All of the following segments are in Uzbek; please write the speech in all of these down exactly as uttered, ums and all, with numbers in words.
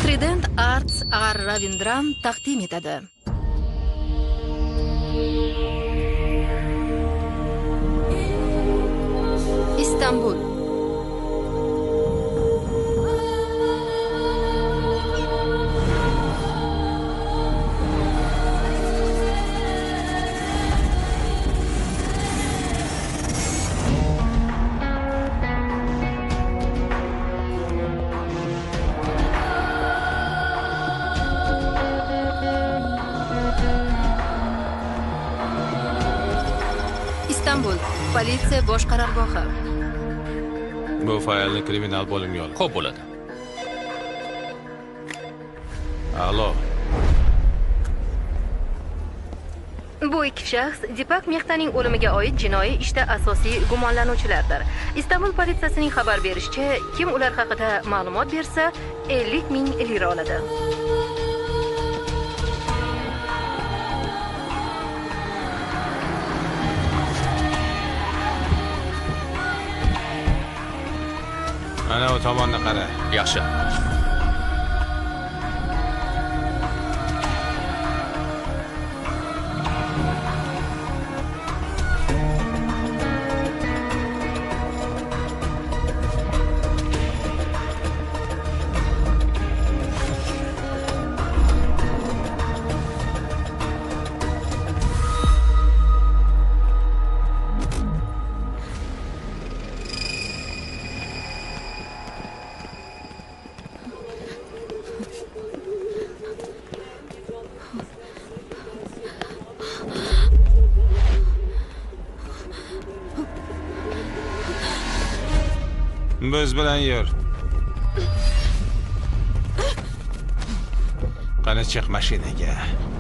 Trident Arts R. Ravindran taqdim etadi. İstanbul. İstanbul politsiya bosh qarorgohi. Bu faylni kriminal bo'limga ol. Xo'p bo'ladi. Alo. Bu ikki shaxs Dipak Mehtaning o'limiga oid jinoiy ishda asosiy gumonlanuvchilardir. Istanbul politsiyasining xabar berishicha, kim ular haqida ma'lumot bersa, ellik ming lira oladi. Ana o tomonni qara. Yaxshi. Biz bilan yur. Qani chiq mashinaga.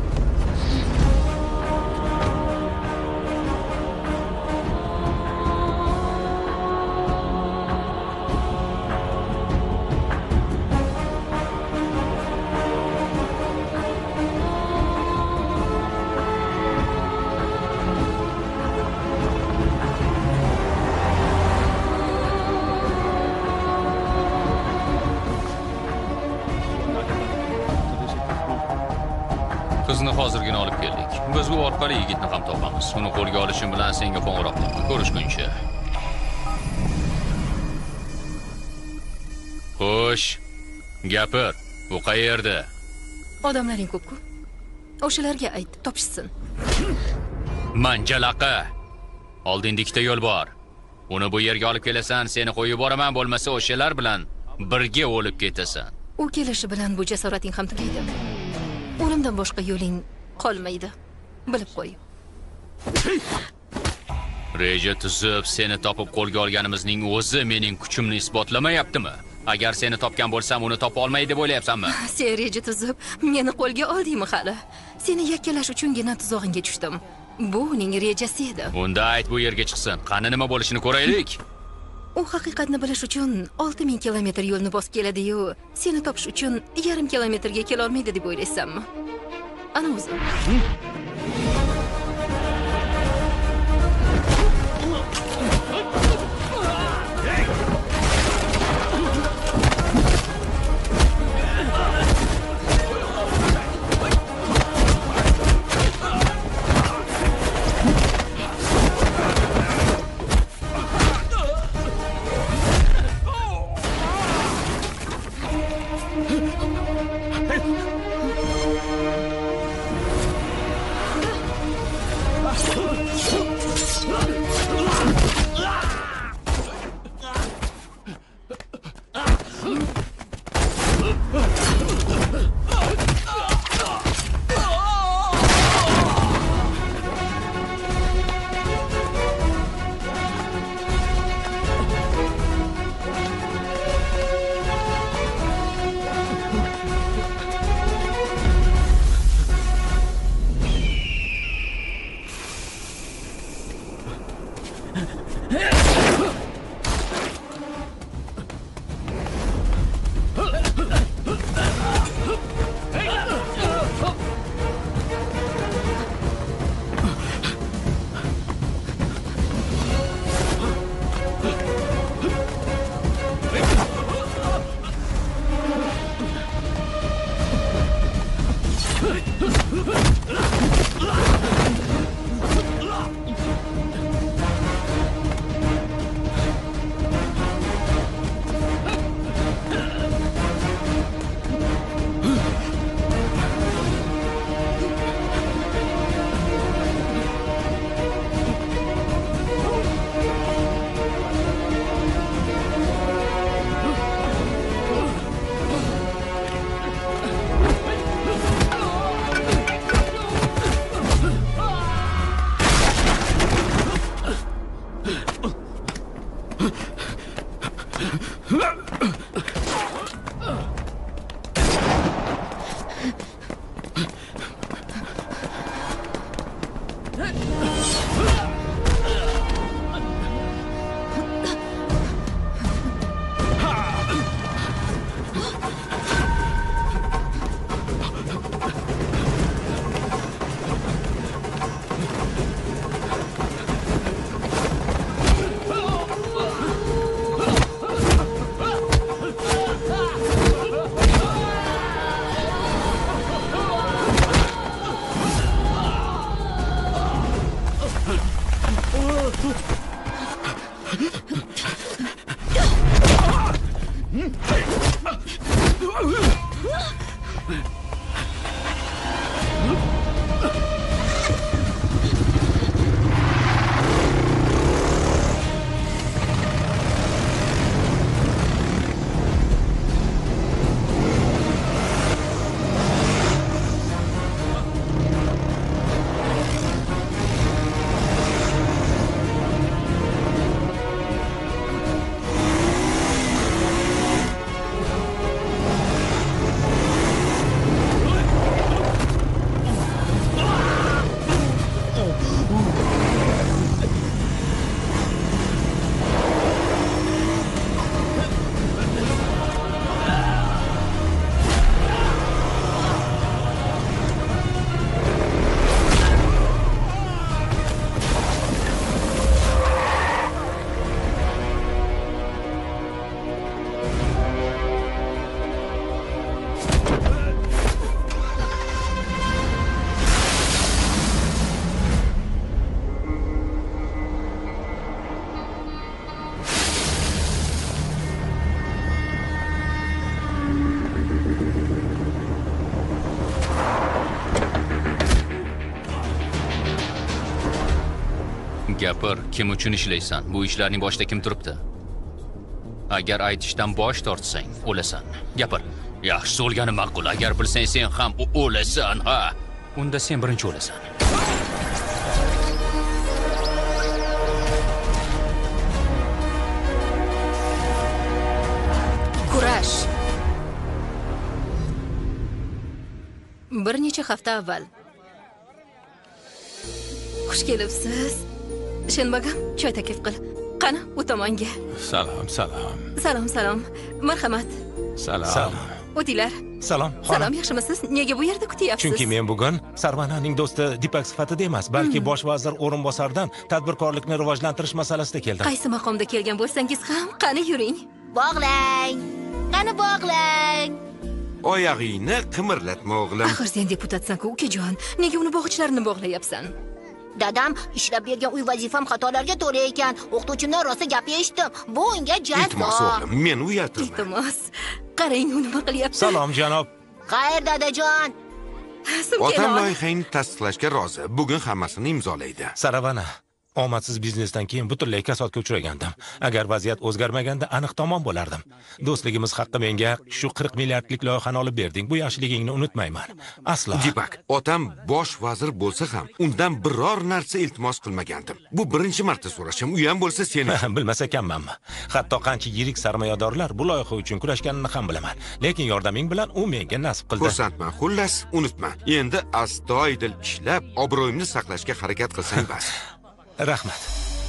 Qizni hozirgina olib keldik. Biz bu orqali yigitni ham topamiz. Uni qo'lga olishim bilan senga qo'ng'iroq qilaman. Ko'rishguncha. Xo'sh, gapir. Bu qayerda? Odamlaring ko'p-ku. O'shalarga ayt, topishsin. Manjalaqa. Oldinda ikkita yo'l bor. Uni bu yerga olib kelasan, seni qo'yib yuboraman, bo'lmasa o'shalar bilan birga o'lib ketasan. U kelishi bilan bu jasorating ham tugaydi. O'limdan boshqa yo'ling qolmaydi. Bilib qo'y. Reja tuzib seni topib qo'lga olganimizning o'zi mening kuchimni isbotlamayaptimi? Agar seni topgan bo'lsam, uni topa olmaydi deb o'ylayapsanmi? Sen reja tuzib meni qo'lga oldingmi hali? Seni yakkalash uchungina tuzog'ingga tushdim. Bu uning rejasi edi. Unda ayt bu yerga chiqsin. Qani nima bo'lishini ko'raylik. U haqiqatni bilish uchun olti ming kilometr yo'lni bosib keladi-yu, seni topish uchun yarim kilometrga kela olmaydi deb o'ylaysanmi? Ana o'zi. Gapir, kim uchun ishlaysan? Bu ishlarning boshida kim turibdi? Agar aytishdan bosh tortsang, o'lasan. Gapir. Yaxshi o'lgani ma'qul. Agar bilsang, sen ham o'lasan, ha. Unda sen birinchi o'lasan. Kurash. Bir necha hafta avval. Xush kelibsiz. Shenbagam, choy taklif qil. Qani, u tomonga. Salom, salom. Salom, salom. Marhamat. Salom. Salom. O'tinglar. Salom. Salom, yaxshimisiz? Nega bu yerda kutyapsiz? Chunki men bugun Sarvananing do'sti Dipak sifatida emas, balki bosh vazir o'rinbosaridan tadbirkorlikni rivojlantirish masalasida keldim. Qaysi maqomda kelgan bo'lsangiz ham, qani yuring. Bog'lang. Qani bog'lang. Oyog'ingni qimirlatma o'g'lim. Axir sen deputatsan-ku, ukajon. Nega uni bog'ichlarini bog'layapsan? Dadam ishlab bergan uy vazifam xatolarga to'g'ri ekan. O'qituvchimdan rosa gap eshitdim. Bu unga jazo. Iltimos o'g'lim, men uyaltirman. Iltimos. Qarang, u nima qilyapti? Salom janob. Xayr dadajon. Otam loyihangni tasdiqlashga rozi. Bugun hammasini imzolaydi. Saravana, omadsiz biznesdan keyin butunlay kasodga uchragandim. Agar vaziyat o'zgarmaganda aniq tomon bo'lardim. Do'stligimiz haqqi menga shu qirq milliardlik loyihani olib berding. Bu yaxshiligingni unutmayman. Aslo. Dipak, otam bosh vazir bo'lsa ham, undan biror narsa iltimos qilmagandim. Bu birinchi marta so'rashim. U ham bo'lsa seni. Bilmas ekanmanmi? Hatto qancha yirik sarmoyadorlar bu loyiha uchun kurashganini ham bilaman. Lekin yordaming bilan u menga nasib qildi. Xursandman. Xullas, unutma. Endi astoydil ishlab, obro'yimni saqlashga harakat qilsang bas. Rahmat.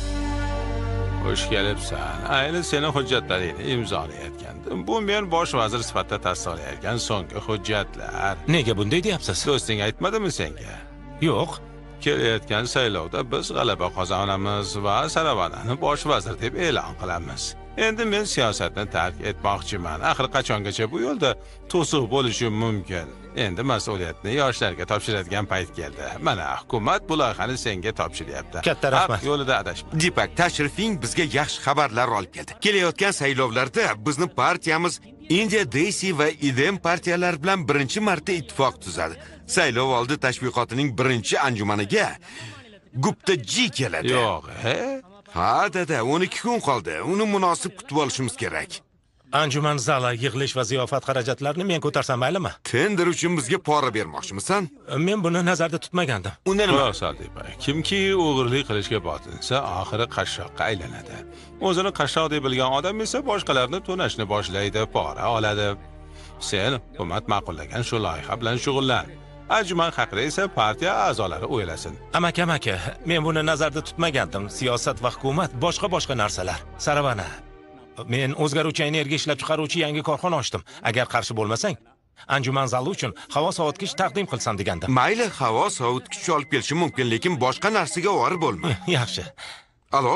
Xush kelibsan. Ayni seni hujjatlaringni imzolayotgandim. Bu men bosh vazir sifatida tasdiqlayotgan so'nggi hujjatlar. Nega bunday deyapsiz? Do'sting aytmadimi senga? Yo'q. Kelayotgan saylovda biz g'alaba qozonamiz va Saravanani bosh vazir deb e'lon qilamiz. Endi men siyosatni tark etmoqchiman. Axir qachongacha bu yo'lda to'siq bo'lishim mumkin? Endi mas'uliyatni yoshlarga topshiradigan payt keldi. Mana hukumat bu loyihani senga topshiryapti. Katta rahmat. Haq yo'lida adashma. Dipak, tashrifing bizga yaxshi xabarlar olib keldi. Kelayotgan saylovlarda bizni partiyamiz India Desi va Idem partiyalar bilan birinchi marta ittifoq tuzadi. Saylov oldi tashviqotining birinchi anjumaniga Gupta Ji keladi. Yo'q, he? Ha, dada, o'n ikki kun qoldi. Uni munosib kutib olishimiz kerak. Anjuman zali, yig'ilish va ziyofat xarajatlarini men ko'tarsam maylimi? Tender uchun bizga pora bermoqchimisan? Men buni nazarda tutmagandim. Unda nima? Yo'q, Sadiq. Kimki o'g'irlik qilishga botinsa, oxiri qashshoqqa aylanadi. O'zini qashshoq deb bilgan odam esa boshqalarni to'nashni boshlaydi, pora oladi. Sen hukumat ma'qullagan shu loyiha bilan shug'ullan. Anjuman haqida esa partiya a'zolari o'ylasin. Amaki, amaki, men buni nazarda tutmagandim. Siyosat va hukumat boshqa-boshqa narsalar. Saravana, men o'zgaruvchi energiya ishlab chiqaruvchi yangi korxona ochdim. Agar qarshi bo'lmasang, anjuman zali uchun havo sovutgich taqdim qilsam degandim. Mayli, havo sovutgich olib kelishi mumkin, lekin boshqa narsaga ovora bo'lma. Yaxshi. Alo?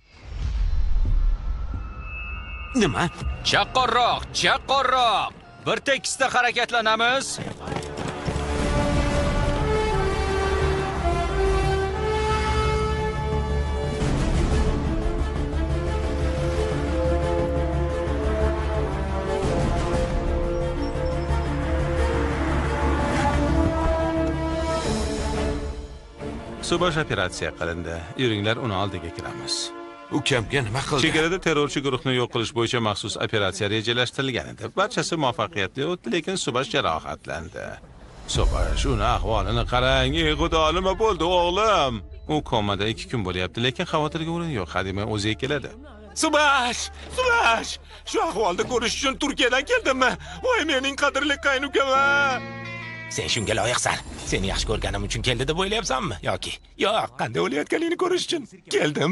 Nima? Chaqqonroq, chaqqonroq. Bir tekisda harakatlanamiz. Subash operatsiya qilindi. Yuringlar, uni oldiga kiramiz. Ukamga nima qildi? Chegarada terrorchi guruhni yo'q qilish bo'yicha maxsus operatsiya rejalashtirilgan edi. Barchasi muvaffaqiyatli o'tdi, lekin Subash jarohatlandi. Subash, uni ahvolini qarang. Ey xudo, nima bo'ldi o'g'lim? U komada ikki kun bo'lyapti, lekin xavotirga o'rin yo'q. Hadima o'ziga keladi. Subash! Subash! Shu ahvolda ko'rish uchun Turkiyadan keldimmi? Voy mening qadrli qaynukam. Sen shunga loyiqsan. Seni yaxshi ko'rganim uchun keldi deb o'ylayapsanmi? Yoki yo'q, qanday o'layotganingni ko'rish uchun keldim.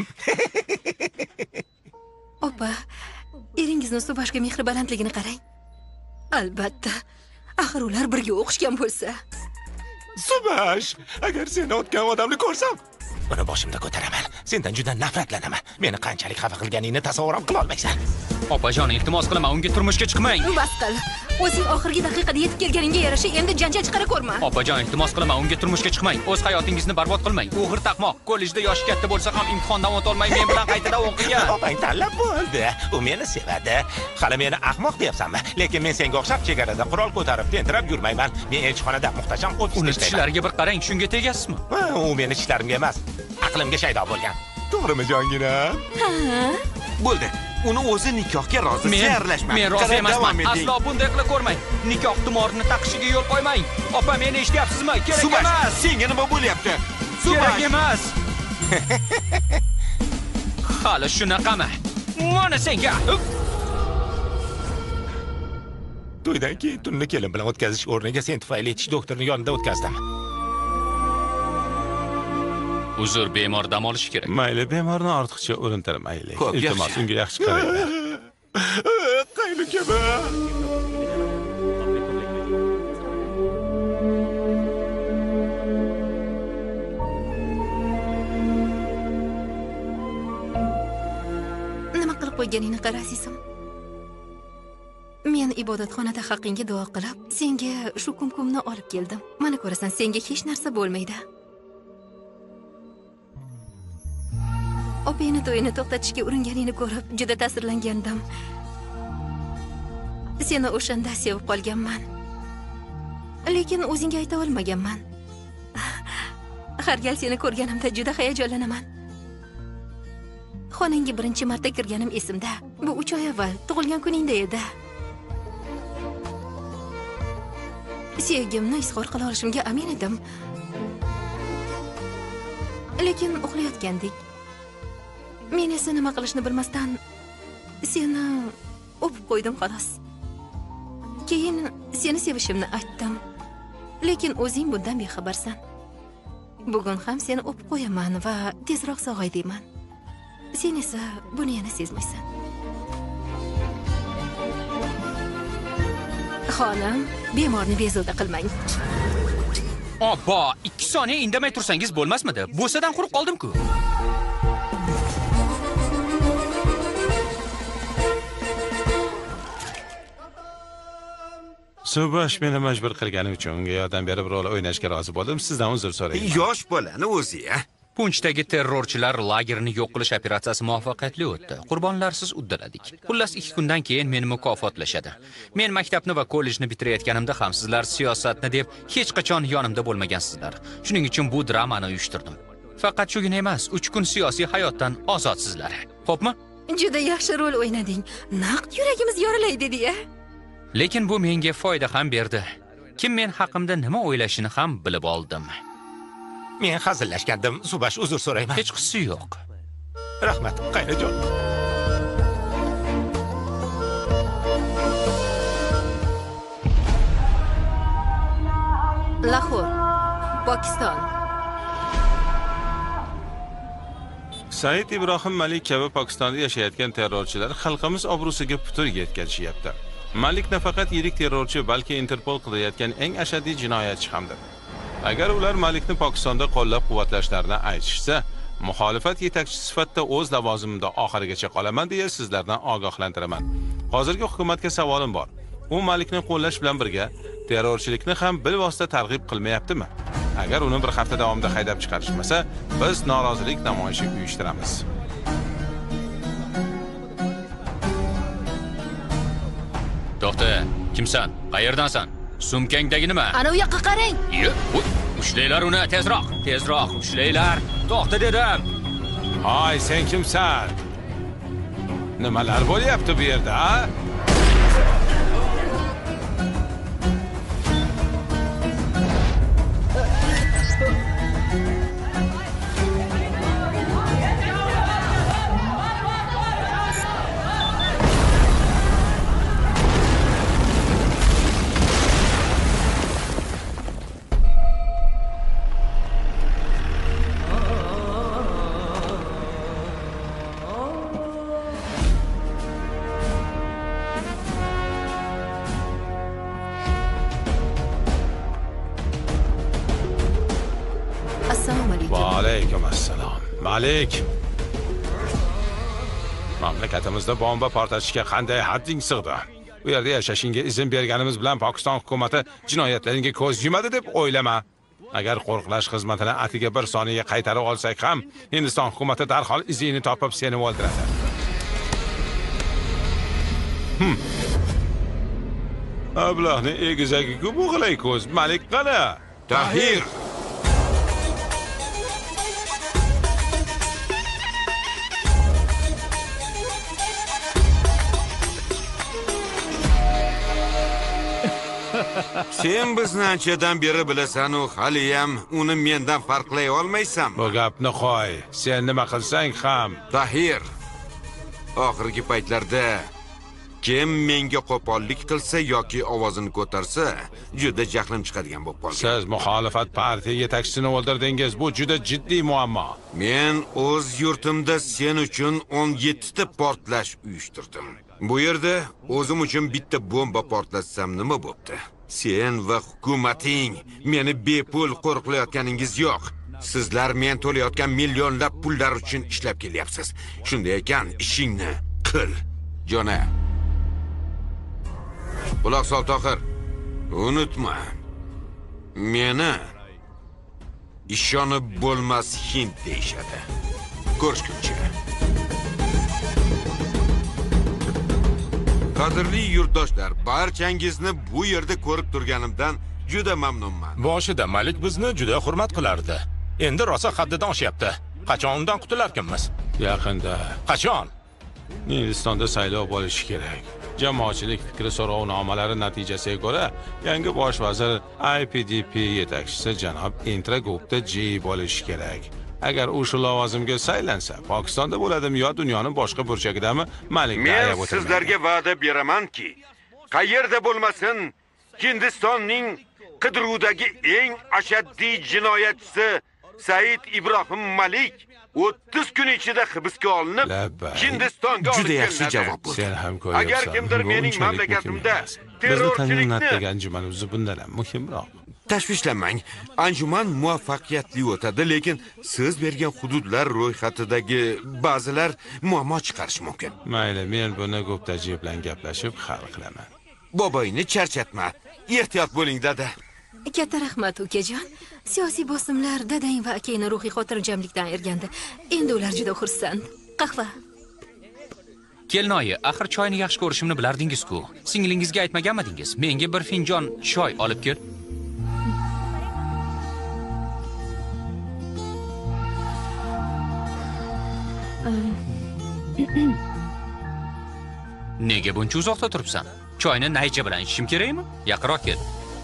Opa, eringizni Subashga mehri balandligini qarang. Albatta. Axir ular birga o'qishgan bo'lsa. Subash, agar seni otgan odamni ko'rsam, uni boshimda ko'taraman. Sendan juda nafratlanaman. Meni qanchalik xafa qilganingni tasavvur ham qila olmaysan. Opajon, iltimos qilaman, unga turmushga chiqmang. Bas qil. O'zing oxirgi daqiqada yetib kelganingga yarasha endi janjal chiqara ko'rma. Opajon, iltimos qilaman, unga turmushga chiqmang. O'z hayotingizni barbod qilmang. U g'irtaqmoq, kollejda yoshi katta bo'lsa ham imtihondan o'tolmay men bilan qaytada o'qigan. Opang tanlab bo'ldi. U meni sevadi. Hali meni ahmoq deyapsanmi? Lekin men senga o'xshab chegarada qurol ko'tarib tentirab yurmayman. Men elchixonada muhtasham ofisda Uni ishlayman. tishlariga bir qarang, shunga tegasizmi? Ha, u meni tishlarimga emas, aqlimga shaydo bo'lgan. To'g'rimi jongina? Bo'ldi. Uni o'zi nikohga rozi, Men aralashma. men rozi emasman. Aslo bunday qila ko'rmang. Nikoh tumorini taqishiga yo'l qo'ymang. Opa, meni eshityapsizmi? Kerak Subash, emas. senga nima bo'lyapti? Kerak Subash, emas. Hali shunaqami? Mana senga. To'ydan keyin tunni kelin bilan o'tkazish o'rniga sen tufayli tish doktorining yonida o'tkazdim. Uzr, bemor dam olishi kerak. Mayli, bemorni ortiqcha urintirmaylik. Xo'p, Iltimos, yaxshi. unga yaxshi qaranglar. Qaynukam. Nima qilib qo'yganingni qara, azizim. Men ibodatxonada haqqingga duo qilib, senga shu kumkumni olib keldim. Mana ko'rasan, senga hech narsa bo'lmaydi. Opangni to'yini to'xtatishga uringaningni ko'rib, juda ta'sirlangandim. Seni o'shanda sevib qolganman. Lekin o'zingga ayta olmaganman. Har gal seni ko'rganimda juda hayajonlanaman. Xonangga birinchi marta kirganim esimda. Bu uch oy avval tug'ilgan kuningda edi. Sevgimni izhor qila olishimga amin edim. Lekin uxlayotgandik. Men esa nima qilishni bilmasdan seni o'pib qo'ydim xolos. Keyin seni sevishimni aytdim. Lekin o'zing bundan bexabarsan. Bugun ham seni o'pib qo'yaman va tezroq sog'ay deyman. Sen esa buni yana sezmaysan. Xonim, bemorni bezovta qilmang. Obbo, ikki soniya indamay tursangiz bo'lmasmidi? Bo'sadan qurib qoldim-ku. Subash meni majbur qilgani uchun unga yordam berib rol o'ynashga rozi bo'ldim. Sizdan uzr so'rayman. Yosh bolani o'zi-ya. Punchdagi terrorchilar lagerini yo'q qilish operatsiyasi muvaffaqiyatli o'tdi. Qurbonlarsiz uddaladik. Xullas ikki kundan keyin meni mukofotlashadi. Men maktabni va kollejni bitirayotganimda ham sizlar siyosatni deb hech qachon yonimda bo'lmagansizlar. Shuning uchun bu dramani uyushtirdim. Faqat shugina emas, uch kun siyosiy hayotdan ozodsizlar. Xo'pmi? Juda yaxshi rol o'ynading. Naqd yuragimiz yorilay dedi-ya. Lekin bu menga foyda ham berdi. Kim men haqimda nima o'ylashini ham bilib oldim. Men hazillashgandim. Subash, uzr so'rayman. Hech qisi yo'q. Rahmat, qaynajon. Lahor, Pokiston. Said Ibrohim Malik kabi Pokistonda yashayotgan terrorchilar xalqimiz obro'siga putur yetkazishyapti. Malik nafaqat yirik terrorchi, balki Interpol qilayotgan eng ashaddiy jinoyatchi hamdir. Agar ular Malikni Pokistonda qo'llab-quvvatlashlarini aytishsa, muxolifat yetakchisi sifatida o'z lavozimimda oxirigacha qolaman deya sizlardan ogohlantiraman. Hozirgi hukumatga savolim bor. U Malikni qo'llash bilan birga terrorchilikni ham bilvosita targ'ib qilmayaptimi? Agar uni bir hafta davomida haydab chiqarishmasa, biz norozilik namoyishi uyushtiramiz. To'xta, kimsan? Qayerdansan? Sumkangdagi nima? Ana u yoqqa qarang. Yo, Ushlanglar uni, tezroq, tezroq ushlanglar. To'xta dedim. Hoy, sen kimsan? Nimalar bo'lyapti bu yerda, ha? Assalomu alaykum. Va alaykum assalom. Malik. Mamlakatimizda bomba portlatishga qanday hadding sig'di? Bu yerda yashashingga izn berganimiz bilan Pokiston hukumatı jinoyatlaringga ko'z yumadi deb o'ylama. Agar qo'riqlash xizmatini atiga bir soniya qaytarib olsak ham, Hindiston hukumatı darhol izingni topib seni o'ldiradi. Hm. Ablahni egizagiga bo'g'ilay ko'z. Malik qani? Tahir. Sen bizni anchadan beri bilasan, u haliyam uni mendan farqlay olmaysanmi? Bu gapni qo'y. Sen nima qilsang ham. Tahir. Oxirgi paytlarda kim menga qo'pollik qilsa yoki ovozini ko'tarsa, juda jahlim chiqadigan bo'lib qolgan. Siz muxolifat partiya yetakchisini o'ldirdingiz. Bu juda jiddiy muammo. Men o'z yurtimda sen uchun o'n yetti ta portlash uyushtirdim. Bu yerda o'zim uchun bitta bomba portlatsam nima bo'pti? Sen va hukumating meni bepul qo'riqlayotganingiz yo'q. Sizlar men to'layotgan millionlab pullar uchun ishlab kelyapsiz. Shunday ekan, ishingni qil, jona. Quloq sol, Tohir. Unutma. Meni ishonib bo'lmas Hind deyishadi. Ko'rishguncha. Qadrli yurtdoshlar, barchangizni bu yerda ko'rib turganimdan juda mamnunman. Boshida Malik bizni juda hurmat qilardi. Endi rosa haddidan oshyapti. Qachon undan qutularkanmiz? Yaqinda Qachon? Hindistonda saylov bo'lishi kerak. Jamoatchilik fikri so'rovnomalari natijasiga ko'ra, yangi bosh vazir I P D P yetakchisi janob Indra Gupta Ji bo'lishi kerak. Agar u shu lavozimga saylansa, Pokistonda bo'ladimi yo dunyoning boshqa burchagidami, Malikni ayab Men o'tirmaydi. sizlarga va'da beramanki, qayerda bo'lmasin, Hindistonning qidiruvdagi eng ashaddiy jinoyatchisi Said Ibrohim Malik o'ttiz kun ichida hibsga olinib, Labbay. Hindistonga olib Juda yaxshi kelinadi. javob bo'ldi. Sen ham ko'ryapsan. Agar kimdir bu mening unchalik mamlakatimda muhim emas. Bizni terrorchilikni- ta'minlatgan anjumanimiz bundan ham muhimroq. Tashvishlanmang, anjuman muvaffaqiyatli o'tadi, lekin siz bergan hududlar ro'yxatidagi ba'zilar muammo chiqarishi mumkin. Mayli, men buni Guptaji bilan gaplashib hal qilaman. Boboyni charchatma. Ehtiyot bo'ling, dada. Katta rahmat, ukajon. Siyosiy bosimlar dadang va akangni ruhiy xotirjamlikdan ergandi. Endi ular juda xursand. Qahva. Kelinoyi, axir choyni yaxshi ko'rishimni bilardingiz-ku. Singlingizga aytmaganmidingiz? Menga bir finjon choy olib kel. Nega buncha uzoqda turibsan? Choyni naycha bilan ichishim kerakmi? Yaqinroq kel.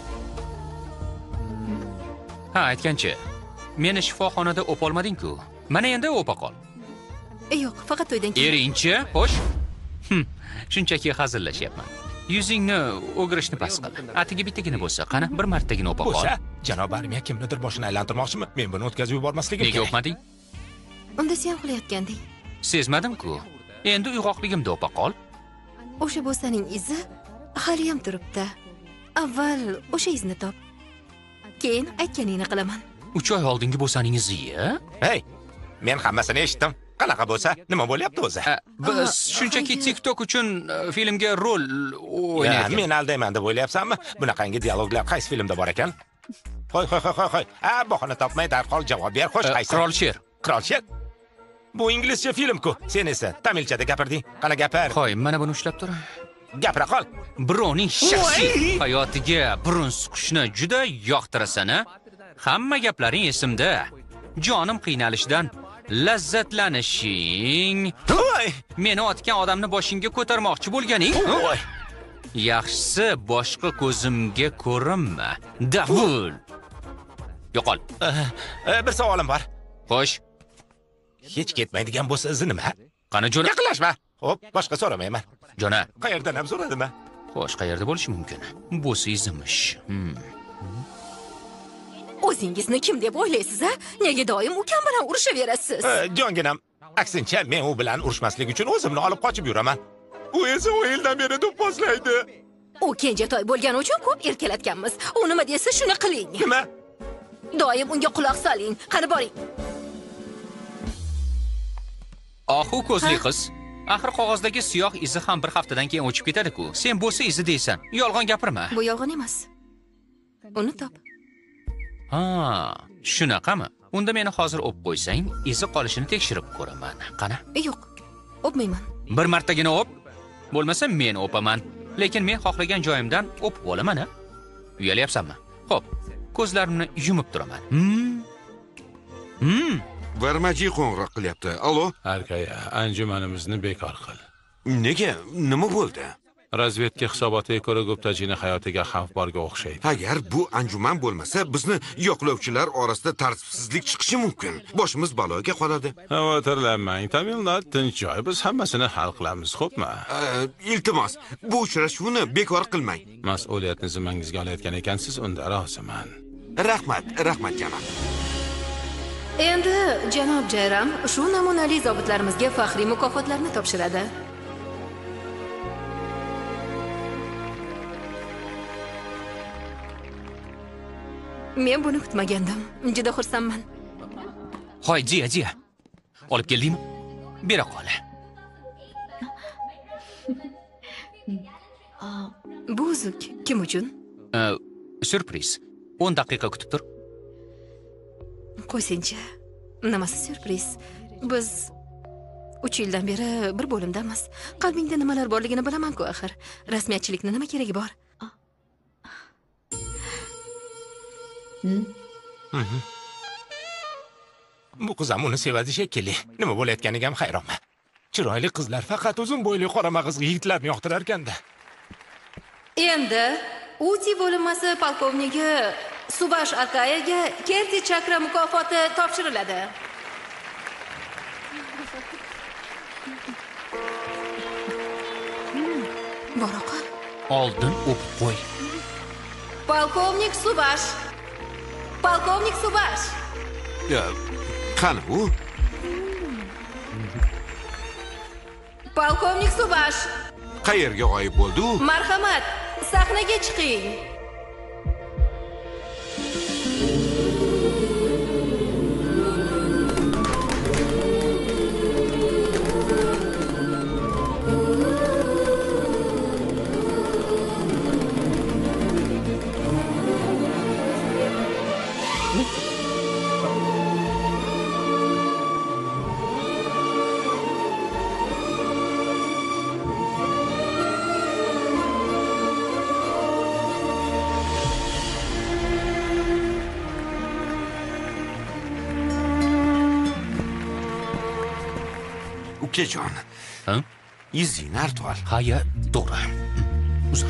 Ha, aytgancha, meni shifoxonada o'polmading-ku. Mana endi o'pa qol. Yo'q, faqat to'ydan keyin. Erinchi, xo'sh? Hm, shunchaki hazillashyapman. Yuzingni o'girishni pas qil. Atigi bittagina bo'lsa, qani bir martagina o'pa qol. Bo'lsa, janob armiya kimnidir boshini aylantirmoqchimi? Men buni o'tkazib yubormasligim Nega o'pmading? Unda sen uxlayotganding. Sezmadim-ku. Endi uyg'oqligimda o'pa qol. O'sha bo'saning izi hali ham turibdi. Avval o'sha izni top. Keyin aytganingni qilaman. uch oy oldingi bo'saningiz-ya? Hey, men hammasini eshitdim. Qanaqa bo'lsa, nima bo'lyapti o'zi? Biz shunchaki TikTok uchun e, filmga rol Ya, o'ynayapmiz. men aldayman deb o'ylayapsanmi? Bunaqangi dialoglar qaysi filmda bor ekan? Qo'y, qo'y, qo'y, qo'y. A, bahona topmay darhol javob ber. Xo'sh, qaysi? Qirol Sher. Qirol Sher. Bu inglizcha film-ku. Sen esa tamilchada gapirding. Qana gapir. Qo'y, mana buni ushlab tur. Gapira qol. Birovning shaxsiy hayotiga burun suqishni juda yoqtirasan-a? Hamma gaplaring esimda. Jonim qiynalishdan lazzatlanishing. Voy! Meni otgan odamni boshingga ko'tarmoqchi bo'lganing? Voy! Yaxshisi boshqa ko'zimga ko'rinma. Davul. Yo'qol. Bir savolim bor. Xo'sh, Hech ketmaydigan bo'lsa izi nima? qani jo'na. Yaqinlashma. Xo'p, boshqa so'ramayman. Jona. Qayerdan ham so'radimi? Xo'sh, qayerda bo'lishi mumkin? Bo'si izimish. Hmm. O'zingizni kim deb o'ylaysiz, a? Nega doim ukam bilan urushaverasiz? Jonginam, aksincha men u bilan urushmaslik uchun o'zimni olib qochib yuraman. U esa o yildan beri do'pposlaydi. U kenjatoy bo'lgani uchun ko'p erkalatganmiz. U nima desa shuni qiling. Nima? Doim unga quloq soling. Qani boring. Oxu ko'zli qiz. Axir qog'ozdagi siyoh izi ham bir haftadan keyin o'chib ketadi-ku. Sen bo'si izi deysan. Yolg'on gapirma. Bu yolg'on emas. Uni top. Ha, shunaqami? Unda meni hozir o'p qo'ysang, izi qolishini tekshirib ko'raman. Qani? Yo'q. O'pmayman. Bir martagina o'p. Bo'lmasa men o'paman. Lekin men xohlagan joyimdan o'pib olaman-a? Uyalyapsanmi? Xo'p, ko'zlarimni yumib turaman. Hmm. Hmm. Varmaji qo'ng'iroq qilyapti. Allo? Arkaya, anjumanimizni bekor qil. Nega? Nima bo'ldi? Razvedka hisobotiga ko'ra Guptajini hayotiga xavf borga o'xshaydi. Agar bu anjuman bo'lmasa, bizni yo'qlovchilar orasida tartibsizlik chiqishi mumkin. Boshimiz baloga qoladi. Xavotirlanmang, ta'minot tinch joy. Biz hammasini hal qilamiz, xo'pmi? Iltimos, bu uchrashuvni bekor qilmang. Mas'uliyatni zimmangizga olayotgan ekansiz, unda roziman. Rahmat, rahmat janob. Endi janob Jayram shu namunali zobitlarimizga faxriy mukofotlarni topshiradi. Men buni kutmagandim. Juda xursandman. Hoy, jiya, jiya. Olib keldingmi? Bera qol. Bu uzuk kim uchun? Surpriz. o'n daqiqa kutib tur. Qo'ysinchi. Nimasi surpriz? Biz uch yildan beri bir bo'limdamiz. Qalbingda nimalar borligini bilaman-ku axir. Rasmiyatchilikni nima keragi bor? Bu qiz ham uni sevadi shekilli. Nima bo'layotganiga ham hayronman. Chiroyli qizlar faqat uzun bo'yli qora mag'izli yigitlarni yoqtirar ekanda. Endi Uti bo'linmasi polkovniki Subash Akayaga Kirti Chakra mukofoti topshiriladi. Bora qol. Oldin o'pib qo'y. Polkovnik Subash. Polkovnik Subash. Ya, qani u? Polkovnik Subash. Qayerga g'oyib bo'ldi u? Marhamat, sahnaga chiqing. Ukajon. Ha? Izingni artib ol. Haya, to'g'ri. Uzr.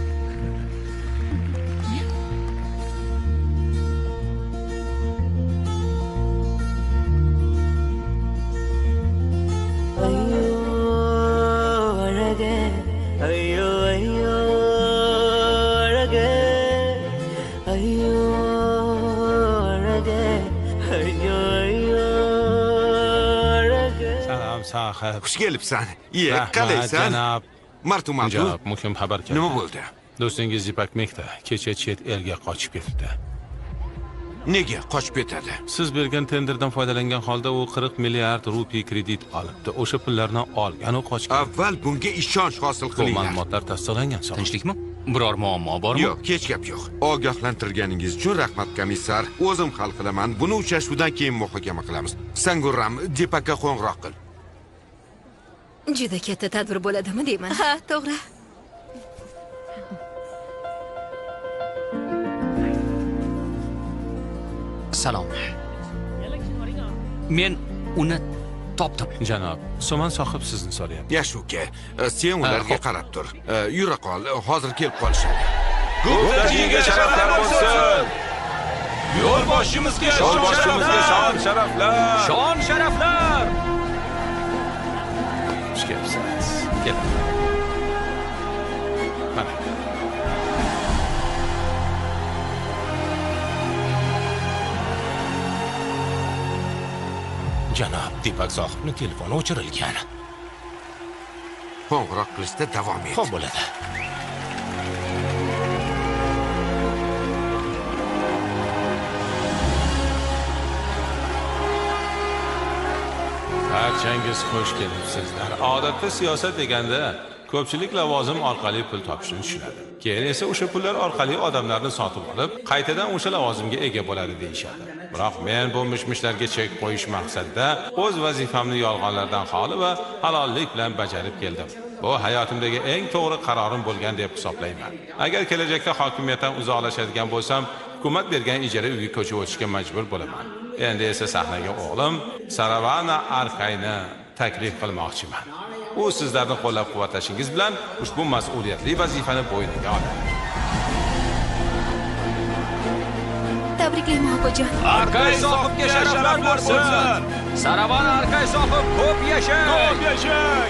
Xush kelibsan. Ye, qalaysan? Janob. Martumat. Janob, muhim xabar keldi. Nima bo'ldi? Do'stingiz Zipak Mekta kecha chet elga qochib ketdi. Nega qochib ketadi? Siz bergan tenderdan foydalangan holda u qirq milliard rupiy kredit olibdi. O'sha pullarni olgan u qochgan. Avval bunga ishonch hosil Bu qilinglar. ma'lumotlar tasdiqlangan so'ng. Tinchlikmi? Biror muammo bormi? Yo'q, hech gap yo'q. Ogohlantirganingiz uchun rahmat komissar. O'zim hal qilaman. Buni uchrashuvdan keyin muhokama qilamiz. Sangurram, Depakka qo'ng'iroq qil. Juda katta tadbir bo'ladimi deyman. Ha, to'g'ri. Salom. Men uni topdim. Janob, So'man sohib sizni so'rayapti. Yaxshi uka, sen ularga xo'p. qarab tur. Yura qol, hozir kelib qolishadi. Guptajiga sharaflar bo'lsin. Yo'lboshimizga Yo'lboshimizga shon sharaflar. Shon sharaflar. Xush kelibsiz. Kel. Mana. Janob, Dipak sohibning telefoni o'chirilgan. Qo'ng'iroq qilishda davom et. Xo'p bo'ladi. Barchangiz xush kelibsizlar. Odatda siyosat deganda ko'pchilik lavozim orqali pul topishni tushunadi. Keyin esa o'sha pullar orqali odamlarni sotib olib, qaytadan o'sha lavozimga ega bo'ladi deyishadi. Biroq men bu mishmishlarga chek qo'yish maqsadida o'z vazifamni yolg'onlardan xoli va halollik bilan bajarib keldim. Bu hayotimdagi eng to'g'ri qarorim bo'lgan deb hisoblayman. Agar kelajakda hokimiyatdan uzoqlashadigan bo'lsam, hukumat bergan ijara uyga ko'chib o'tishga majbur bo'laman. Endi esa sahnaga o'g'lim Saravana Arkayni taklif qilmoqchiman. U sizlarning qo'llab-quvvatlashingiz bilan ushbu mas'uliyatli vazifani bo'yniga oladi. Tabriklayman opajon. Arkay sohibga sharaflar bo'lsin. Saravan Arkay sohib ko'p yashay. Ko'p yashay.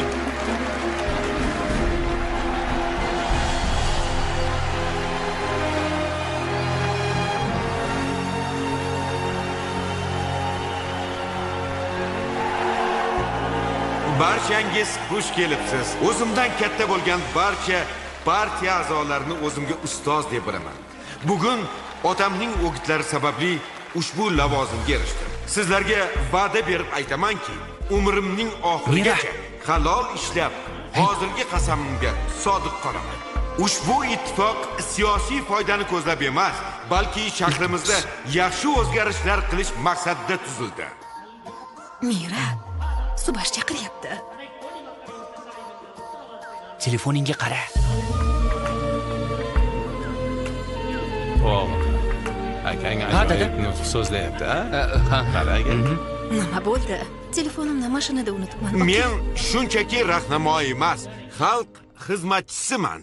Barchangiz xush kelibsiz. O'zimdan katta bo'lgan barcha partiya a'zolarini o'zimga ustoz deb bilaman. Bugun otamning o'gitlari sababli ushbu lavozimga erishdim. Sizlarga va'da berib aytamanki, umrimning oxirigacha halol ishlab, hozirgi qasamimga sodiq qolaman. Ushbu ittifoq siyosiy foydani ko'zlab emas, balki shahrimizda yaxshi o'zgarishlar qilish maqsadida tuzildi. Mira, Subash chaqiryapti. Telefoningga qara. O'g'lim, akang ajoyib nutq so'zlayapti, ha? Ha. Qara aka. Nima bo'ldi? Telefonimni mashinada unutibman. Men shunchaki rahnamo emas, xalq xizmatchisiman.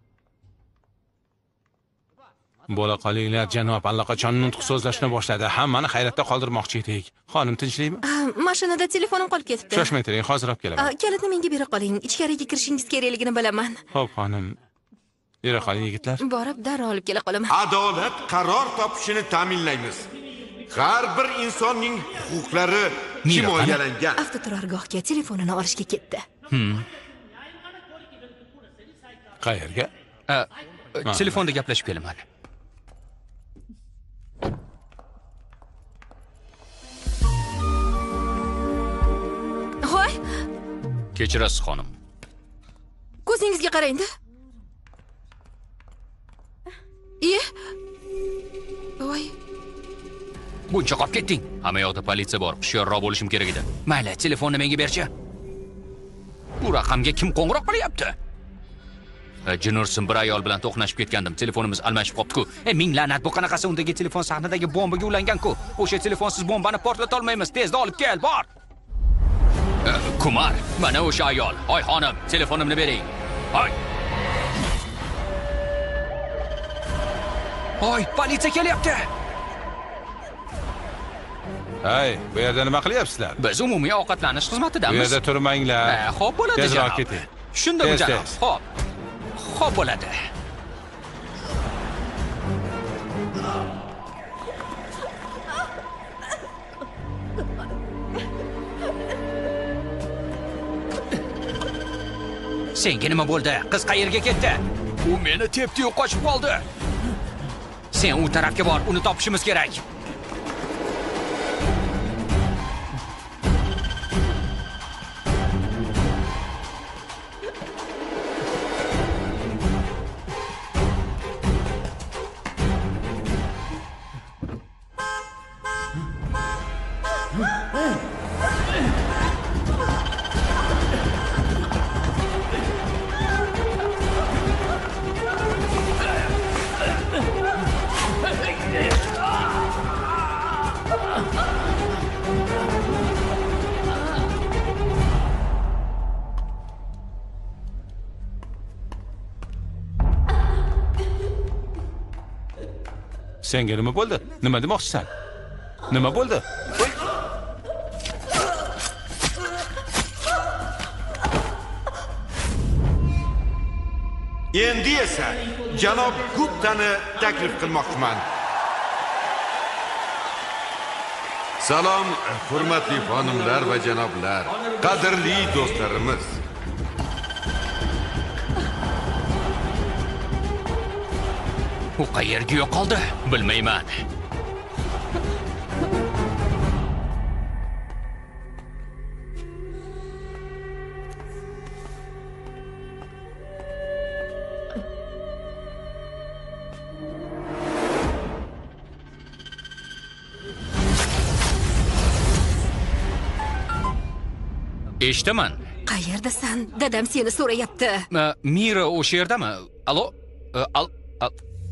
Bo'la qolinglar, janob, allaqachon nutq so'zlashni boshladi. Hammani hayratda qoldirmoqchi edik. Xonim, tinchlikmi? Ah, mashinada telefonim qolib ketibdi. Shoshmay turing, hozir olib kelaman. Ah, Kalitni menga bera qoling. Ichkariga kirishingiz kerakligini bilaman. Xo'p, xonim. Yura qoling, yigitlar. Borib darrov olib kela qolaman. Adolat qaror topishini ta'minlaymiz. Har bir insonning huquqlari himoyalangan. Avtoturargohga telefonini olishga ketdi. Qayerga? Telefonda gaplashib kelaman. Hoy, Kechirasiz xonim. ko'zingizga qarang-da. Iye. Voy. Buncha qolib ketding. Hamma yoqda politsiya bor. Hushyorroq bo'lishim kerak edi. Mayli, telefonni menga berchi. Bu raqamga kim qo'ng'iroq qilyapti? Jinursin bir ayol bilan to'qnashib ketgandim. Telefonimiz almashib qopti-ku. E ming la'nat, bu qanaqasi undagi telefon sahnadagi bombaga ulangan-ku. O'sha telefonsiz bombani portlata olmaymiz. Tezda olib kel, bor. Kumar, mana o'sha ayol. Oy xonim, telefonimni bering. Oy. Oy, politsiya kelyapti. Hey, bu yerda nima qilyapsizlar? Biz umumiy ovqatlanish Bu xizmatidamiz. yerda turmanglar. Ha, xo'p bo'ladi, Tezroq janob. keting. Shundami, Tez, janob? tez. Xo'p. Xo'p bo'ladi. Senga nima bo'ldi? Qiz qayerga ketdi? U meni tepdi-yu qochib qoldi. Sen u tarafga bor, uni topishimiz kerak. Senga nima bo'ldi? Nima demoqchisan? Nima bo'ldi? Endi esa janob Guptani taklif qilmoqchiman. Salom, hurmatli xonimlar va janoblar, qadrli do'stlarimiz. U qayerga yo'qoldi? Bilmayman. Eshitaman. Qayerdasan? Dadam seni so'rayapti. Mira o'sha yerdami? Alo? Al al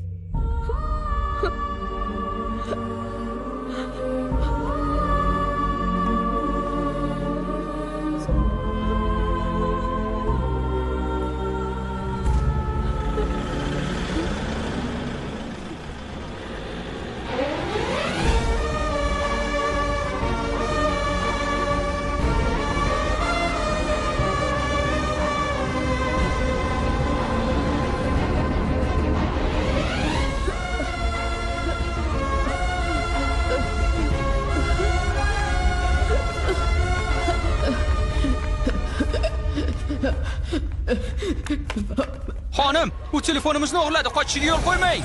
Xonim, u telefonimizni o'g'irladi. Qochishiga yo'l qo'ymang.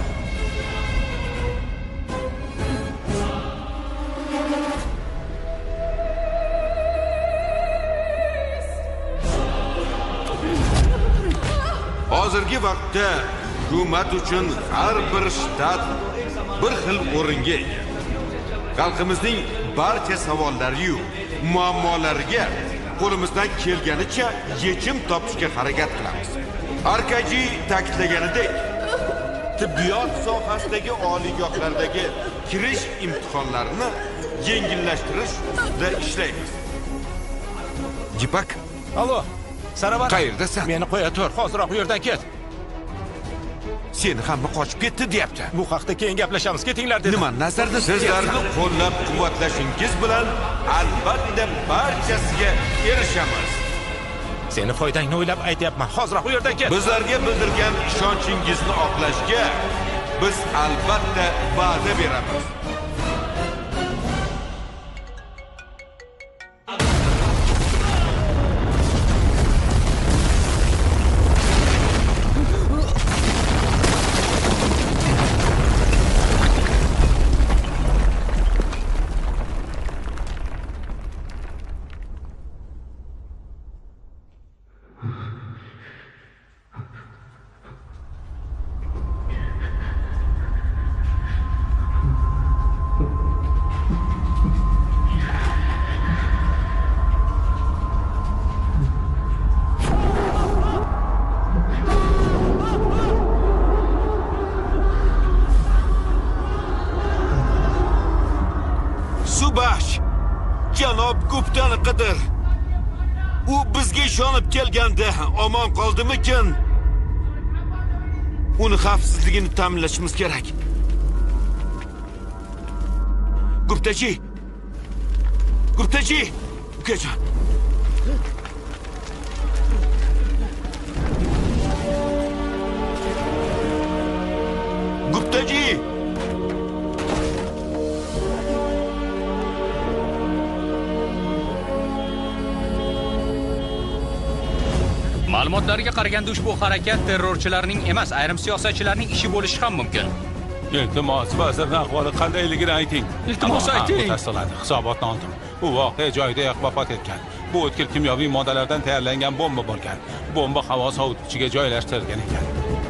Hozirgi vaqtda hukumat uchun har bir shtat bir xil o'ringa ega. Xalqimizning barcha savollari-yu muammolariga qo'limizdan kelganicha yechim topishga harakat qilamiz. Arkaji ta'kidlaganidek, tibbiyot sohasidagi oliygohlardagi kirish imtihonlarini yengillashtirish ustida ishlaymiz. Dipak, Alo, Saravana. Qayerdasan? Meni qo'ya tur, hozirroq bu yerdan ket. Seni hamma qochib ketdi, deyapti. Bu haqda keyin gaplashamiz. Ketinglar dedim. Nima nazarda sizlarni qo'llab-quvvatlashingiz bilan albatta barchasiga erishamiz. Seni foydangni o'ylab aytyapman. Hozirroq bu yerdan ket. Bizlarga bildirgan ishonchingizni oqlashga biz albatta va'da beramiz. Janob Guptani qidir. U bizga ishonib kelganda omon qoldimikin? Uni xavfsizligini ta'minlashimiz kerak. Guptachi. Guptachi. Ukajon. Guptachi. Ma'lumotlarga qaraganda ushbu harakat terrorchilarning emas, ayrim siyosatchilarning ishi bo'lishi ham mumkin. Iltimos, vazirning ahvoli qandayligini ayting. Iltimos ayting. Tasdiqladi. Hisobotni oldim. U voqea joyidayoq vafot etgan. Bu o'tkir kimyoviy moddalardan tayyorlangan bomba bo'lgan. Bomba havo sovutgichiga joylashtirilgan ekan.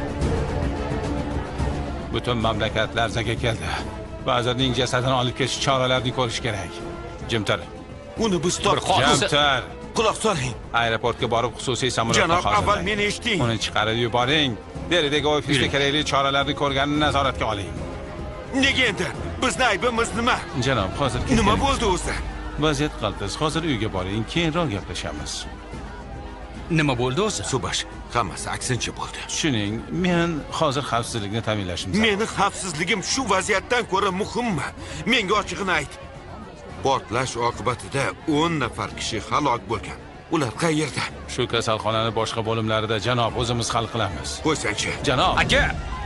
Butun mamlakat larzaga keldi. Vazirning jasadini olib ketish choralarini ko'rish kerak. Jimtir. Uni biz topdik. Jimtir. Quloq soling. Aeroportga borib xususiy samolyotni Janob, hozirlang. avval meni eshiting. Uni chiqarib yuboring. Deridagi ofisda kerakli choralarni ko'rganini nazoratga oling. Nega endi? Bizning aybimiz nima? Janob, hozir Nima bo'ldi o'zi? Vaziyat qaltis. Hozir uyga boring, keyinroq gaplashamiz. Nima bo'ldi o'zi? Subash, hammasi aksincha bo'ldi. Tushuning, men hozir xavfsizlikni ta'minlashim zarur. Meni xavfsizligim shu vaziyatdan ko'ra muhimmi? Menga ochig'ini ayt. Portlash oqibatida o'n nafar kishi halok bo'lgan. Ular qayerda? Shu kasalxonaning boshqa bo'limlarida janob o'zimiz hal qilamiz. Qo'ysanchi. Janob. Aka.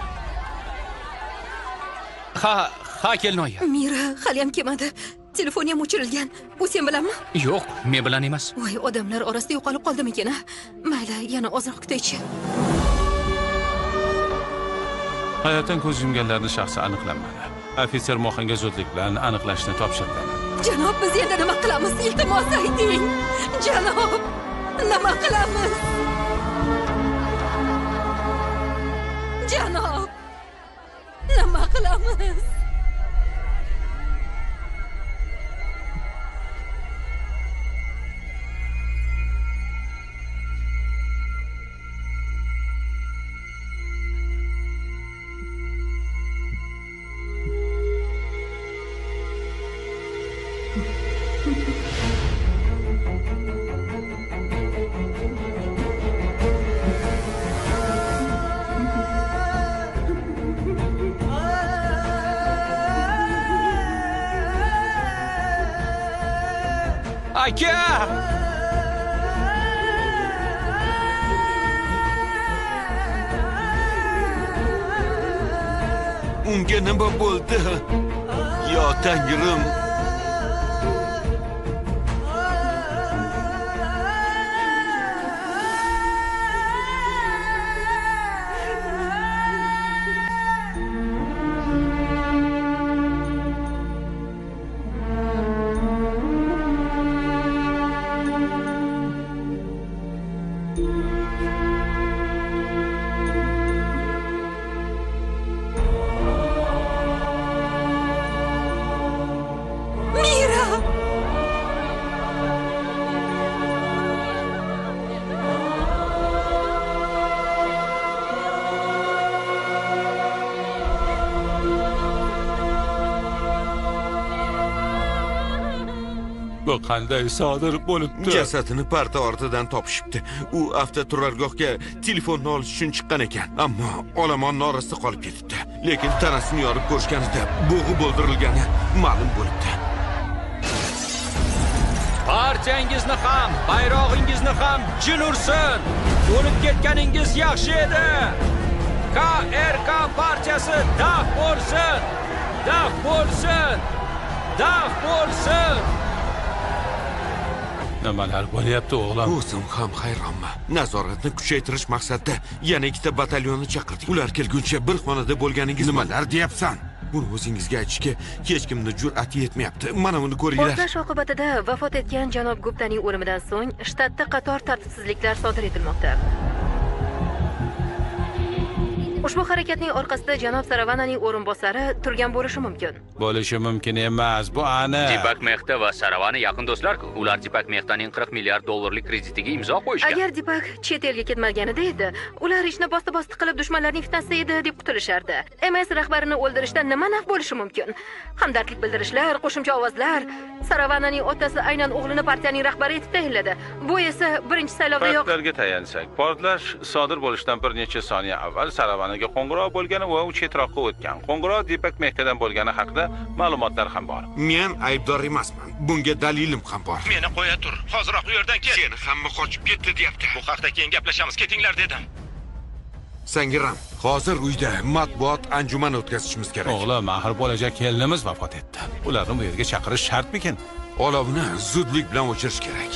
Ha, ha kelnoyi. Mira hali ham kelmadi. Telefon ham o'chirilgan. U sen bilanmi? Yo'q, men bilan emas. Voy, odamlar orasida yo'qolib qoldimikin, a? Mayli, yana ozroq kutaychi. Hayotdan ko'z yumganlarning shaxsi aniqlanmadi. Ofitser Moxanga zudlik bilan aniqlashni topshirdi. Janob, biz endi nima qilamiz? Iltimos ayting. Janob, nima qilamiz? Janob, nima qilamiz? Aka! Unga nima bo'ldi? Yo Tangrim. Bu qanday sodir bo'libdi? Jasadini parta ortidan topishibdi. U avtoturargohga telefonni olish uchun chiqqan ekan, ammo olomon norasida qolib ketibdi. Lekin tanasini yorib ko'rishganida bo'g'ib o'ldirilgani ma'lum bo'libdi. Partiyangizni ham, bayrog'ingizni ham jin ursin. O'lib ketganingiz yaxshi edi. K R K partiyasi daf bo'lsin. Daf bo'lsin. Daf bo'lsin. Nimalar bo'lyapti o'g'lim? O'zim ham hayronman. Nazoratni kuchaytirish maqsadida yana ikkita batalyonni chaqirdik. Ular kelguncha bir xonada bo'lganingiz nimalar deyapsan? Buni o'zingizga aytishga hech kimni jur'ati yetmayapti. Mana buni ko'ringlar. Portlash oqibatida vafot etgan janob Guptaning o'limidan so'ng shtatda qator tartibsizliklar sodir etilmoqda. Ushbu harakatning orqasida janob Saravananing o'rinbosari turgan bo'lishi mumkin. Bo'lishi mumkin emas, bu aniq. Dipak Mehta va Saravana yaqin do'stlar-ku. Ular Dipak Mehtaning qirq milliard dollarlik kreditiga imzo qo'yishgan. Agar Dipak chet elga ketmaganida edi, ular ishni bosti-bosti qilib dushmanlarning fitnasida edi deb qutulishardi. M S rahbarini o'ldirishdan nima naf bo'lishi mumkin? Hamdardlik bildirishlar, qo'shimcha ovozlar. Saravananing otasi aynan o'g'lini partiyaning rahbari etib tayinladi. Bu esa birinchi saylovda yo'q. Faktlarga tayansak, portlash sodir bo'lishidan bir necha soniya avval Saravanaga qo'ng'iroq bo'lgani va u chetroqqa o'tgan. Qo'ng'iroq Dipak Mehtadan bo'lgani haqida ma'lumotlar ham bor. Men aybdor emasman. Bunga dalilim ham bor. Meni qo'ya tur. Hoziroq u yerdan ket. Seni hamma qochib ketdi deyapti. Bu haqda keyin gaplashamiz. Ketinglar dedim. Sangiram, hozir uyda matbuot anjumani o'tkazishimiz kerak. O'g'lim, axir bo'lajak kelinimiz vafot etdi. Ularni bu yerga chaqirish shartmikin? Olovni zudlik bilan o'chirish kerak.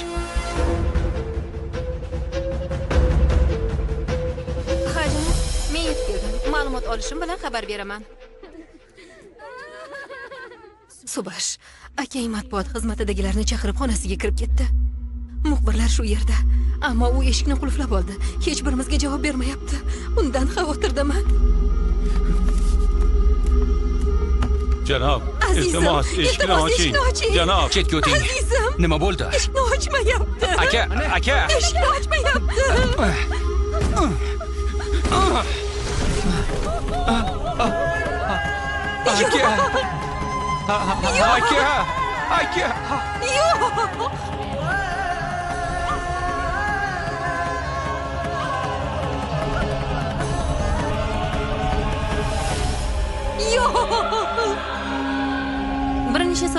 Hajim, men yetib keldim. Ma'lumot olishim bilan xabar beraman. Subash, akang matbuot xizmatidagilarni chaqirib xonasiga kirib ketdi. Muxbirlar shu yerda, ammo u eshikni qulflab oldi. Hech birimizga javob bermayapti. Undan xavotirdaman. Janob, iltimos, eshikni oching. Janob, Chetga o'ting. Azizim, Nima bo'ldi? eshikni ochmayapti. Aka, aka. Eshikni ochmayapti. Aka. Aka. Aka. Yo'q.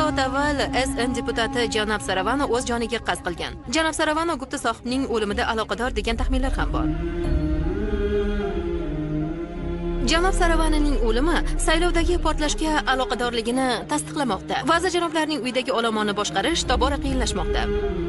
soat avval S N deputati janob Saravano o'z joniga qasd qilgan. Janob Saravano Gupta sohibning o'limida aloqador degan taxminlar ham bor. Janob Saravananing o'limi saylovdagi portlashga aloqadorligini tasdiqlamoqda. Vazir janoblarning uydagi olomonni boshqarish tobora qiyinlashmoqda.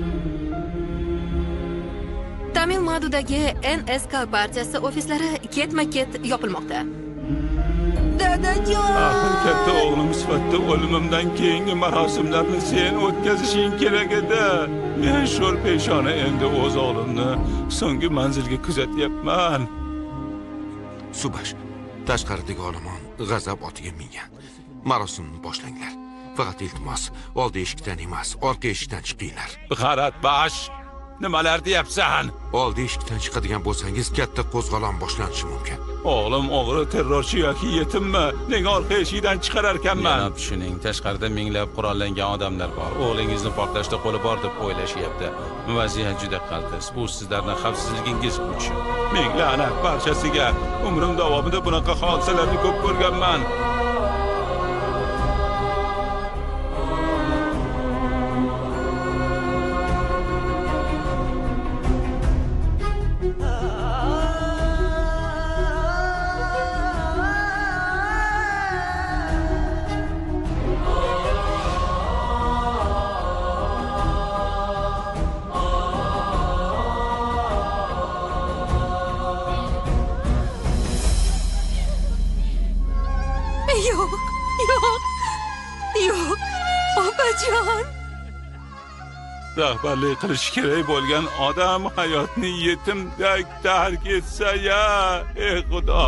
Tamil Nadudagi N S K partiyasi ofislari ketma-ket yopilmoqda. Dadajon! Axir katta o'g'lim sifatida o'limimdan keyingi marosimlarni sen o'tkazishing kerak edi. Men sho'r peshona endi o'z o'g'limni so'nggi manzilga kuzatyapman. Subash, tashqaridagi olomon g'azab otiga mingan. Marosimni boshlanglar. Faqat iltimos, oldi eshikdan emas, orqa eshikdan chiqinglar. G'arat bash. Nimalar deyapsan? Oldi eshikdan chiqadigan bo'lsangiz, katta qo'zg'olon boshlanishi mumkin. O'g'lim o'g'ri terrorchi yoki yetimmi? Nega orqa eshikdan chiqarar ekanman? Janob, tushuning, tashqarida minglab qurollangan odamlar bor. O'g'lingizni portlashda qo'li bor deb o'ylashyapti. Vaziyat juda qaltis. Bu sizlarning xavfsizligingiz uchun. Ming la'nat barchasiga. Umrim davomida bunaqa hodisalarni ko'p ko'rganman. Yo'q, yo'q, yo'q, opajon. Rahbarlik qilish kerak bo'lgan odam hayotni yetimdek tark etsa-ya, ey Xudo.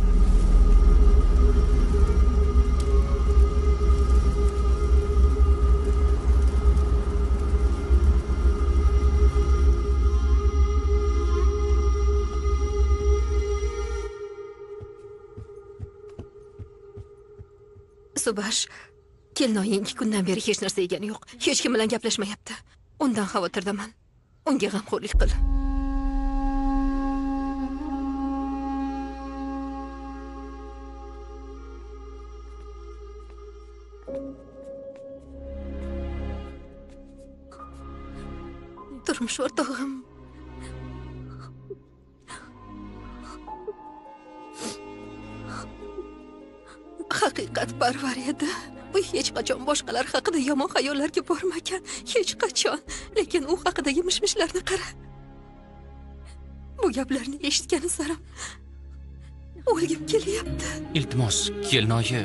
Subash, kelinoying ikki kundan beri hech narsa yegani yo'q. Hech kim bilan gaplashmayapti. Undan xavotirdaman. Unga g'amxo'rlik qil. Turmush o'rtog'im haqiqat parvar edi. U hech qachon boshqalar haqida yomon xayollarga bormagan, hech qachon. Lekin u haqidagi mishmishlarni qara. Bu gaplarni eshitgani sari o'lgim kelyapti. Iltimos, kelinoyi.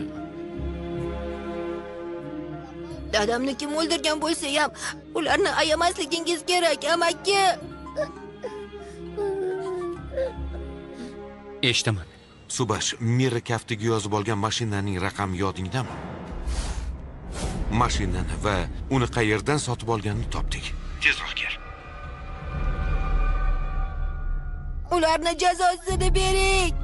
Dadamni kim o'ldirgan bo'lsa ham, ularni ayamasligingiz kerak, amaki. Eshitaman. Subash, Mira kaftiga yozib olgan mashinaning raqami yodingdami? Mashinani va uni qayerdan sotib olganini topdik. Tezroq kel. Ularni jazosini bering.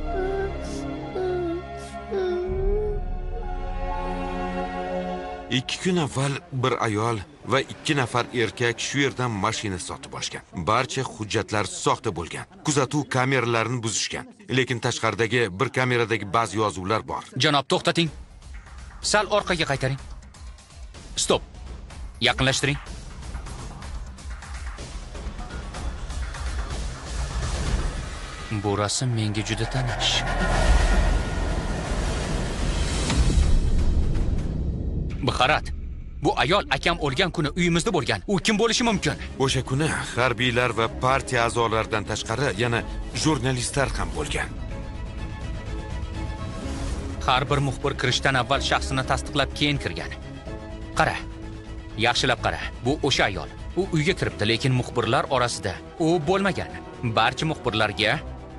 Ikki kun avval bir ayol va ikki nafar erkak shu yerdan mashina sotib olgan. Barcha hujjatlar soxta bo'lgan. Kuzatuv kameralarini buzishgan. Lekin tashqaridagi bir kameradagi ba'zi yozuvlar bor. Janob, to'xtating. Sal orqaga qaytaring. Stop. Yaqinlashtiring. Bu rasm menga juda tanish. Buxarat. Bu ayol akam o'lgan kuni uyimizda bo'lgan. U kim bo'lishi mumkin? O'sha kuni harbiylar va partiya a'zolaridan tashqari yana jurnalistlar ham bo'lgan. Har bir muxbir kirishdan avval shaxsini tasdiqlab keyin kirgan. Qara. Yaxshilab qara. Bu o'sha ayol. U uyga kiribdi, lekin muxbirlar orasida u bo'lmagan. Barcha muxbirlarga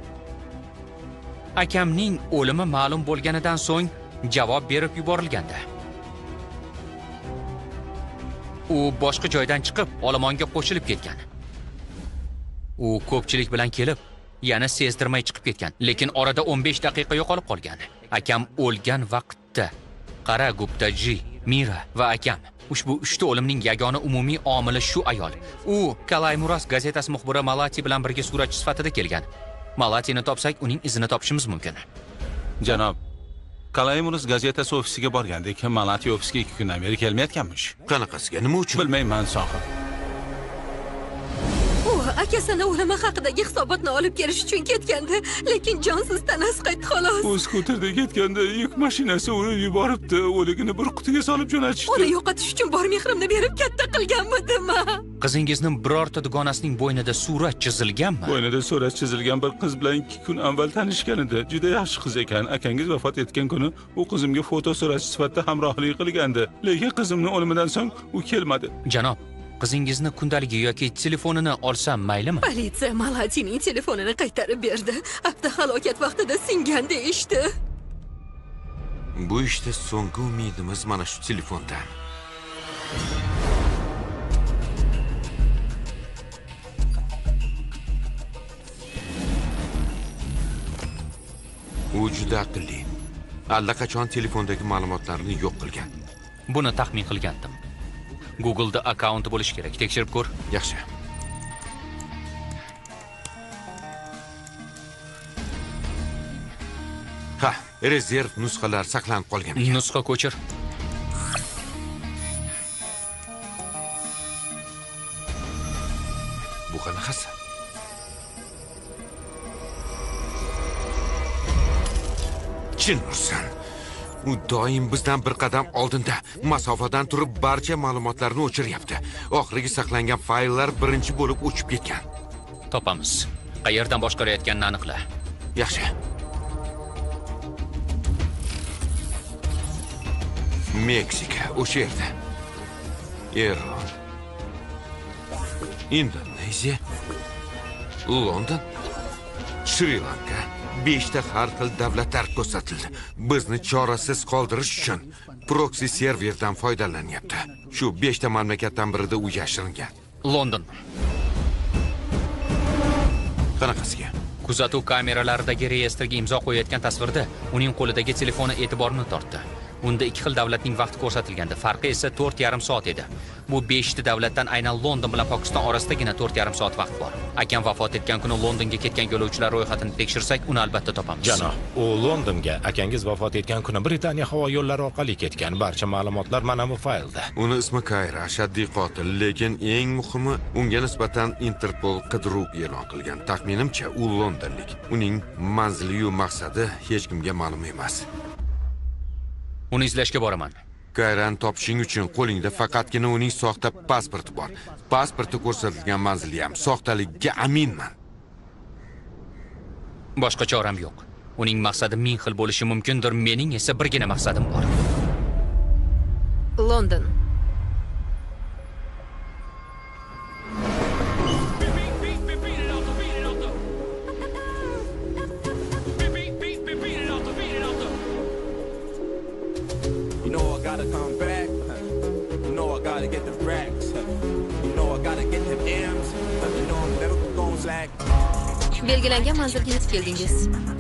akamning o'limi ma'lum bo'lganidan so'ng javob berib yuborilgandi. U boshqa joydan chiqib, olomonga qo'shilib ketgan. U ko'pchilik bilan kelib, yana sezdirmay chiqib ketgan, lekin orada o'n besh daqiqa yo'qolib qolgan. Akam o'lgan vaqtda Qara Guptaji, Mira va akam. Ushbu uchta o'limning yagona umumiy omili shu ayol. U Kalay Muras gazetasi muxbiri Malati bilan birga suratchi sifatida kelgan. Malatini topsak, uning izini topishimiz mumkin. Janob, Kalayimurus gazetasi ofisiga borgandik. Malati ofisga ikki kundan beri kelmayotganmish. Qanaqasiga, nima uchun? Bilmayman, sohib. U akasini o'limi haqidagi hisobotni olib kelish uchun ketgandi, lekin jonsiz tanasi qaytdi xolos. U skuterda ketganda yuk mashinasi uni yuboribdi. O'ligini bir qutiga solib jo'natishdi. Uni yo'qotish uchun bor mehrimni berib katta qilganmidim-a? Qizingizni birorta dugonasining bo'ynida surat chizilganmi? Bo'ynida surat chizilgan bir qiz bilan ikki kun avval tanishgan edi. Juda yaxshi qiz ekan. Akangiz vafot etgan kuni u qizimga foto suratchi sifatida hamrohlik qilgandi. Lekin qizimning o'limidan so'ng u kelmadi. Janob, qizingizni kundaligi yoki telefonini olsam maylimi? Politsiya Malatining telefonini qaytarib berdi. Avtohalokat vaqtida singan deyishdi. Bu ishda so'nggi umidimiz mana shu telefondan. U juda aqlli. Allaqachon telefondagi ma'lumotlarni yo'q qilgan. Buni taxmin qilgandim. Google'da akkaunti bo'lishi kerak. Tekshirib ko'r. Yaxshi. Ha, rezerv nusxalar saqlanib qolgan ekan. Nusxa ko'chir. Bu qanaqasi? Chin ursan. U doim bizdan bir qadam oldinda, masofadan turib barcha ma'lumotlarni o'chiryapti. Oxirgi saqlangan fayllar birinchi bo'lib o'chib ketgan. Topamiz. Qayerdan boshqarayotganini aniqla. Yaxshi. Meksika, o'sha yerda. Eron. Indoneziya. London. Shri Lanka. Beshta har xil davlatlar ko'rsatildi. Bizni chorasiz qoldirish uchun proksi serverdan foydalanyapti. Shu beshta mamlakatdan birida u yashiringan. London. Qanaqasiga? Kuzatuv kameralaridagi reyestrga imzo qo'yayotgan tasvirda uning qo'lidagi telefoni e'tiborni tortdi. Unda ikki xil davlatning vaqti ko'rsatilgandi. Farqi esa to'rt yarim soat edi. Bu beshta davlatdan aynan London bilan Pokiston orasidagina to'rt yarim soat vaqt bor. Akam vafot etgan kuni Londonga ketgan yo'lovchilar ro'yxatini tekshirsak, uni albatta topamiz. Janob, u Londonga akangiz vafot etgan kuni Britaniya havo yo'llari orqali ketgan. Barcha ma'lumotlar mana bu faylda. Uni ismi Kayra, ashaddiy qotil, lekin eng muhimi, unga nisbatan Interpol qidiruv e'lon qilgan. Taxminimcha, u londonlik. Uning manzili va maqsadi hech kimga ma'lum emas. Uni izlashga boraman. Kayrani topishing uchun qo'lingda faqatgina uning soxta pasporti bor. Pasporti ko'rsatilgan manzili ham soxtaligiga aminman. Boshqa choram yo'q. Uning maqsadi ming xil bo'lishi mumkindir, mening esa birgina maqsadim bor. London. You know I gotta come back. You know I gotta get the racks. You know I gotta get them M's. You know I'm never gonna slack. Belgilangan manzilga yetib keldingiz.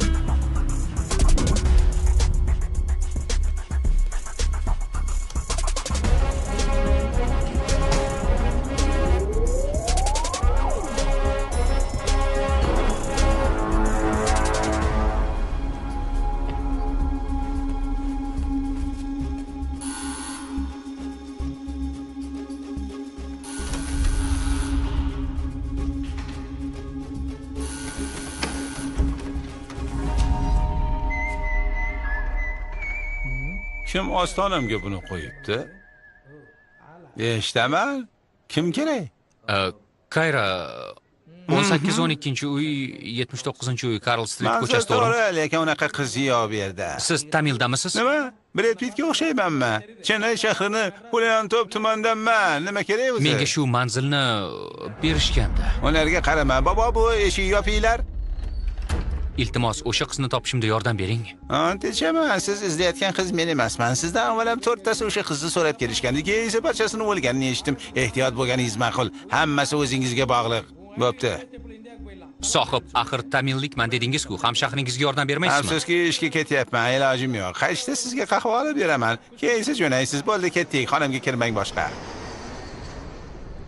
Kim ostonamga buni qo'yibdi? Eshitaman. Kim kerak? Kayra o'n sakkiz o'n ikkinchi uy, yetmish to'qqizinchi uy, Karl Street ko'chasi to'g'rimi? To'g'ri, lekin unaqa qiz yo'q bu yerda. Siz Tamildamisiz? Nima? Brad Pittga o'xshaymanmi? Chennay shahrini Puliantop tumandanman. Nima kerak o'zi? Menga shu manzilni berishgandi. Ularga qarama, bobo, bu eshik yopinglar. Iltimos, o'sha qizni topishimda yordam bering. Antichaman, siz izlayotgan qiz men emasman. Sizdan avvalab to'rttasi o'sha qizni so'rab kelishgandi. Keyin esa barchasini o'lganini eshitdim. Ehtiyot bo'lganingiz ma'qul. Hammasi o'zingizga bog'liq. Bo'pti. Sohib, axir tamillikman dedingiz-ku, hamshahringizga yordam bermaysizmi? Afsuski, ishga ketyapman, ilojim yo'q. Qaytishda sizga qahva olib beraman. Keyin esa jo'naysiz. Bo'ldi, ketdik. Xonamga kirmang boshqa.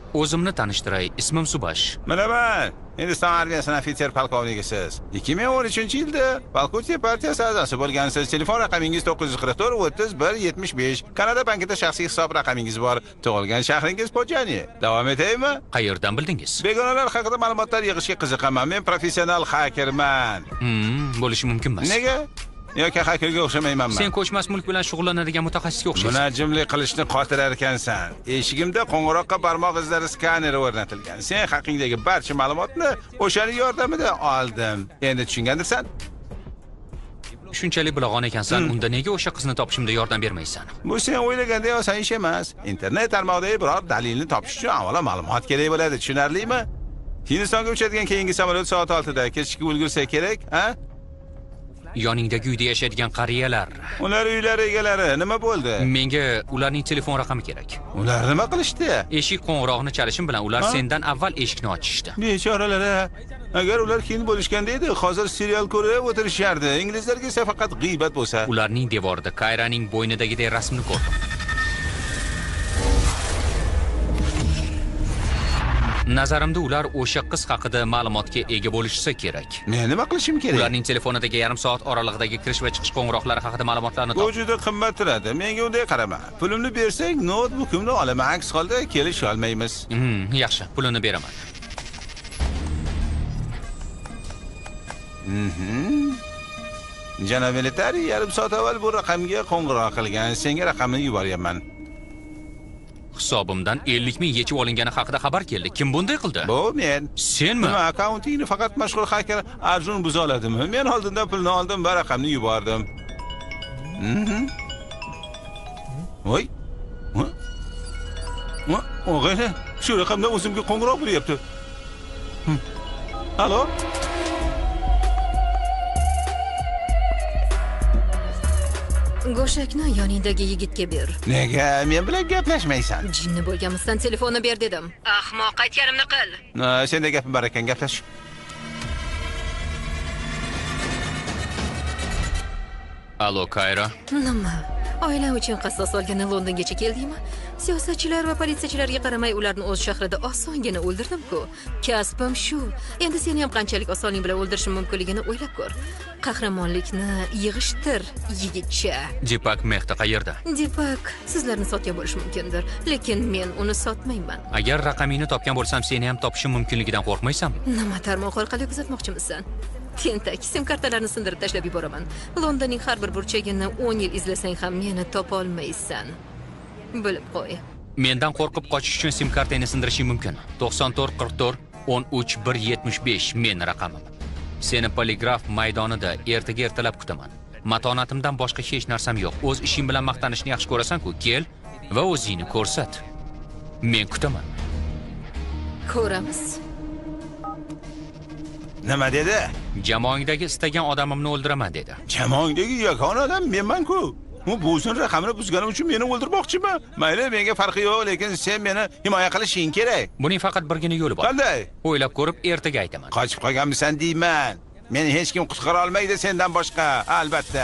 O'zimni tanishtiray. Ismim Subash. Mana man, Hindiston armiyasining ofitser polkovnigisiz. ikki ming o'n uchinchi yilda Palkutiya partiyasi a'zosi bo'lgansiz. Telefon raqamingiz to'qqiz yuz qirq to'rt o'ttiz bir yetmish besh. Kanada bankida shaxsiy hisob raqamingiz bor. Tug'ilgan shahringiz Pojani. Davom etaymi? Qayerdan bildingiz? Begonalar haqida ma'lumotlar yig'ishga qiziqaman. Men professional hakerman. Hmm, bo'lishi mumkin emas. Nega? Yoki hakerga o'xshamaymanmi? Sen ko'chmas mulk bilan shug'ullanadigan mutaxassisga o'xshaysan. Munajjimlik qilishni qotirar ekansan. Eshigimda qo'ng'iroqqa barmoq izlari skaneri o'rnatilgan. Sen haqingdagi barcha ma'lumotni o'shaning yordamida oldim. Endi tushungandirsan? Shunchalik bilag'on ekansan, unda nega o'sha qizni topishimda yordam bermaysan? Bu sen o'ylaganday oson ish emas. Internet tarmog'idagi biror dalilni topish uchun avvalo ma'lumot kerak bo'ladi. Tushunarlimi? Hindistonga uchadigan keyingi samolyot soat oltida kechga ulgursa kerak, ha? Yoningdagi uyda yashaydigan qariyalar. Ular uylari egalari, nima bo'ldi? Menga ularning telefon raqami kerak. Ular nima qilishdi? Eshik qo'ng'irog'ini chalishim bilan ular sendan avval eshikni ochishdi. Bechoralar. Agar ular keyin bo'lishganda edi, hozir serial ko'rib o'tirishardi. Inglizlarga esa faqat g'iybat bo'lsa. Ularning devorida Kayraning bo'ynidagidek rasmni ko'rdim. Nazarimda ular o'sha qiz haqida ma'lumotga ega bo'lishsa kerak. Men nima qilishim kerak? Ularning telefonidagi yarim soat oralig'idagi kirish va chiqish qo'ng'iroqlari haqida ma'lumotlarni top. Bu juda qimmat turadi. Menga unday qarama. Pulimni bersang, notebookimni olaman. Aks holda kelisha olmaymiz. Hmm, yaxshi, pulini beraman. Mhm. Janob militariy yarim soat avval bu raqamga qo'ng'iroq qilgan. Senga raqamni yuboryapman. Hisobimdan ellik ming yechib olingani haqida xabar keldi. Kim bunday qildi? Bu men. Senmi? Nima, akkauntingni faqat mashhur haker Arjun buza oladimi? Men oldindan pulni oldim va raqamni yubordim. Mhm. Voy. Va, o'g'ayli, shu raqamdan o'zimga qo'ng'iroq beryapti. Alo? Go'shakni yoningdagi yigitga ber. Nega men bilan gaplashmaysan? Jinni bo'lganmisdan telefonni ber dedim. Ahmoq, aytganimni qil. Senda gapim bor ekan, gaplash. Alo, Kayra. Nima? Oilam uchun qasos olgani Londongacha keldingmi? Siyosatchilar va politsiyachilarga qaramay ularni o'z shahrida osongina o'ldirdim-ku. Kasbim shu. Endi seni ham qanchalik osonlik bilan o'ldirishim mumkinligini o'ylab ko'r. Qahramonlikni yig'ishtir, yigitcha. Depak Mehta qayerda? Depak sizlarni sotgan bo'lish mumkindir, lekin men uni sotmayman. Agar raqamingni topgan bo'lsam, seni ham topishim mumkinligidan qo'rqmaysanmi? Nima tarmoq orqali kuzatmoqchimisan? Tentak, sim kartalarni sindirib tashlab yuboraman. Londonning har bir burchagini o'n yil izlasang ham meni topa olmaysan. Bilib qo'y. Mendan qo'rqib qochish uchun sim kartangni sindirishing mumkin. to'qson to'rt qirq to'rt o'n uch bir yetmish besh men raqamim. Seni poligraf maydonida ertaga ertalab kutaman. Matonatimdan boshqa hech narsam yo'q. O'z ishing bilan maqtanishni yaxshi ko'rasan-ku, kel va o'zingni ko'rsat. Men kutaman. Ko'ramiz. Nima dedi? Jamoangdagi istagan odamimni o'ldiraman dedi. Jamoangdagi yagona odam menman-ku. U bo'zin raqamini buzganim uchun meni o'ldirmoqchimi? Mayli, menga farqi yo'q, lekin sen meni himoya qilishing kerak. Buning faqat birgina yo'li bor. Qanday? O'ylab ko'rib ertaga aytaman. Qochib qolganmisan deyman. Meni hech kim qutqara olmaydi sendan boshqa, albatta.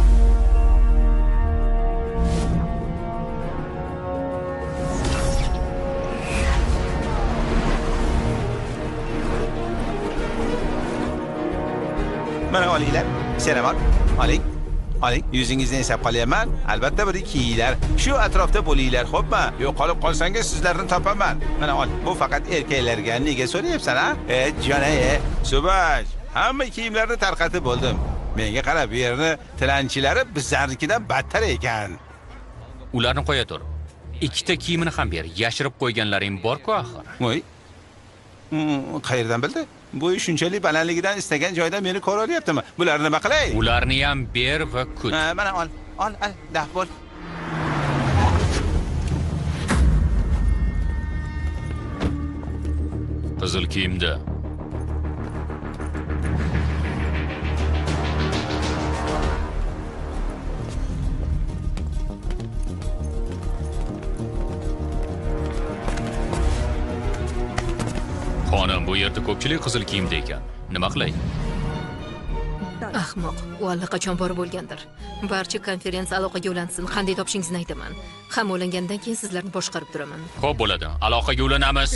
Mana olinglar. Selamot. Oling. Oling, yuzingizni esab qolyapman. Albatta bir kiyinglar. Shu atrofda bo'linglar, xo'pmi? Yo'qolib qolsangiz sizlarni topaman. Mana ol. Bu faqat erkaklarga. Nega so'rayapsan, ha? E, jonaye. Subash, hamma kiyimlarni tarqatib bo'ldim. Menga qarab, bu yerni tilanchilari bizlarnikidan battar ekan. Ularni qo'ya tur. Ikkita kiyimini ham ber. Yashirib qo'yganlaring bor-ku axir. Voy. Hmm, qayerdan bildi? Bu shunchalik balandligidan istagan joyda meni ko'ra olyaptimi? Bularni nima qilay? Ularni ham ber va kut. Ha, mana ol. Ol, al, daf bo'l. Qizil kiyimda. Xonim, bu yerda ko'pchilik qizil kiyimda ekan. Nima qilay? Ahmoq, u allaqachon borib bo'lgandir. Barcha konferensiya aloqaga ulansin, qanday topishingizni aytaman. Hamma ulangandan keyin sizlarni boshqarib turaman. Xo'p bo'ladi. Aloqaga ulanamiz.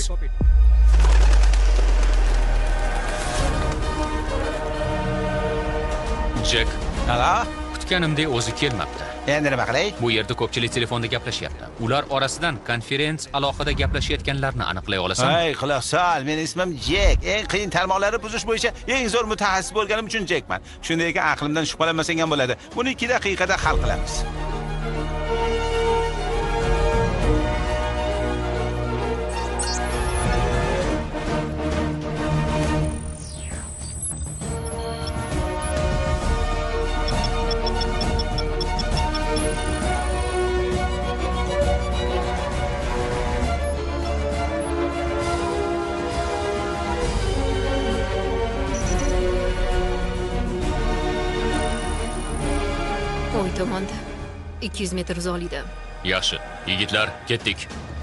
Jack, Alo? kutganimdek o'zi kelmabdi. Endi nima qilay? Bu yerda ko'pchilik telefonda gaplashyapti. Ular orasidan konferens alohida gaplashayotganlarni aniqlay olasan? Hey, quloq sol. Mening ismim Jack. Eng qiyin tarmoqlarni buzish bo'yicha eng zo'r mutaxassis bo'lganim uchun Jackman. Shunday ekan, aqlimdan shubhalanmasang ham bo'ladi. Buni ikki daqiqada hal qilamiz. O'ng tomonda ikki yuz metr uzoqlikda. Yaxshi. Yigitlar, ketdik.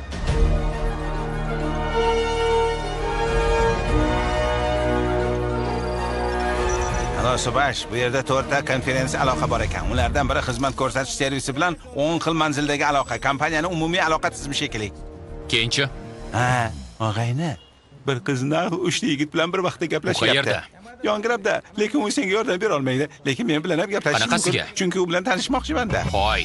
Alo, Subash, bu yerda to'rtta konferensiya aloqa bor ekan. Ulardan biri xizmat ko'rsatish servisi bilan o'n xil manzildagi aloqa, kompaniyaning umumiy aloqa tizimi shekilli. Keyinchi? Ha, og'ayni. Bir qizni uchta yigit bilan bir vaqtda U gaplashyapti. qayerda? Yongirabda, lekin u senga yordam bera olmaydi. Lekin men bilan ham gaplashish Qanaqasiga? Chunki u bilan tanishmoqchiman-da. Hoy.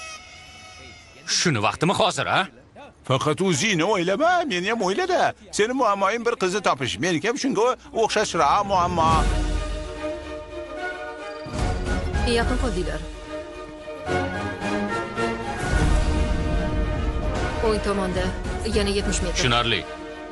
Shuni vaqtimi hozir, ha? Faqat o'zingni o'ylama, meni ham o'ylada. Seni muammoing bir qizni topish. Meniki ham shunga o'xshashroq muammo. Yaqin qoldinglar. O'ng tomonda yana yetmish metr. Tushunarli.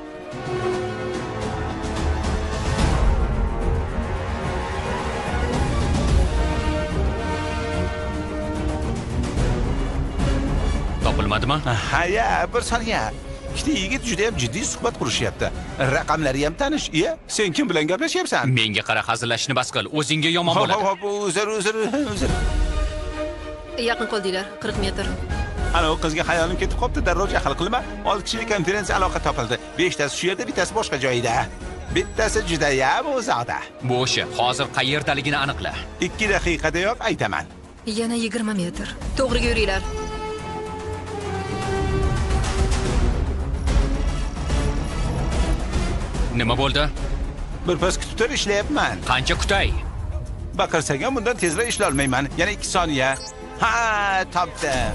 Topilmadimi? Ha, ya, bir soniya. Ikkita yigit juda ham jiddiy suhbat qurishyapti. Raqamlari ham tanish. Iya, sen kim bilan gaplashyapsan? Menga qara, hazillashni bas qil. O'zingga yomon Hop, bo'ladi. hop, uzr, uzr, uzr. Yaqin qoldinglar, qirq metr. Ana u qizga xayolim ketib qopti, darrov jahl qilma. olti kishilik konferensiya aloqa topildi. beshtasi shu yerda, bittasi boshqa joyda. Bittasi juda ham uzoqda. Bu o'sha. Hozir qayerdaligini aniqla. ikki daqiqadayoq aytaman. Yana yigirma metr. To'g'riga yuringlar. Nima bo'ldi? Birpas kutib tur, ishlayapman. Qancha kutay? Baqirsak ham bundan tezroq ishlay olmayman. Yana ikki soniya. Ha, topdim.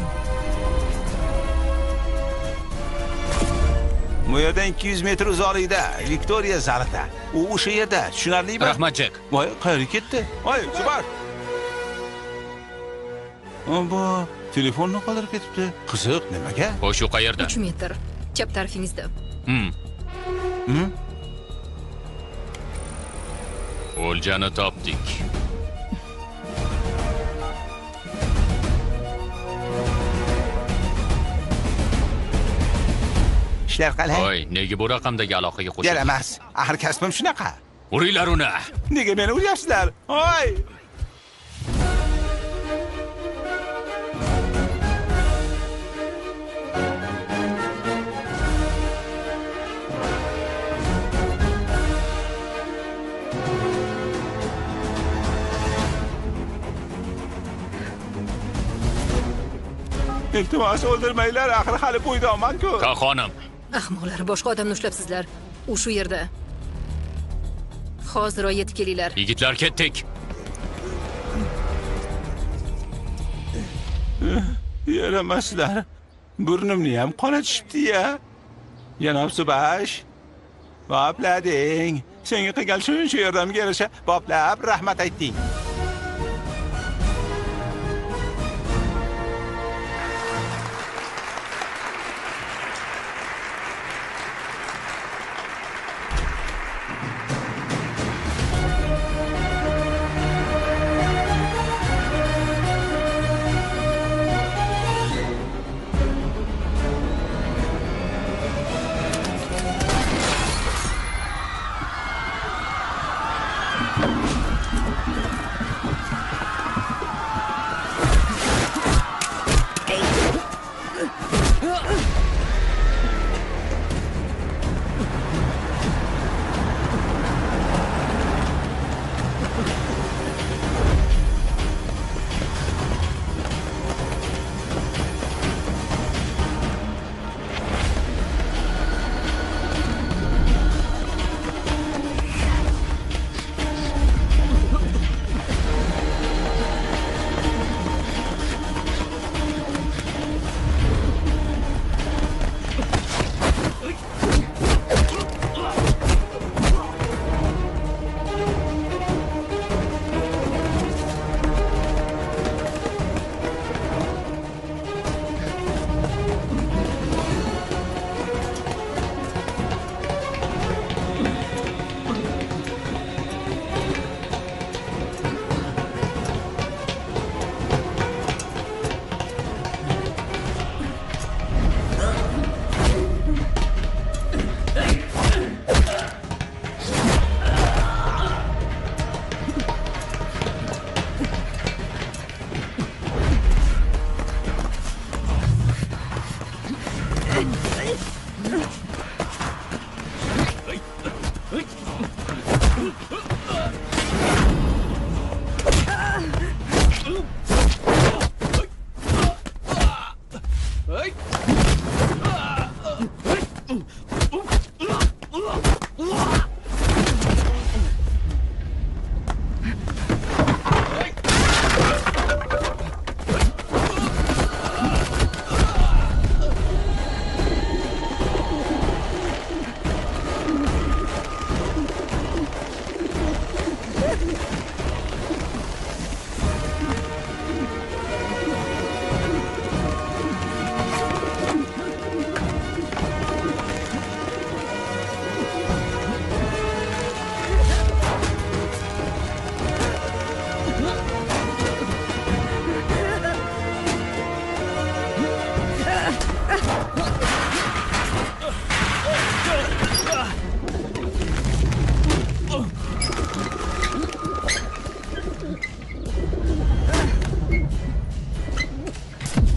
Bu yerdan ikki yuz metr uzoqlikda Viktoriya zalida. U o'sha yerda, tushunarlimi? Rahmat, Jack. Voy, qayerga ketdi? Voy, Subar. Ombo, telefonni qoldirib ketibdi. Qiziq, nimaga? Xo'sh, u qayerda? uch metr. Chap tarafingizda. Hmm. Hmm? O'ljani topdik. Ishlar qalay? Voy, nega bu raqamdagi aloqaga qo'shildi? Yaramas. Axir kasbim shunaqa. Uringlar uni. Nega meni uryapsizlar? Voy! Iltimos o'ldirmanglar, axir hali bo'ydoqman-ku. Ka xonim. Ahmoqlar, boshqa odamni ushlabsizlar. U shu yerda. Hozir yetib kelinglar. Yigitlar, ketdik. Yaramaslar. Burnimni ham qonatishibdi-ya. Janob Subash. Boplading. Senga qilgan shuncha yordamga yarasha boplab rahmat aytding.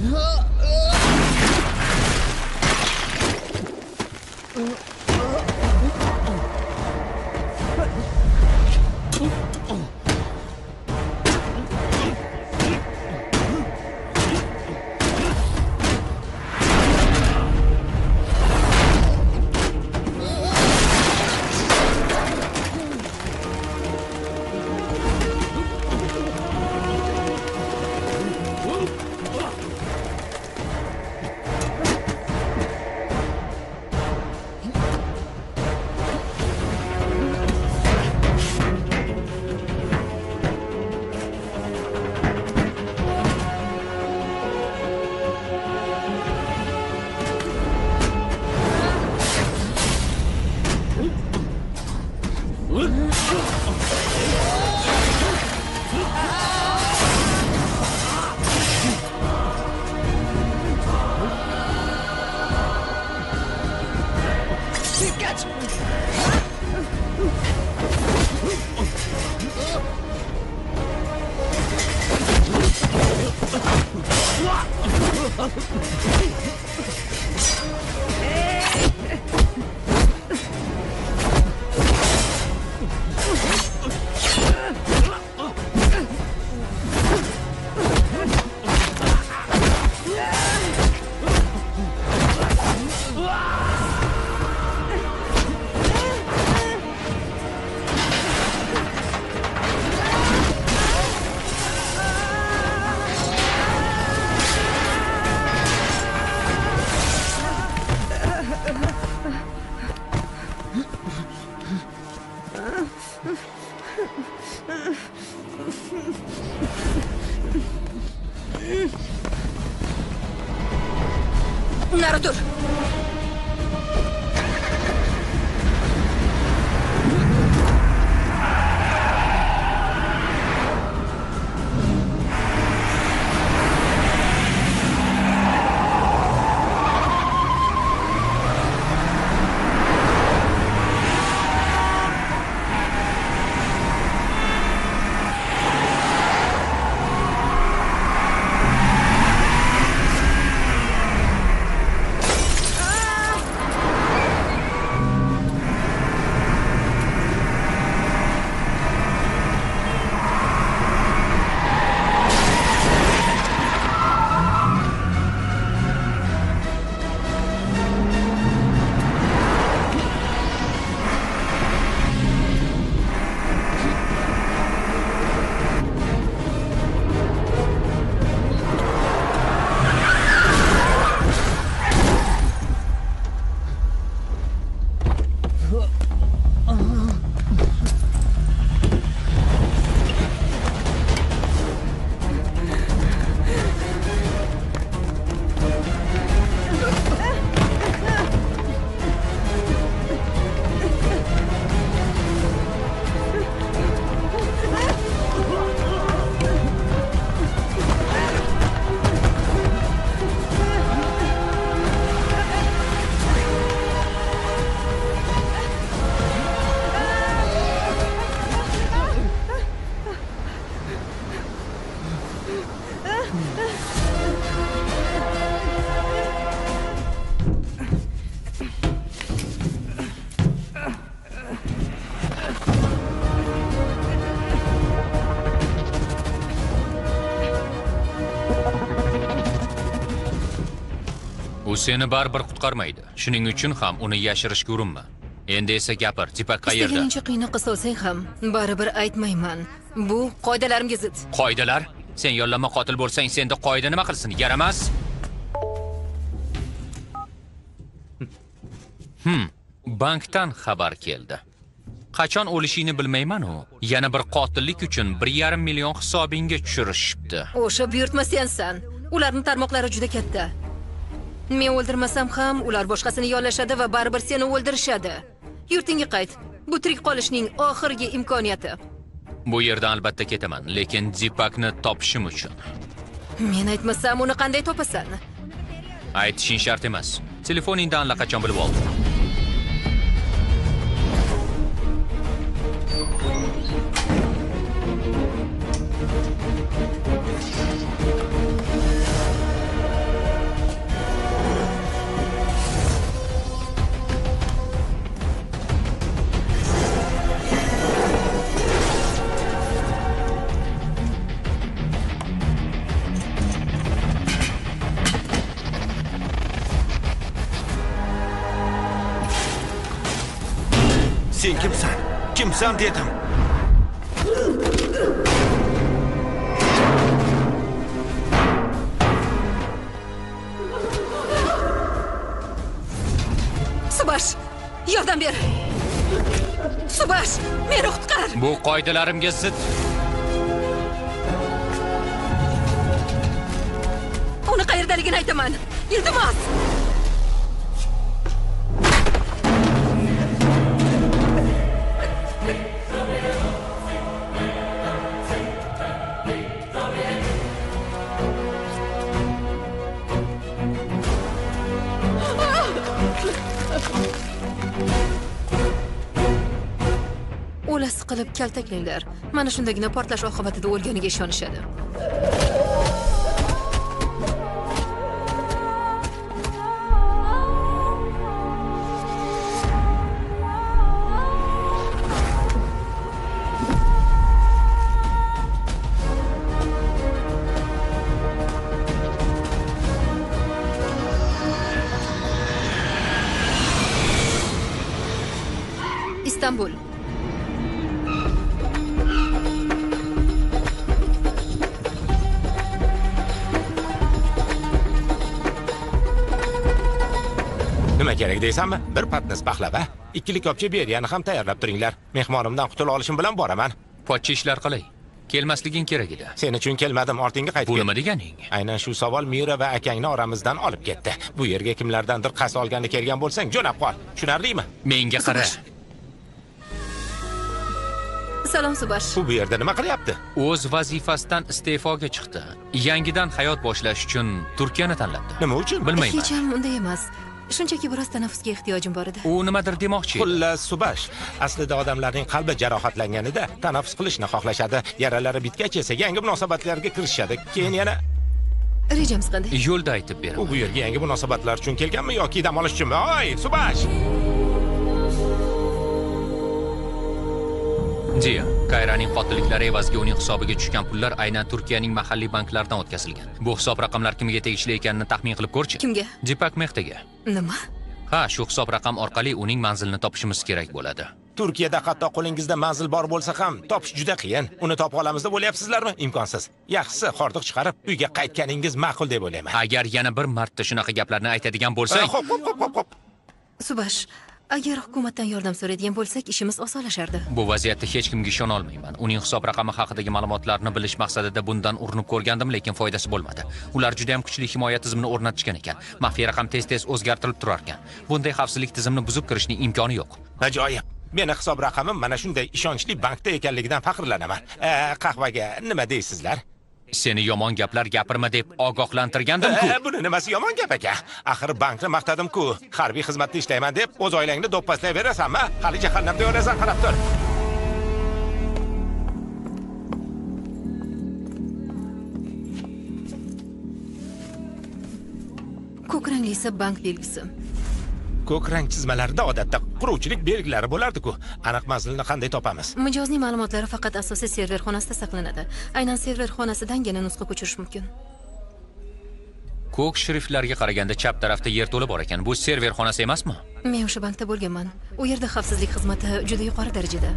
Nari dur. U seni baribir qutqarmaydi. Shuning uchun ham uni yashirishga urinma. Endi esa gapir, Dipak qayerda? Istaganingcha qiynoqqa solsang ham baribir aytmayman. Bu qoidalarimga zid. Qoidalar? Sen yollama qotil bo'lsang, senda qoida nima qilsin? Yaramas. Hmm, bankdan xabar keldi. Qachon o'lishingni bilmayman-u, yana bir qotillik uchun bir yarim million hisobingga tushirishibdi. O'sha buyurtma sensan. Ularning tarmoqlari juda katta. Men o'ldirmasam ham ular boshqasini yollashadi va baribir seni o'ldirishadi. Yurtingga qayt. Bu tirik qolishning oxirgi imkoniyati. Bu yerdan albatta ketaman, lekin Dipakni topishim uchun. Men aytmasam uni qanday topasan? Aytishing shart emas. Telefoningdan allaqachon bilib oldim. Sen kimsan? Kimsan dedim. Subash, yordam ber. Subash, meni qutqar. Bu qoidalarimga zid. Uni qayerdaligini aytaman. Iltimos. O'lasi qilib kaltaklanglar. Mana shundagina portlash oqibatida o'lganiga ishonishadi. İstanbul. Nima kerak deysanmi? Bir patnis paxlava, ikkili kopcha beriyani ham tayyorlab turinglar. Mehmonimdan qutula olishim bilan boraman. Pochcha ishlar qalay? Kelmasliging kerak edi. Sen uchun kelmadim, ortingga qaytib Bu nima deganing? Aynan shu savol Mira va akangni oramizdan olib ketdi. Bu yerga kimlardandir qas olgani kelgan bo'lsang, jo'nab qol. Tushunarlimi? Menga qara. Salom Subash. U bu yerda nima qilyapti? O'z vazifasidan iste'foga chiqdi. Yangidan hayot boshlash uchun Turkiyani tanlabdi. Nima uchun? Bilmayman. Hech ham unday emas. Shunchaki biroz tanaffusga ehtiyojim bor edi. U nimadir demoqchi edi. Xullas, Subash, aslida odamlarning qalbi jarohatlanganida tanaffus qilishni xohlashadi. Yaralari bitgach esa yangi munosabatlarga kirishadi. Keyin yana Rejamiz qanday? Yo'lda aytib beraman. u bu yerga yangi munosabatlar uchun kelganmi yoki dam olish uchunmi? Oy, Subash! Jiya, Kayraning qotilliklari evaziga uning hisobiga tushgan pullar aynan Turkiyaning mahalliy banklaridan o'tkazilgan. Bu hisob raqamlar kimga tegishli ekanini taxmin qilib ko'rchi. Kimga? Dipak Mehtaga. Nima? Ha, shu hisob raqam orqali uning manzilini topishimiz kerak bo'ladi. Turkiyada hatto qo'lingizda manzil bor bo'lsa ham topish juda qiyin. Uni topa olamiz deb o'ylayapsizlarmi? Imkonsiz. Yaxshisi hordiq chiqarib uyga qaytganingiz ma'qul deb o'ylayman. Agar yana bir marta shunaqa gaplarni aytadigan bo'lsang, Hop, hop, hop, hop, hop. Subash, agar hukumatdan yordam so'raydigan bo'lsak, ishimiz osonlashardi. bu vaziyatda hech kimga ishona olmayman. Uning hisob raqami haqidagi ma'lumotlarni bilish maqsadida bundan urinib ko'rgandim, lekin foydasi bo'lmadi. Ular juda ham kuchli himoya tizimini o'rnatishgan ekan. Maxfiy raqam tez-tez o'zgartirilib turar ekan. Bunday xavfsizlik tizimini buzib kirishning imkoni yo'q. Ajoyib. Meni hisob raqamim mana shunday ishonchli bankda ekanligidan faxrlanaman. E, qahvaga nima deysizlar? Seni yomon gaplar gapirma deb ogohlantirgandim-ku. E, buni nimasi yomon gap ekan? Axir bankni maqtadim-ku. Harbiy xizmatda ishlayman deb o'z oilangni do'ppaslayverasanmi? Hali jahannamda yorasan, qarab tur. Ko'k rangli esa bank belgisi. Ko'k rang chizmalarda odatda quruvchilik belgilari bo'lardi-ku. Aniq manzilni qanday topamiz? Mijozning ma'lumotlari faqat asosiy server xonasida saqlanadi. Aynan server xonasidangina nusxa ko'chirish mumkin. Ko'k shriftlarga qaraganda chap tarafda yerto'la bor ekan. Bu server xonasi emasmi? Men o'sha bankda bo'lganman. U yerda xavfsizlik xizmati juda yuqori darajada.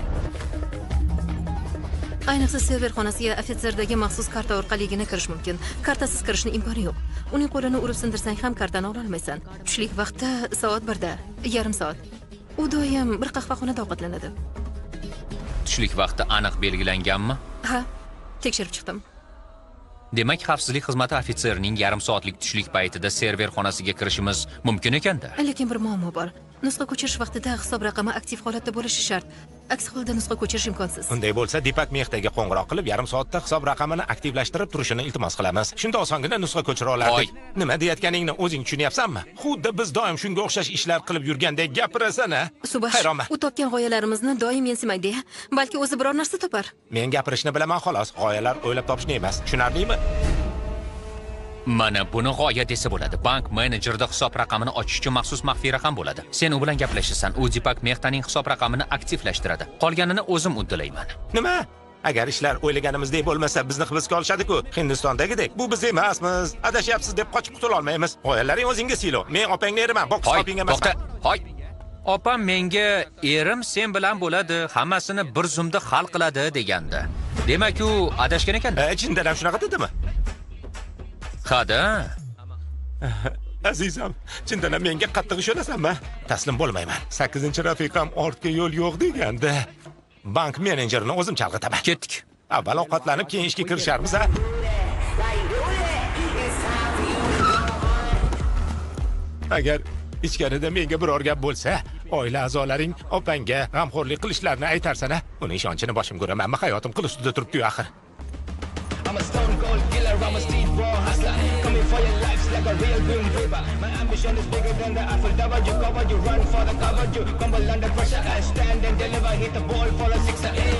Ayniqsa server xonasiga ofitserdagi maxsus karta orqaligina kirish mumkin. Kartasiz kirishning imkoni yo'q. Uning qo'lini urib sindirsang ham kartani ola olmaysan. Tushlik vaqtda soat birda, yarim soat. U doim bir qahvaxonada ovqatlanadi. Tushlik vaqti aniq belgilanganmi? Ha, tekshirib chiqdim. Demak, xavfsizlik xizmati ofitserining yarim soatlik tushlik paytida server xonasiga kirishimiz mumkin ekanda. Lekin bir muammo bor. Nusxa ko'chirish vaqtida hisob raqami aktiv holatda bo'lishi shart. Aksi holda nusxa ko'chirish imkonsiz. Unday bo'lsa, Dipak Mehtaga qo'ng'iroq qilib, yarim soatda hisob raqamini aktivlashtirib turishini iltimos qilamiz. Shunda osongina nusxa ko'chira olardik. Nima deyotganingni o'zing tushunyapsanmi? Xuddi biz doim shunga o'xshash ishlar qilib yurgandek gapirasan-a? Subash, u topgan g'oyalarimizni doim mensimaydi-ya. Balki o'zi biror narsa topar. Men gapirishni bilaman xolos. G'oyalar o'ylab topishni emas. Tushunarlimi? Mana buni g'oya desa bo'ladi. Bank menejerida hisob raqamini ochish uchun maxsus maxfiy raqam bo'ladi. Sen u bilan gaplashasan. U Dipak Mehtaning hisob raqamini aktivlashtiradi. Qolganini o'zim uddalayman. Nima? Agar ishlar o'ylaganimizdek bo'lmasa, bizni hibsga olishadi-ku. Hindistondagidek. Bu biz emasmiz. Adashyapsiz deb qochib qutula olmaymiz. G'oyalaring o'zinga silo. Men opangni eriman. Boks oping emasman. To'xta. Hoy. Opam menga erim sen bilan bo'ladi, hammasini bir zumda hal qiladi degandi. Demak, u adashgan ekan. E, chindan ham shunaqa dedimi? Qada? Azizam, chindan ham menga qattiq ishonasanmi? Taslim bo'lmayman. sakkizinchi rafiqam ortga yo'l yo'q deganda. Bank menejerini o'zim chalg'itaman. Ketdik. Avval ovqatlanib, keyin ishga kirisharmiz, a? Agar ichkarida menga biror gap bo'lsa, oila a'zolaring opangga g'amxo'rlik qilishlarini aytarsana. Uni ishonchini boshimga uramanmi? Hayotim qil ustida turibdi-yu axir. I'm a stone cold killer, I'm a street raw hustler. Coming for your lives like a real grim reaper. My ambition is bigger than the Eiffel Tower. You cover, you run for the cover, you crumble under pressure. I stand and deliver, hit the ball for a sixer. Hey.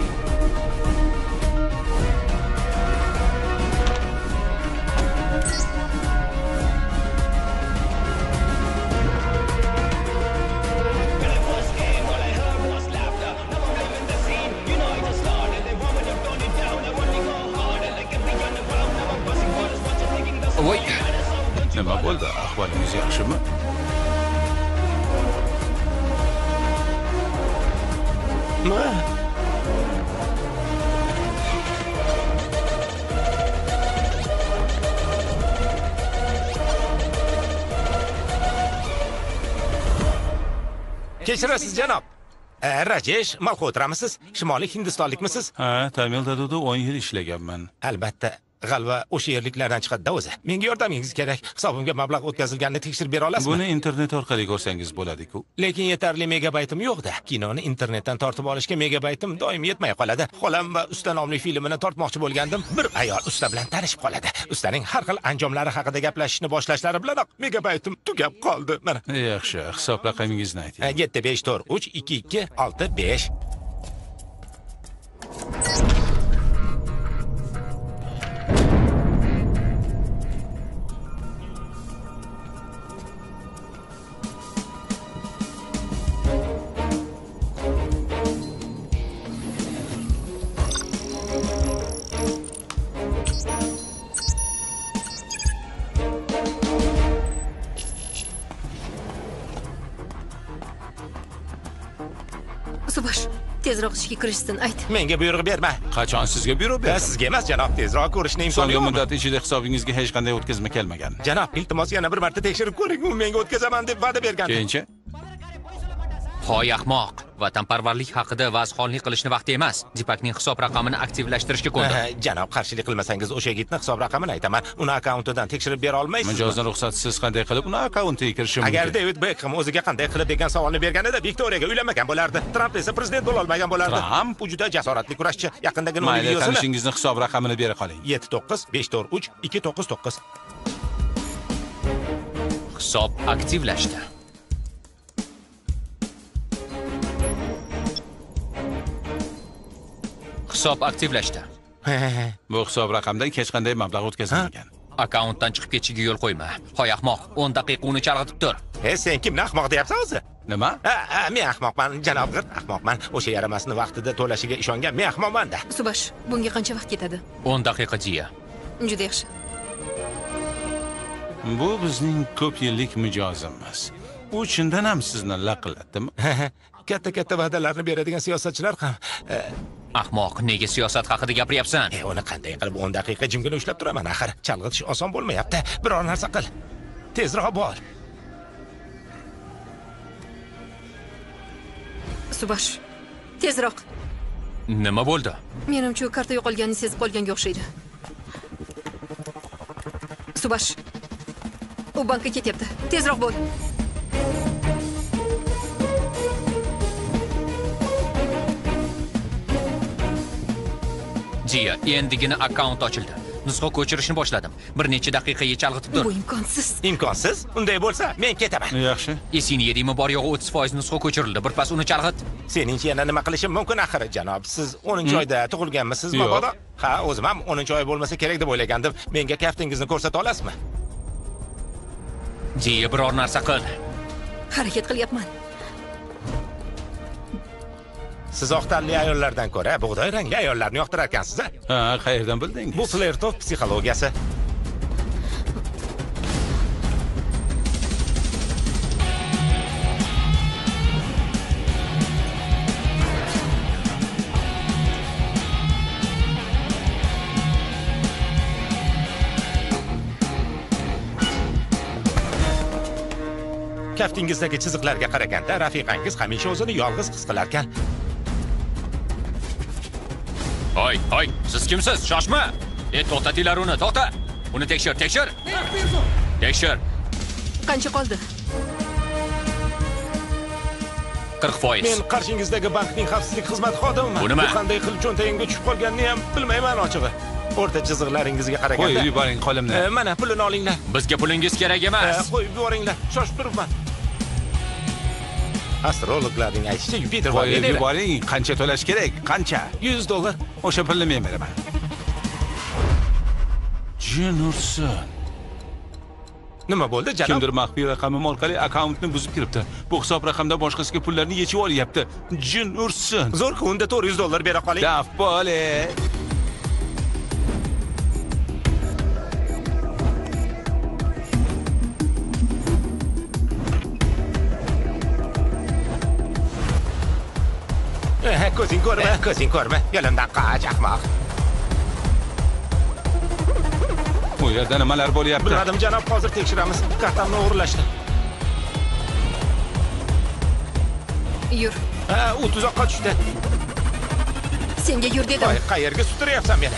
Voy, nima bo'ldi? Ahvolingiz yaxshimi? Ma. Kechirasiz janob. E, Rajesh, Malhotrammisiz? Shimoliy Hindistonlikmisiz? Ha, Tamil Daduda o'n yil ishlaganman. Albatta. G'alva o'sha yerliklardan chiqadi-da o'zi. Menga yordamingiz kerak. Hisobimga mablag' o'tkazilganini tekshirib bera olasizmi? Buni internet orqali ko'rsangiz bo'ladi-ku. Lekin yetarli megabaytim yo'q-da. Kinoni internetdan tortib olishga megabaytim doim yetmay qoladi. Xolam va usta nomli filmini tortmoqchi bo'lgandim. Bir ayol usta bilan tanishib qoladi. Ustaning har xil anjomlari haqida gaplashishni boshlashlari bilanoq megabaytim tugab qoldi. Mana. Yaxshi, hisob raqamingizni ayting. yetti besh to'rt uch ikki ikki olti besh. Subash, tezroq ishga kirishsin, ayt. Menga buyruq berma. Qachon sizga buyruq berdim? Sizga emas, janob, tezroq ko'rishni imkoni So'nggi yo'qmi? muddat ichida hisobingizga hech qanday o'tkazma kelmagan. Janob, iltimos yana bir marta tekshirib ko'ring, u menga o'tkazaman deb va'da bergandi. Keyinchi? Hoy ahmoq, vatanparvarlik haqida vazxonlik qilishni vaqti emas. Dipakning hisob raqamini aktivlashtirishga qo'ydim. Janob, qarshilik qilmasangiz o'sha yigitning hisob raqamini aytaman. Uni akkauntidan tekshirib bera olmaysizmi? Mijozdan ruxsatsiz qanday qilib uni akkauntiga kirishim mumkin? Agar David Beckham o'ziga qanday qilib degan savolni berganida Viktoriyaga uylanmagan bo'lardi. Tramp esa prezident bo'la olmagan bo'lardi. Tramp u juda jasoratli kurashchi. Yaqindagi Mayli, videosini tanishingizni hisob raqamini bera qoling. yetti to'qqiz besh to'rt uch ikki to'qqiz to'qqiz. Hisob aktivlashdi. Hisob aktivlashdi. Bu hisob raqamdan hech qanday mablag' o'tkazilmagan. Akkauntdan chiqib ketishiga yo'l qo'yma. Hoy ahmoq, o'n daqiqa uni chalg'itib tur. He, sen kimni ahmoq deyapsan o'zi? Nima? Ha, ha, men ahmoqman, janob G'irt, ahmoqman. O'sha yaramasini vaqtida to'lashiga ishongan men ahmoqman-da. Subash, bunga qancha vaqt ketadi? o'n daqiqa jiya. Juda yaxshi. Bu bizning ko'p yillik mijozimiz. U chindan ham sizni laqillatdimi? Katta-katta va'dalarni beradigan siyosatchilar ham ahmoq, nega siyosat haqida gapiryapsan? E, uni qanday qilib o'n daqiqa jimgina ushlab turaman axir? Chalg'itish oson bo'lmayapti. Biror narsa qil. Tezroq bor. Subash, tezroq. Nima bo'ldi? Menimcha, karta yo'qolganini sezib qolganga o'xshaydi. Subash, u bankka ketyapti. Tezroq bo'l. Jiya, endigina akkaunt ochildi. Nusxa ko'chirishni boshladim. Bir necha daqiqaga chalg'itib tur. Bu imkonsiz. Imkonsiz? Unday bo'lsa, men ketaman. Yaxshi. Esingni yedingmi, bor yo'g'i o'ttiz foiz nusxa ko'chirildi. Birpas uni chalg'it. Seningcha yana nima qilishim mumkin axir, janob? Siz o'ninchi oyda tug'ilganmisiz, mabodo? Ha, o'zim ham o'ninchi oy bo'lmasa kerak deb o'ylagandim. Menga kaftingizni ko'rsata olasizmi? Jiya, biror narsa qil. Harakat qilyapman. Siz oq tanli ayollardan ko'ra bug'doy rangli ayollarni yoqtirar ekansiz, a? Ha, qayerdan bildingiz? Bu Flertov psixologiyasi. Kaftingizdagi chiziqlarga qaraganda rafiqangiz hamisha o'zini yolg'iz his qilar ekan. Hoy, hoy, siz kimsiz? Shoshma! E, to'xtatinglar uni, to'xta! Uni tekshir, tekshir! Tekshir! Qancha qoldi? qirq foiz. Men qarshingizdagi bankning xavfsizlik xizmati xodimiman. Bu nima? Bu qanday qilib cho'ntagimga tushib qolganini ham bilmayman ochig'i. O'rta chiziqlaringizga qaraganda. Qo'yib yuboring qo'limni. E, mana pulini olinglar. Bizga pulingiz kerak emas. E, qo'yib yuboringlar. Shoshib turibman. Astrologlarning aytishicha Yupiter va Qo'yib Venera. yuboring. Qancha to'lash kerak? Qancha? yuz dollar. O'sha pulni men beraman. Jin ursin. Nima bo'ldi, janob? Kimdir maxfiy raqamim orqali akkauntni buzib kiribdi. Bu hisob raqamda boshqasiga pullarni yechib olyapti. Jin ursin. Zo'r-ku, unda to'rt yuz dollar bera qoling. Daf bo'le. Eh, ko'zing ko'rma, ko'zing ko'rma. Yo'limdan qoch, ahmoq. Bu yerda nimalar bo'lyapti? Bilmadim, janob, hozir tekshiramiz. Kartamni o'g'irlashdi. Yur. Ha, u tuzoqqa tushdi. Senga yur dedim. Voy, qayerga sudrayapsan meni?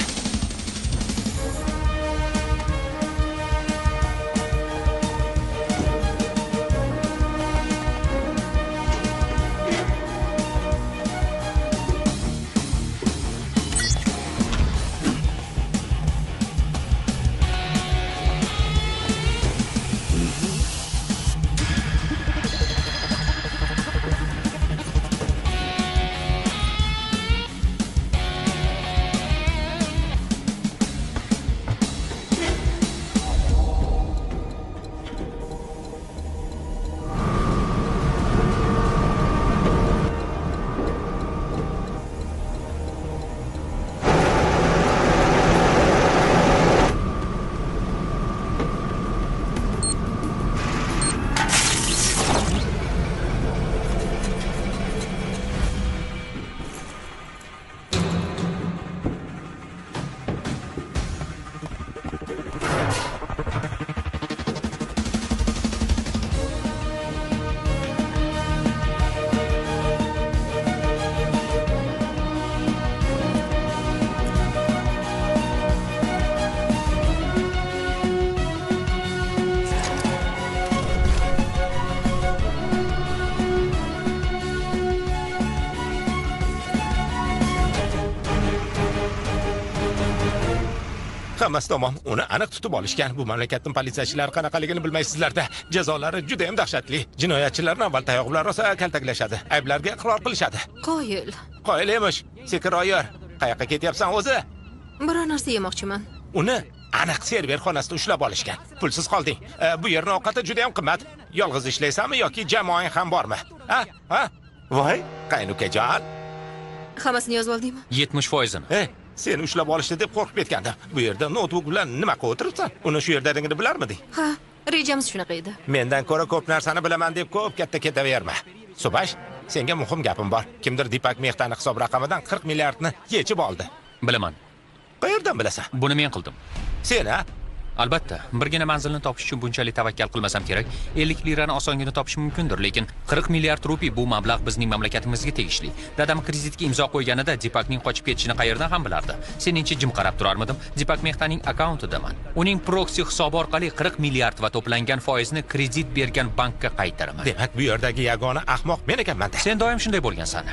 Hammasi tamom. Uni aniq tutib olishgan. Bu mamlakatning politsiyachilari qanaqaligini bilmaysizlarda. Jazolari juda ham dahshatli. Jinoyatchilarni avval tayoq bilan rosa kaltaklashadi. Ayblarga iqror qilishadi. Qoyil. Qoyil emish. Sekroyer. Qayoqqa ketyapsan o'zi? Biror narsa yemoqchiman. Uni aniq server xonasida ushlab olishgan. Pulsiz qolding. E, bu yerning ovqati juda ham qimmat. Yolg'iz ishlaysanmi yoki jamoang ham bormi? Ha? Ha? Voy, qaynukajon. Hammasini yozib oldingmi? yetmish foizini. Hey, seni ushlab olishdi deb qo'rqib ketgandim. Bu yerda notebook bilan nima qilib o'tiribsan? Uni shu yerdaligini bilarmiding? Ha, rejamiz shunaqa edi. Mendan ko'ra ko'p narsani bilaman deb ko'p katta ketaverma. Subash, senga muhim gapim bor. Kimdir Dipak Mehtani hisob raqamidan qirq milliardni yechib oldi. Bilaman. Qayerdan bilasan? Buni men qildim. Sen, ha? Albatta, birgina manzilni topish uchun bunchalik tavakkal qilmasam kerak. ellik lirani osongina topish mumkindir, lekin qirq milliard rupiy bu mablag' bizning mamlakatimizga tegishli. Dadam kreditga imzo qo'yganida Dipakning qochib ketishini qayerdan ham bilardi. Seningcha jim qarab turarmidim? Dipak Mehtaning akkauntidaman. Uning proksi hisobi orqali qirq milliard va to'plangan foizni kredit bergan bankka qaytaraman. Demak, bu yerdagi yagona ahmoq men ekanman-da. Sen doim shunday bo'lgansan.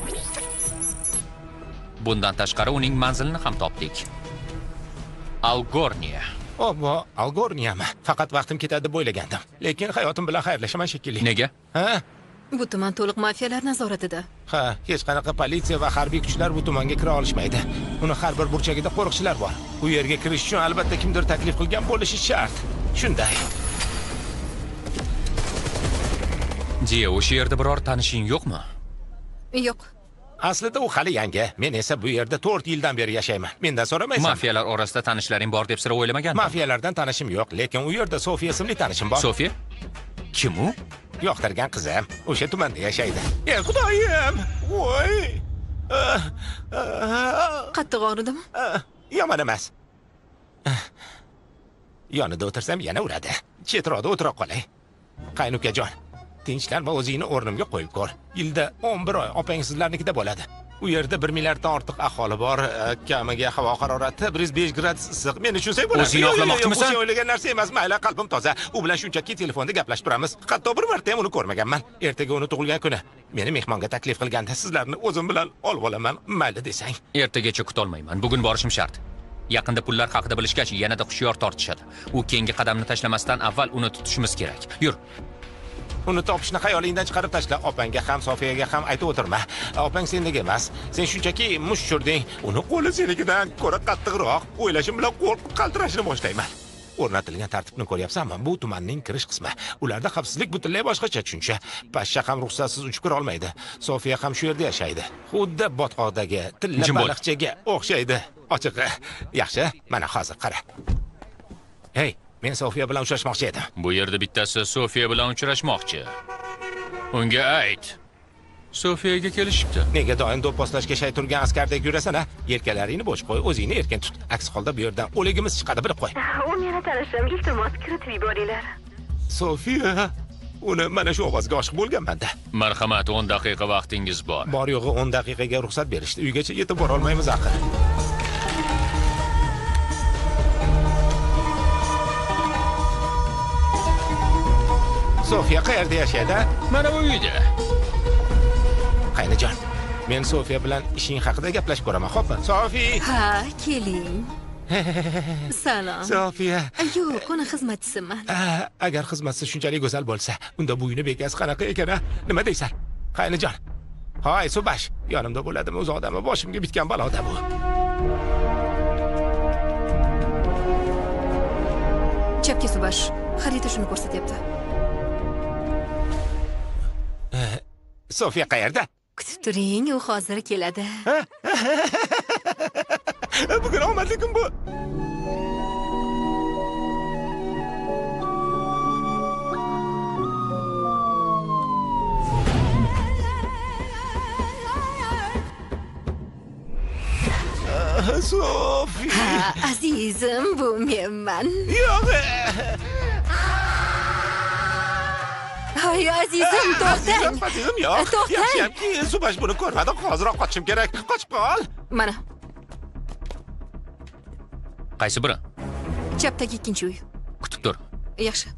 Bundan tashqari uning manzilini ham topdik. Algorniya. Obbo, Algorniyami? Faqat vaqtim ketadi deb o'ylagandim. Lekin hayotim bilan xayrlashaman shekilli. Nega? Ha? Bu tuman to'liq mafiyalar nazoratida. Ha, hech qanaqa politsiya va harbiy kuchlar bu tumanga kira olishmaydi. Uni har bir burchagida qo'riqchilar bor. U yerga kirish uchun albatta kimdir taklif qilgan bo'lishi shart. Shunday. Jiya, o'sha yerda biror tanishing yo'qmi? Yo'q. Aslida u hali yangi. Men esa bu yerda to'rt yildan beri yashayman. Mendan so'ramaysan. Mafiyalar orasida tanishlaring bor deb sira o'ylamagandim. Mafiyalardan tanishim yo'q, lekin u yerda Sofiya ismli tanishim bor. Sofiya? Kim u? Yoqtirgan qizim. O'sha tumanda yashaydi. Ey xudoyim! Voy! Qattiq og'ridimi? Yomon emas. Yonida o'tirsam yana uradi. Chetroqda o'tirib qolay. Qaynukajon, tinchlan va o'zingni o'rnimga qo'yib ko'r. Yilda o'n bir oy opang sizlarnikida bo'ladi. U yerda bir milliarddan ortiq aholi bor. Kamiga havo harorati bir yuz besh gradus issiq. Meni tushunsak bo'ladi. O'zingni oqlamoqchimisan? O'zing o'ylagan narsa emas, mayli, qalbim toza. U bilan shunchaki telefonda gaplashib turamiz. Hatto bir marta ham uni ko'rmaganman. Ertaga uni tug'ilgan kuni meni mehmonga taklif qilganda sizlarni o'zim bilan olib olaman, mayli desang. Ertagacha kutolmayman. Bugun borishim shart. Yaqinda pullar haqida bilishgach, yanada hushyor tortishadi. U keyingi qadamni tashlamasdan avval uni tutishimiz kerak. Yur. Uni topishni xayolingdan chiqarib tashla. Opangga ham, Sofiyaga ham aytib o'tirma. Opang sendek emas. Sen shunchaki mush tushurding. Uni qo'li senikidan ko'ra qattiqroq. O'ylashim bilan qo'rqib qaltirashni boshlayman. O'rnatilgan tartibni ko'ryapsanmi? Bu tumanning kirish qismi. Ularda xavfsizlik butunlay boshqacha tushuncha. Pashsha ham ruxsatsiz uchib kira olmaydi. Sofiya ham shu yerda yashaydi. Xuddi botqoqdagi tilla baliqchaga o'xshaydi. Ochig'i. Yaxshi, mana hozir qara. Hey, men Sofiya bilan uchrashmoqchi edim. Bu yerda bittasi Sofiya bilan uchrashmoqchi. Unga ayt. Sofiyaga kelishibdi. Nega doim do'pposlashga shay turgan askardek yurasan-a? Yelkalaringni bo'sh qo'y, o'zingni erkin tut. Aks holda bu yerdan o'ligimiz chiqadi, bilib qo'y. U meni tanishim, iltimos kiritib yuboringlar. Sofiya, uni mana shu ovozga oshiq bo'lganman-da. Marhamat, o'n daqiqa vaqtingiz bor. Bor yo'g'i o'n daqiqaga ruxsat berishdi. Uygacha yetib bora olmaymiz axir. Sofiya qayerda yashaydi? Mana bu uyda. Qaynajon, men Sofiya bilan ishing haqida gaplashib ko'raman, xo'pmi? Sofi! Ha, keling. Salom. Sofiya. Yo'q, uni xizmatchisiman. Agar xizmatchi shunchalik go'zal bo'lsa, unda bu uyni bekasi qanaqa ekan-a? Nima deysan? Qaynajon. Hoy, Subash, yonimda bo'ladimi, uzoqdami? Boshimga bitgan baloda bu. Chapga Subash, xarita shuni ko'rsatyapti. Sofiya qayerda? Kutib turing, u hozir keladi. Bugun omadli kun bu. Sofiya. Ha, azizim, bu menman. Yo'q. Hay azizim, to'xtang. Azizim, yo'q. Yaxshiyamki, Subash buni ko'rmadi. Hoziroq qochishim kerak. Qochib qol. Mana. Qaysi biri? Chapdagi ikkinchi uy. Kutib tur. Yaxshi.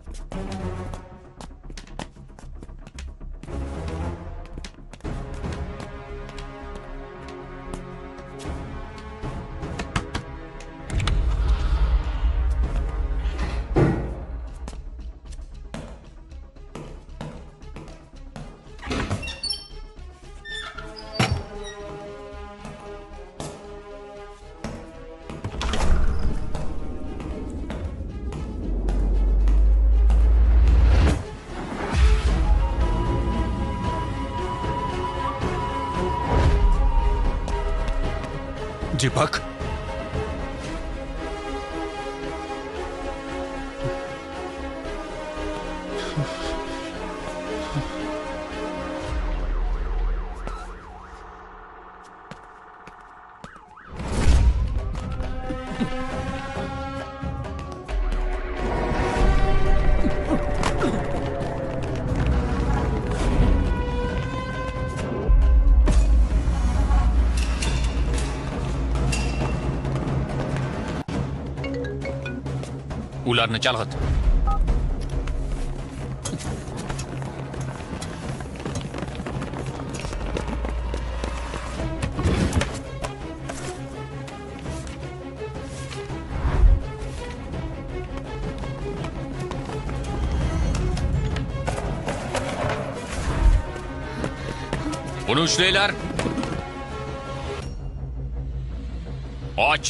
Dipak. Ularni chalg'it. Uni ushlanglar. Och.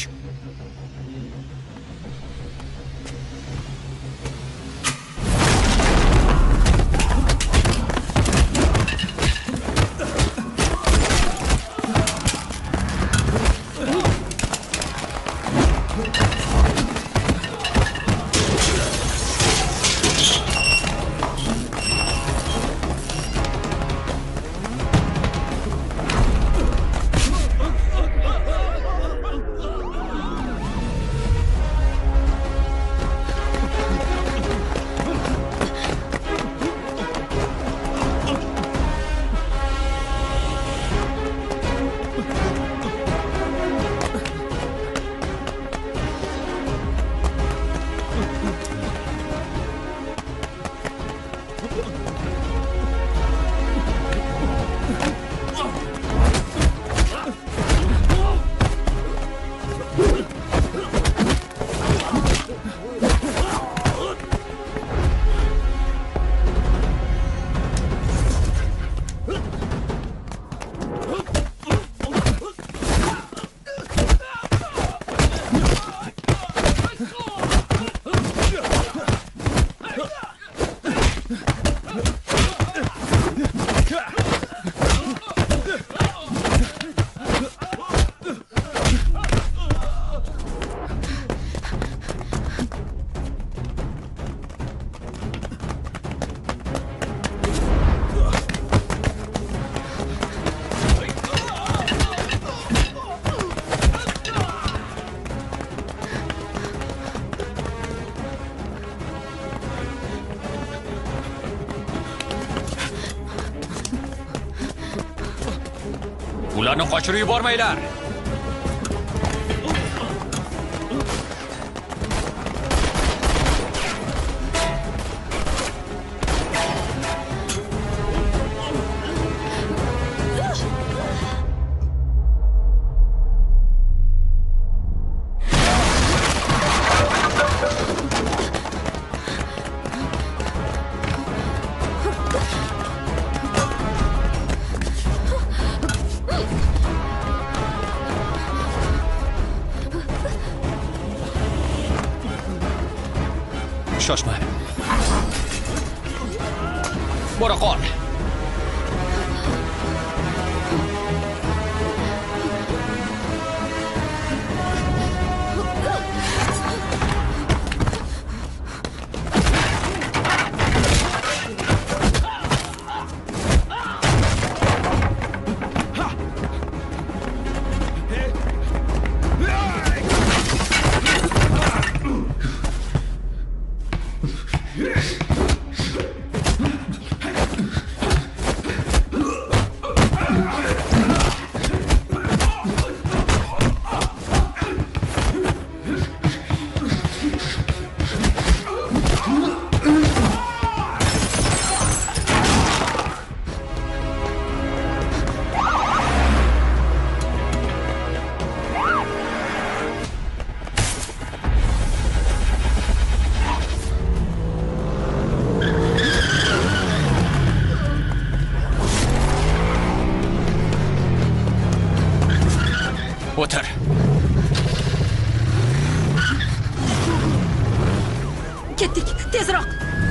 Ularni qochirib yubormanglar. Shoshma. Bora qol. O'tir. Ketdik, tezroq.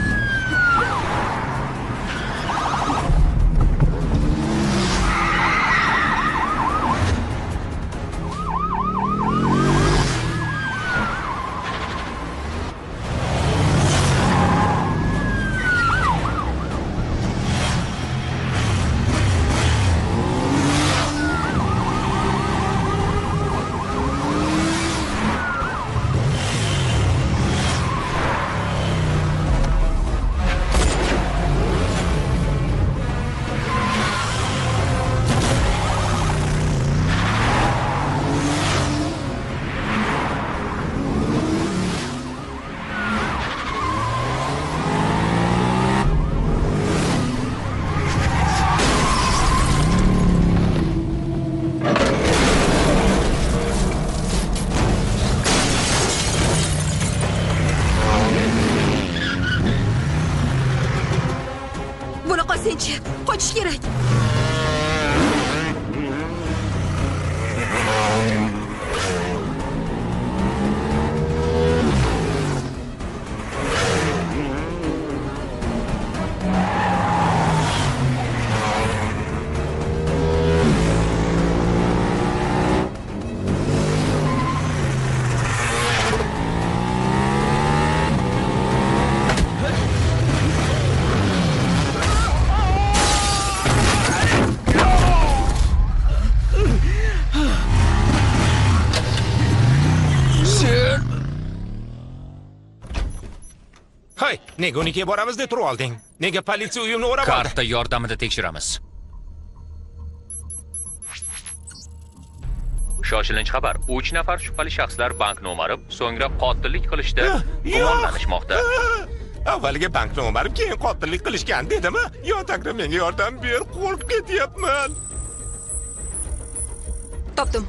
Senchi, qochish kerak. Hay, nega unikiga boramiz deb turib olding? Nega politsiya uyimni o'rab oldi? Karta yordamida tekshiramiz. Shoshilinch xabar. uch nafar shubhali shaxslar bankni o'marib, so'ngra qotillik qilishda gumonlanishmoqda. Avvaliga bankni o'marib, keyin qotillik qilishgan dedimi? Yo, taqdir menga yordam ber, qo'rqib ketyapman. Topdim.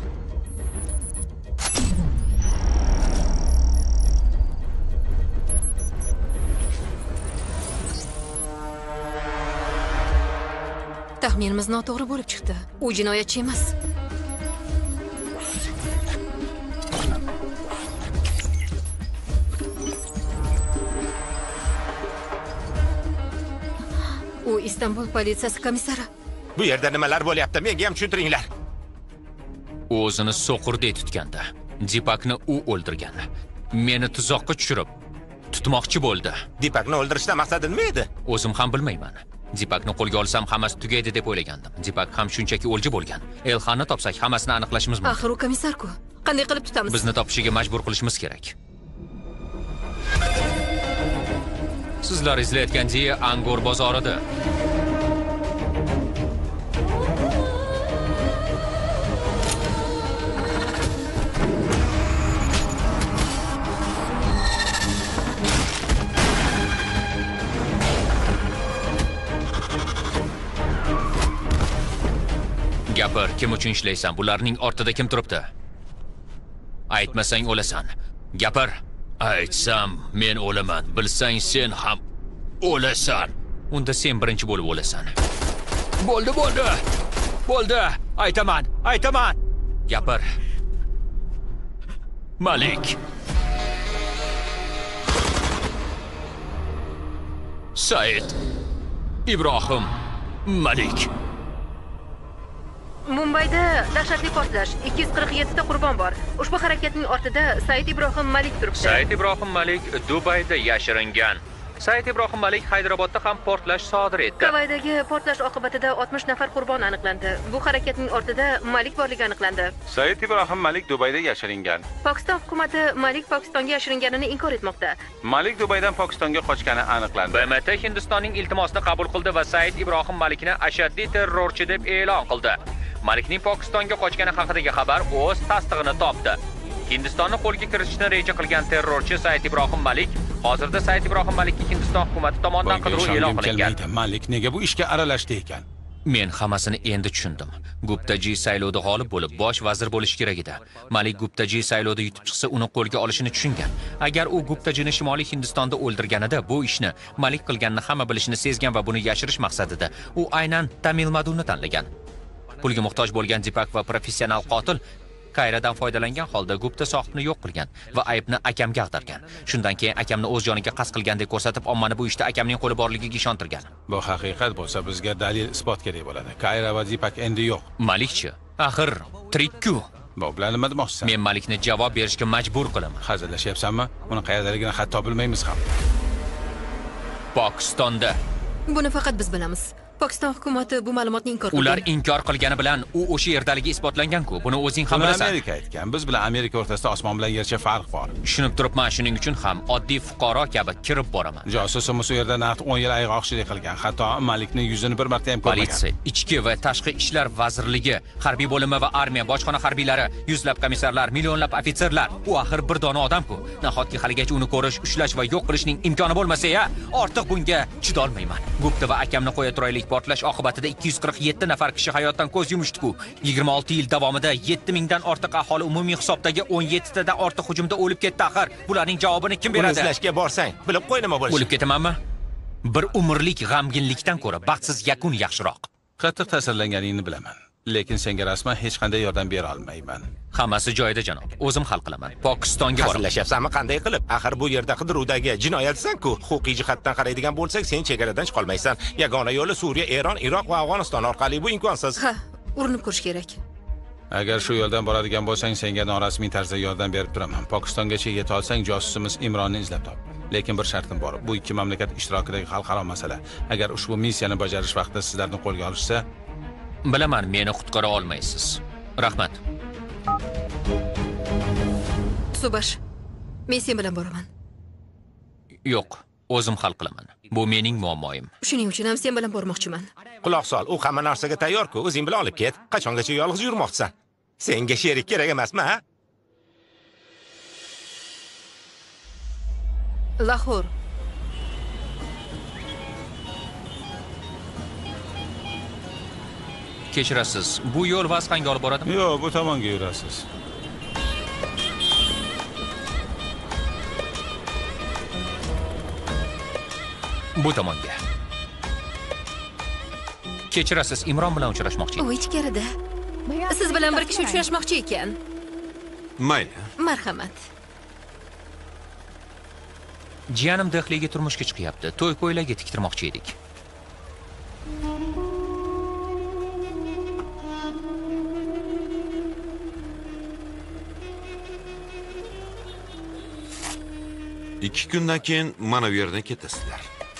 Taxminimiz noto'g'ri bo'lib chiqdi. U jinoyatchi emas. U Istanbul politsiyasi komissari. Bu yerda nimalar bo'lyapti? Menga ham tushuntiringlar. U o'zini so'qirday tutganda, Dipakni u o'ldirgan. Meni tuzoqqa tushirib, tutmoqchi bo'ldi. Dipakni o'ldirishdan maqsadi nima edi? O'zim ham bilmayman. Dipakni qo'lga olsam hammasi tugaydi deb o'ylagandim. Dipak ham shunchaki o'lja bo'lgan. Elxonni topsak hammasini aniqlashimiz mumkin. Axir u komissar-ku. Qanday qilib tutamiz? Bizni topishiga majbur qilishimiz kerak. Sizlar izlayotgan joyi Angor bozorida. Gapir, kim uchun ishlaysan? Bularning ortida kim turibdi? Aytmasang o'lasan. Gapir. Aytsam, men o'laman. Bilsang, sen ham o'lasan. Unda sen birinchi bo'lib o'lasan. Bo'ldi, bo'ldi. Bo'ldi. Aytaman, aytaman. Gapir. Malik. Said Ibrohim Malik. Mumbayda dahshatli portlash, ikki yuz qirq yetti ta qurbon bor. Ushbu harakatning ortida Said Ibrohim Malik turibdi. Said Ibrohim Malik Dubayda yashiringan. Said Ibrohim Malik Haydarobodda ham portlash sodir etdi. Kavaydagi portlash oqibatida oltmish nafar qurbon aniqlandi. Bu harakatning ortida Malik borligi aniqlandi. Said Ibrohim Malik Dubayda yashiringan. Pokiston hukumati Malik Pokistonga yashiringanini inkor etmoqda. Malik Dubaydan Pokistonga qochgani aniqlandi. B M T Hindistonning iltimosini qabul qildi va Said Ibrohim Malikni ashaddiy terrorchi deb e'lon qildi. Malikning Pokistonga qochgani haqidagi xabar o'z tasdig'ini topdi. Hindistonni qo'lga kiritishni reja qilgan terrorchi Said Ibrohim Malik hozirda Said Ibrohim Malikka Hindiston hukumati tomonidan qidiruv e'lon qilingan. Malik nega bu ishga aralashdi ekan? Men hammasini endi tushundim. Guptaji saylovda g'olib bo'lib, bosh vazir bo'lish kerak edi. Malik Guptaji saylovda yutib chiqsa, uni qo'lga olishini tushungan. Agar u Guptajini Shimoliy Hindistonda o'ldirganida, bu ishni Malik qilganini hamma bilishini sezgan va buni yashirish maqsadida u aynan Tamil Maduni tanlagan. Pulga muhtoj bo'lgan Dipak va professional qotil Kayradan foydalangan holda Gupta sohibni yo'q qilgan va aybni akamga ag'dargan. Shundan keyin akamni o'z joniga qasd qilgandek ko'rsatib, ommani bu ishda akamning qo'li borligiga ishontirgan. Bu haqiqat bo'lsa, bizga dalil isbot kerak bo'ladi. Kayra va Dipak endi yo'q. Malikchi, axir tirikku. Bu bilan nima demoqchisan? Men Malikni javob berishga majbur qilaman. Hazillashyapsanmi? Uni qayerdaligini hatto bilmaymiz ham. Pokistonda. Buni faqat biz bilamiz. Pokiston hukumati bu ma'lumotni inkor qilgan. Ular inkor qilgani bilan u o'sha yerdaligi isbotlangan-ku. Buni o'zing ham bilasan. Amerika aytgan. Biz bilan Amerika o'rtasida osmon bilan yercha farq bor. Tushunib turibman, shuning uchun ham oddiy fuqaro kabi kirib boraman. Josusimiz u yerda naqd o'n yil ayg'oqchilik qilgan. Hatto Malikni yuzini bir marta ham ko'rmagan. Politsiya, ichki va tashqi ishlar vazirligi, harbiy bo'limi va armiya, bojxona harbiylari, yuzlab komissarlar, millionlab ofitserlar. U axir bir dona odam-ku. Nahotki haligacha uni ko'rish, ushlash va yo'q qilishning imkoni bo'lmasa-ya, ortiq bunga chidolmayman. Gupta va akamni qo'ya turaylik portlash oqibatida ikki yuz qirq yetti nafar kishi hayotdan ko'z yumishdi-ku. yigirma olti yil davomida yetti mingdan ortiq aholi umumiy hisobdagi o'n yetti tadan ortiq hujumda o'lib ketdi axir. Bularning javobini kim beradi? Izlashga borsang, bilib qo'y nima bo'lishi. O'lib ketamanmi? Bir umrlik g'amginlikdan ko'ra baxtsiz yakun yaxshiroq. Qattiq ta'sirlanganingni bilaman, lekin senga rasman hech qanday yordam bera olmayman. Hammasi joyida, janob. O'zim hal qilaman. Pokistonga boraman. Hazillashyapsanmi, qanday qilib? Axir bu yerda qidiruvdagi jinoyatsan-ku. Huquqiy jihatdan qaraydigan bo'lsak, sen chegaradan chiqa olmaysan. Yagona yo'li Suriya, Eron, Iroq va Afg'oniston orqali, bu imkonsiz. Ha, urinib ko'rish kerak. Agar shu yo'ldan boradigan bo'lsang, senga norasmiy tarzda yordam berib turaman. Pokistongacha yeta olsang, josusimiz Imronni izlab top. Lekin bir shartim bor. Bu ikki mamlakat ishtirokidagi xalqaro masala. Agar ushbu missiyani bajarish vaqtida sizlarni qo'lga olishsa, bilaman, meni qutqara olmaysiz. Rahmat. Subash, men sen bilan boraman. Yo'q, o'zim hal qilaman. Bu mening muammoim. Shuning uchun ham sen bilan bormoqchiman. Quloq sol, u hamma narsaga tayyor-ku. O'zing bilan olib ket. Qachongacha yolg'iz yurmoqchisan? Senga sherik kerak emasmi, ha? Lahor. Kechirasiz. Bu yo'l Vasqanga olib boradimi? Yo'q, bu tomonga yurasiz. Bu tomonga. Kechirasiz, Imron bilan uchrashmoqchi. U ichkarida. Siz bilan bir kishi uchrashmoqchi ekan. Mayli. Marhamat. Jiyanim Dehliga turmushga chiqyapti. To'y ko'ylagi tiktirmoqchi edik. ikki kundan keyin mana bu yerdan ketasizlar.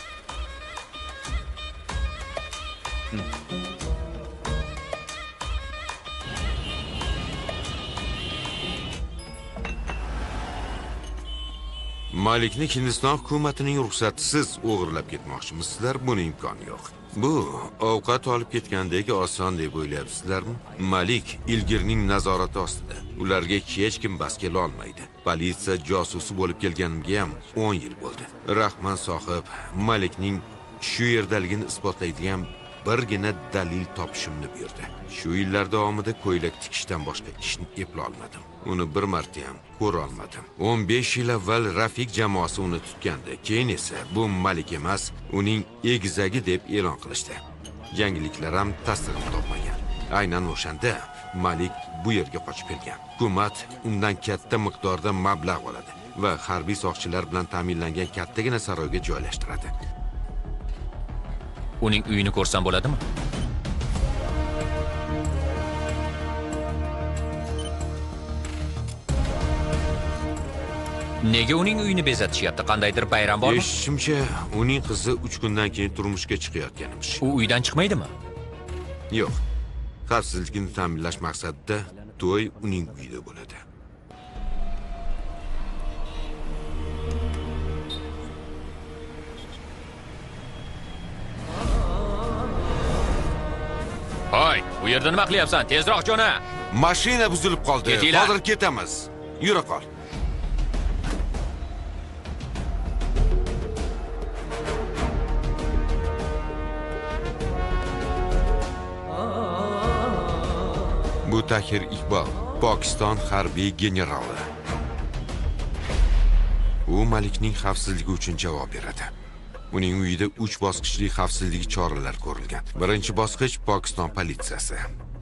Malikni Hindiston hukumatining ruxsatisiz o'g'irlab ketmoqchimisizlar? Buni imkoni yo'q. Bu ovqat olib ketgandek oson deb o'ylayapsizlarmi? Malik ilgirning nazorati ostida. Ularga hech kim bas kela olmaydi. Politsiya josusi bo'lib kelganimga ham o'n yil bo'ldi. Rahman sohib Malikning shu yerdaligini isbotlaydigan birgina dalil topishimni buyurdi. Shu yillar davomida ko'ylak tikishdan boshqa ishni eplay olmadim. Uni bir marta ham ko'ra olmadim. o'n besh yil avval Rafiq jamoasi uni tutgandi. Keyin esa bu Malik emas, uning egizagi deb e'lon qilishdi. Yangiliklar ham tasdig'ini topmagan. Aynan o'shanda Malik bu yerga qochib kelgan. Hukumat undan katta miqdorda mablag' oladi va harbiy soqchilar bilan ta'minlangan kattagina saroyga joylashtiradi. Uning uyini ko'rsam bo'ladimi? Nega uning uyini bezatishyapti? Qandaydir bayram bormi? Eshitishimcha, uning qizi uch kundan keyin turmushga chiqayotganimiz. U uydan chiqmaydimi? Yo'q. Xavfsizlikni ta'minlash maqsadida to'y uning uyida bo'ladi. Hoy, bu yerda nima qilyapsan? Tezroq jo'na. Mashina buzilib qoldi. Hozir ketamiz. Yura qol. Bu Tahir Iqbal, Pokiston harbiy generali. U Malikning xavfsizligi uchun javob beradi. Uning uyida uch bosqichli xavfsizlik choralari ko'rilgan. Birinchi bosqich Pokiston politsiyasi.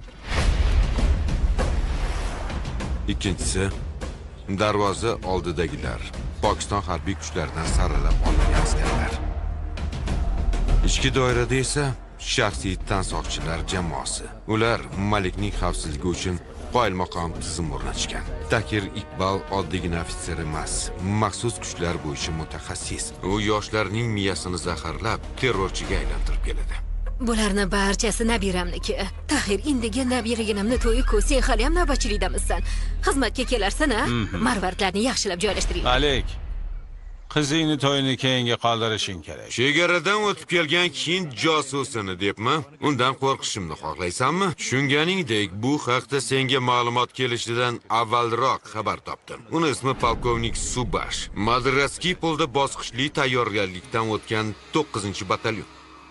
Ikkinchisi darvoza oldidagilar, Pokiston harbiy kuchlaridan saralab olingan askarlar. Ichki doirada esa shaxsiy tansoqchilar jamoasi. Ular Malikning xavfsizligi uchun qoyilmaqom tizim o'rnatishgan. Tahir Iqbal oddiygina ofitser emas, maxsus kuchlar bo'yicha mutaxassis. U yoshlarning miyasini zaharlab, terrorchiga aylantirib keladi. Bularni barchasi nabiramniki. Tahir, indiga nabiraginamni to'yi-ku, sen hali ham navbatchilikdamisan. Xizmatga kelarsan-a? Marvaridlarni yaxshilab joylashtiring. Malik, qizingni to'yini keyinga qoldirishing kerak. Chegaradan o'tib kelgan Hind josusini debmi? Undan qo'rqishimni xohlaysanmi? Tushunganingdek, bu haqda senga ma'lumot kelishidan avvalroq xabar topdim. Uni ismi polkovnik Subash. Madraskiy polda bosqichli tayyorgarlikdan o'tgan to'qqizinchi batalyon.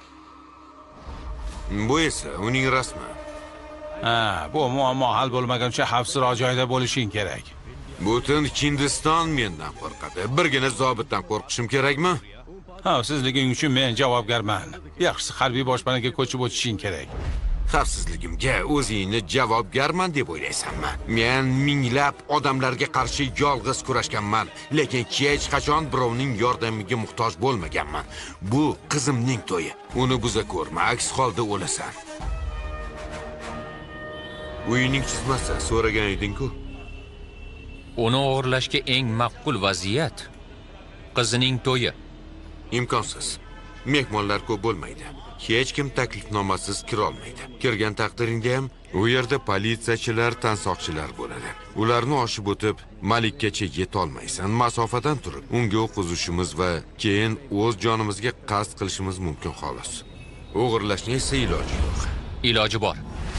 Bu esa uning rasmi. Ha, bu muammo hal bo'lmaguncha xavfsizroq joyda bo'lishing kerak. Butun Hindiston mendan qo'rqadi. Birgina zobitdan qo'rqishim kerakmi? Xavfsizliging uchun men javobgarman. Yaxshisi harbiy boshpanaga ko'chib o'tishing kerak. Xavfsizligimga o'zingni javobgarman deb o'ylaysanmi? Men minglab odamlarga qarshi yolg'iz kurashganman, lekin hech qachon birovning yordamiga muhtoj bo'lmaganman. Bu qizimning to'yi. Uni buza ko'rma, aks holda o'lasan. Uyning chizmasi so'ragan eding-ku. Uni o'g'irlashga eng ma'qul vaziyat qizining to'yi. Imkonsiz. Mehmonlar ko'p bo'lmaydi. Hech kim taklifnomasiz kira olmaydi. Kirgan taqdiringda ham u yerda politsiyachilar, tansoqchilar bo'ladi. Ularni oshib o'tib, Malikkacha yeta olmaysan. Masofadan turib, unga o'q uzishimiz va keyin o'z jonimizga qasd qilishimiz mumkin xolos. O'g'irlashning esa iloji yo'q. Iloji bor.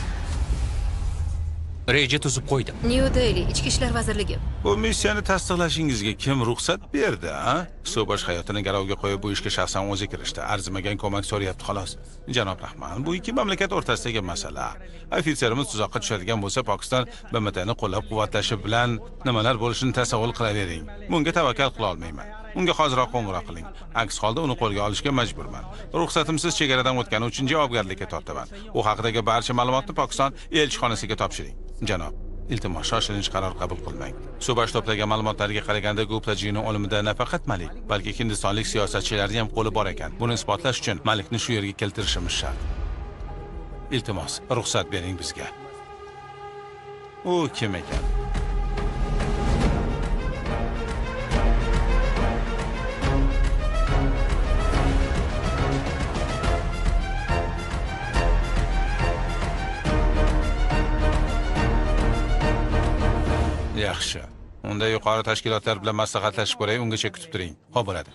Reja tuzib qo'ydim. New Delhi, Ichki ishlar vazirligi. Bu missiyani tasdiqlashingizga kim ruxsat berdi, ha? Subash hayotini garovga qo'yib bu ishga shaxsan o'zi kirishdi. Arzimagan ko'mak so'rayapti xolos. Janob Rahman, bu ikki mamlakat o'rtasidagi masala. Ofitserimiz tuzoqqa tushadigan bo'lsa, Pokiston B M Tni qo'llab-quvvatlashi bilan nimalar bo'lishini tasavvur qilavering. Bunga tavakkal qila olmayman. Unga hoziroq qo'ng'iroq qiling. Aks holda uni qo'lga olishga majburman. Ruxsatimsiz chegaradan o'tgani uchun javobgarlikka tortaman. U haqidagi barcha ma'lumotni Pokiston elchixonasiga topshiring. Janob, iltimos shoshilinch qaror qabul qilmang. Subash to'plagan ma'lumotlarga qaraganda Guptajining o'limida nafaqat Malik, balki hindistonlik siyosatchilarning ham qo'li bor ekan. Buni isbotlash uchun Malikni shu yerga keltirishimiz shart. Iltimos, ruxsat bering bizga. U kim ekan? Yaxshi. Unda yuqori tashkilotlar bilan maslahatlashib ko'ray, ungacha kutib turing. Xo'p bo'ladi.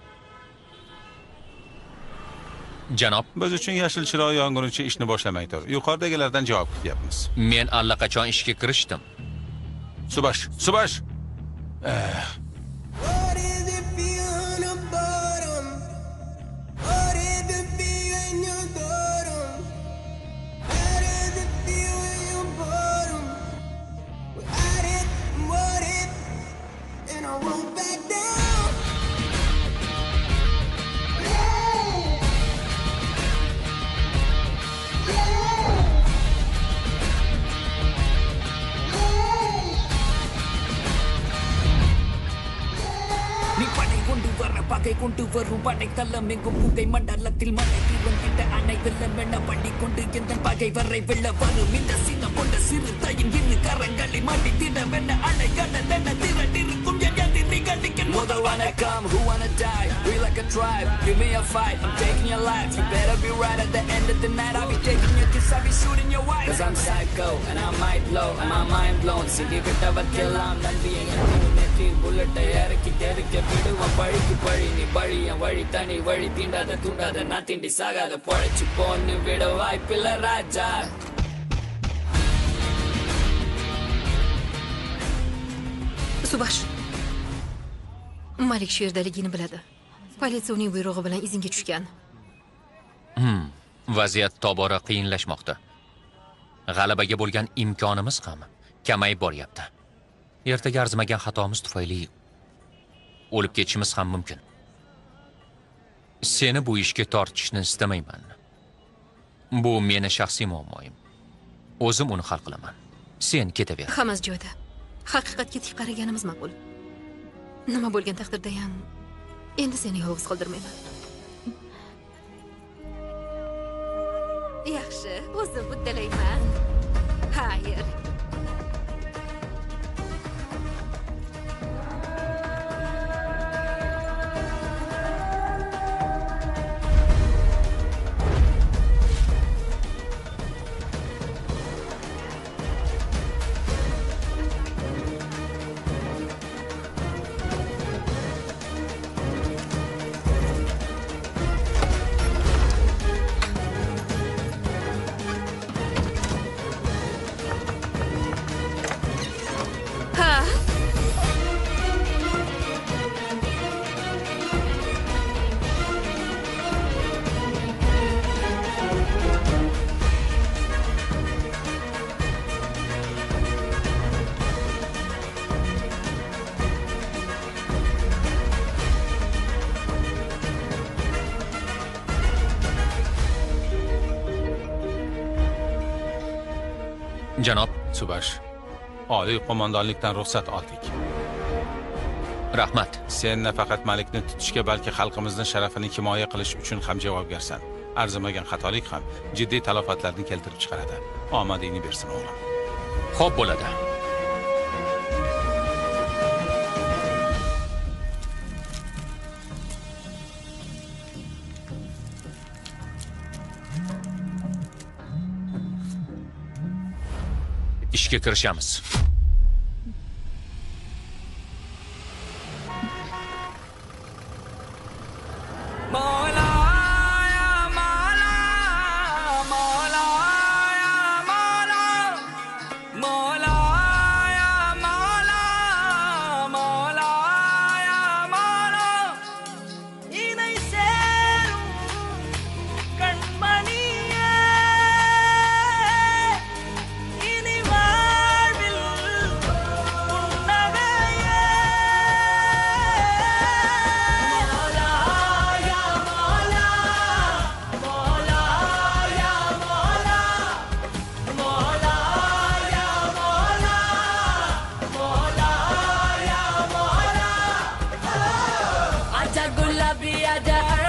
Janob, biz uchun yashil chiroq yong'unicha ishni boshlamay tur. Yuqoridagilardan javob kutyapmiz. Men allaqachon ishga kirishdim. Subash, Subash. Eh. கொண்டு வரும் படைத்தளம் எங்கும் புகை மண்டலத்தில் மழை வந்திட்ட அணை வெள்ளம் என பள்ளி கொண்டு எந்த பகை வரை வெள்ள வரும் இந்த சின்னம் கொண்ட சிறு தாயின் இரு கரங்களை மாட்டி திடமென அணை கடல் என திரண்டிருக்கும் எதிரிகளின் முதல் வணக்கம். Who wanna die? We like a tribe. Give me a fight. I'm taking your life. You better be right at the end of the night. I'll be taking your kiss. I'll be shooting your wife. Cause I'm psycho and I might blow and my mind blown. City with a kill. I'm not being a team. Bullet இறக்கி தெருக்க விடுவான் பழிக்கு பழி நீ பழி என் வழி தனி வழி தீண்டாத தூண்டாத நான் தீண்டி சாகாத பழைச்சு போன்னு விட வாய்ப்பில்ல ராஜா. Subash. Malik sherdaligini biladi. Politsiya uning buyrug'i bilan izinga tushgan. Hmm, vaziyat tobora qiyinlashmoqda. G'alabaga bo'lgan imkonimiz ham kamayib boryapti. Ertaga arzimagan xatomiz tufayli o'lib ketishimiz ham mumkin. Seni bu ishga tortishni istamayman. Bu meni shaxsiy muammoim. O'zim uni hal qilaman. Sen ketaver. Hammasi joyida. Haqiqatga tik qaraganimiz ma'qul. Nima bo'lgan taqdirda ham endi seni yolg'iz qoldirmayman. Yaxshi, o'zim uddalayman. Xayr. Janob Subash, oliy qo'mondonlikdan ruxsat oldik. Rahmat. Sen nafaqat Malikni tutishga, balki xalqimizning sharafini himoya qilish uchun ham javobgarsan. Arzimagan xatolik ham jiddiy talofatlarni keltirib chiqaradi. Omadingni bersin o'g'lim. Xo'p bo'ladi. ishga kirishamiz. Aja gulabi aja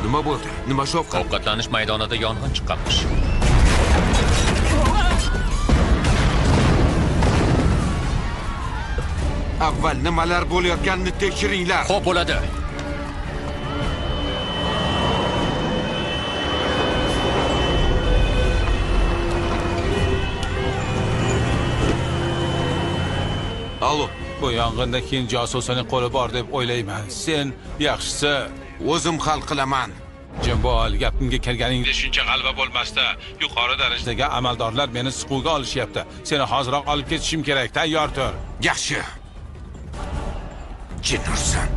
Nima bo'ldi? Nima shovqin? Ovqatlanish maydonida yong'in chiqqanmish. Avval nimalar bo'layotganini tekshiringlar. Xo'p bo'ladi. Alo, bu yong'inda keyin josusning qo'li bor deb o'ylayman. Sen yaxshisi o'zim hal qilaman. Jim bo'l, gapimga kelganingda shuncha g'alaba bo'lmasda, yuqori darajadagi amaldorlar meni siquvga olishyapti. Seni hozirroq olib ketishim kerak. Tayyor tur. Yaxshi. Jinursan.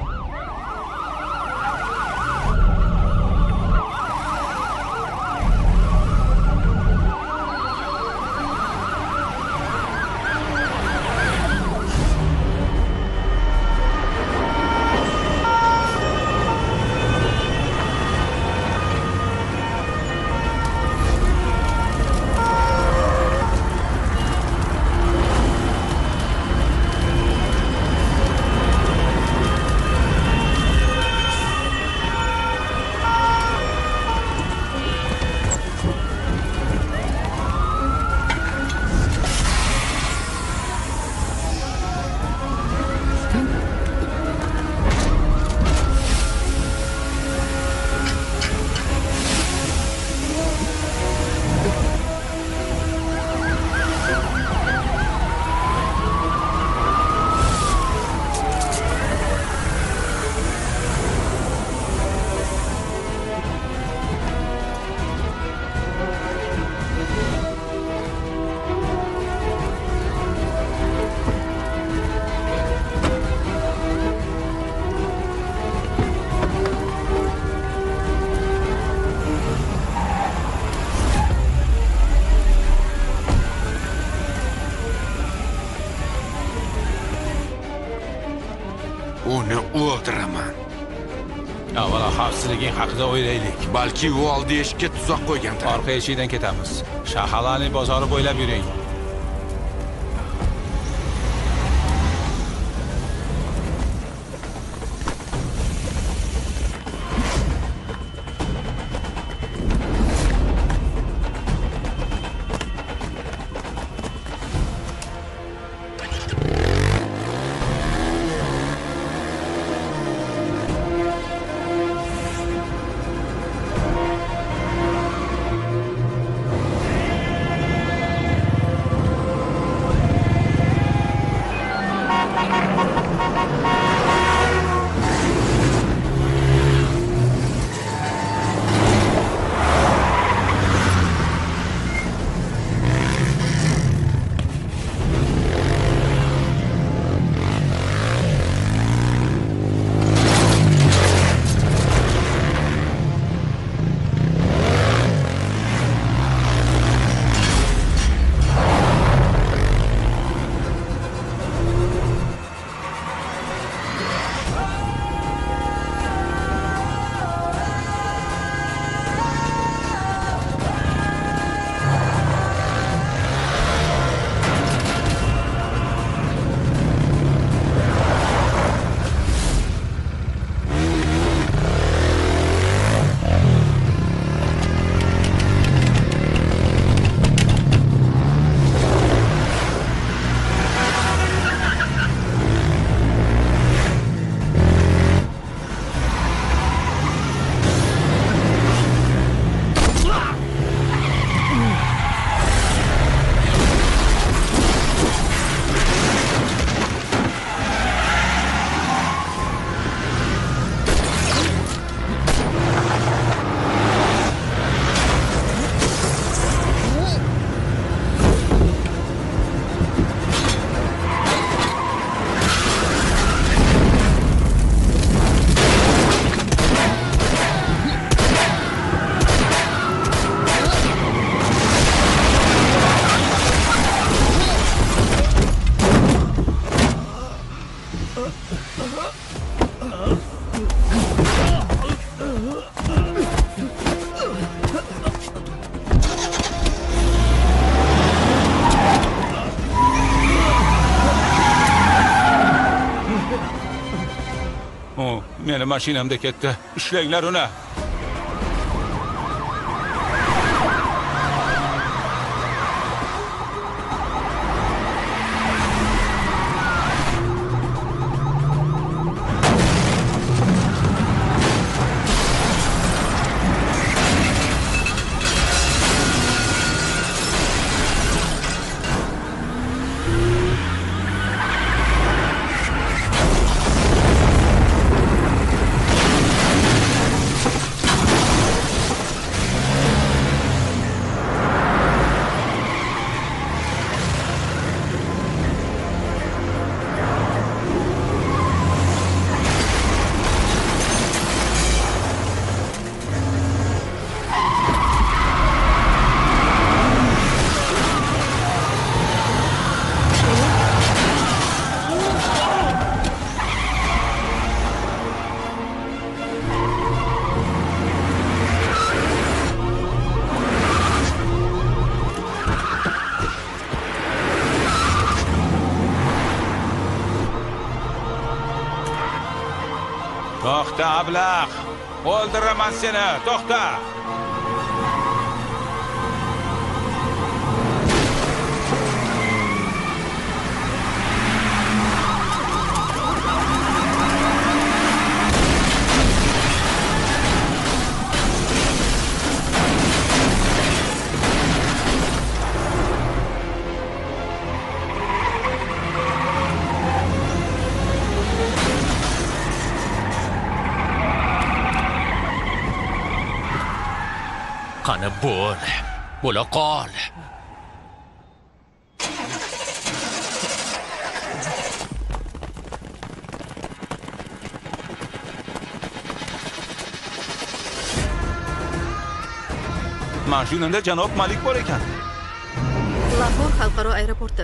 Uni o'ldiraman. Avvalo xavfsizliging haqida o'ylaylik. Balki u oldi eshikka tuzoq qo'ygandir. Orqa eshikdan ketamiz. Shahalani bozori bo'ylab yuring. Meni mashinamda ketdi. Ishlanglar uni. To'xta, ablah. O'ldiraman seni. To'xta. Qani bo'l. Bo'la qol. Mashinada janob Malik bor ekan. Lahor xalqaro aeroporti.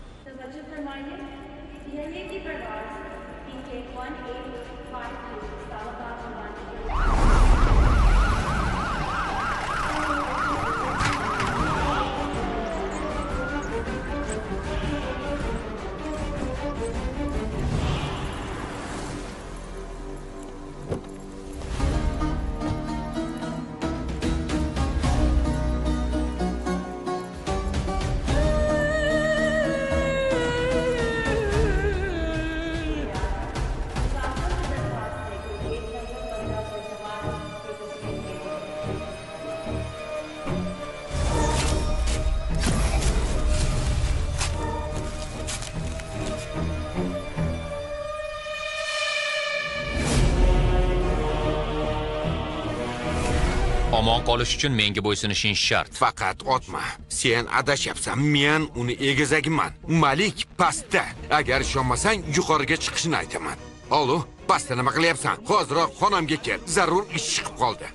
Omon qolish uchun menga bo'ysunishing shart. Faqat otma. Sen adashyapsan. Men uni egizagiman. Malik pastda. Agar ishonmasang, yuqoriga chiqishini aytaman. Alo, pastda nima qilyapsan? Hozirroq xonamga kel. Zarur ish chiqib qoldi.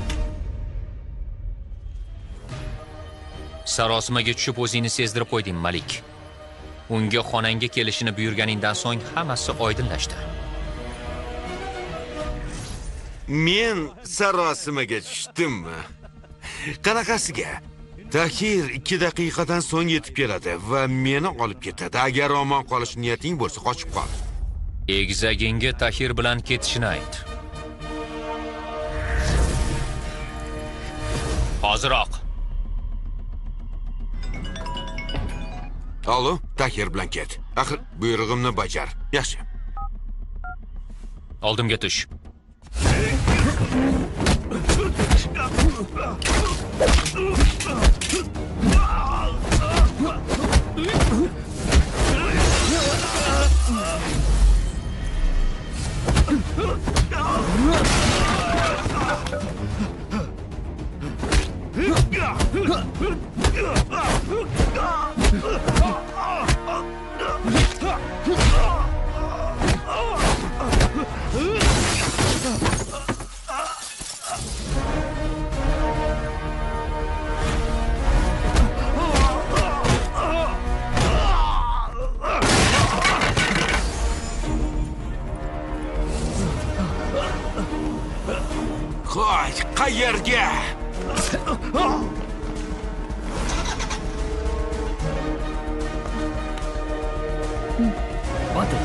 Sarosimaga tushib o'zingni sezdirib qo'yding, Malik. Unga xonangga kelishini buyurganingdan so'ng hammasi oydinlashdi. Men sarosimaga tushdimmi? Qanaqasiga? Tahir ikki daqiqadan so'ng yetib keladi va meni olib ketadi. Agar omon qolish niyating bo'lsa, qochib qol. Egizagingga Tahir bilan ketishini ayt. Hoziroq. Alo, Tahir bilan ket. Axir buyrug'imni bajar. Yaxshi. Oldimga tush. Qo'y, qayerga? Botir.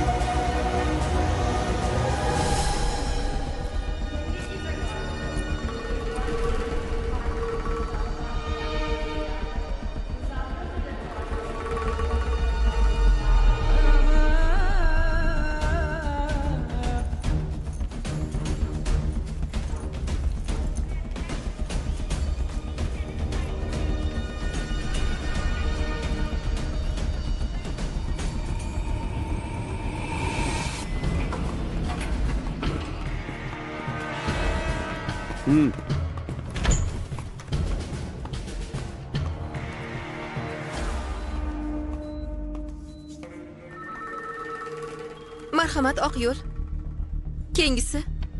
Hmm. Marhamat, oq yo'l. Keyingisi.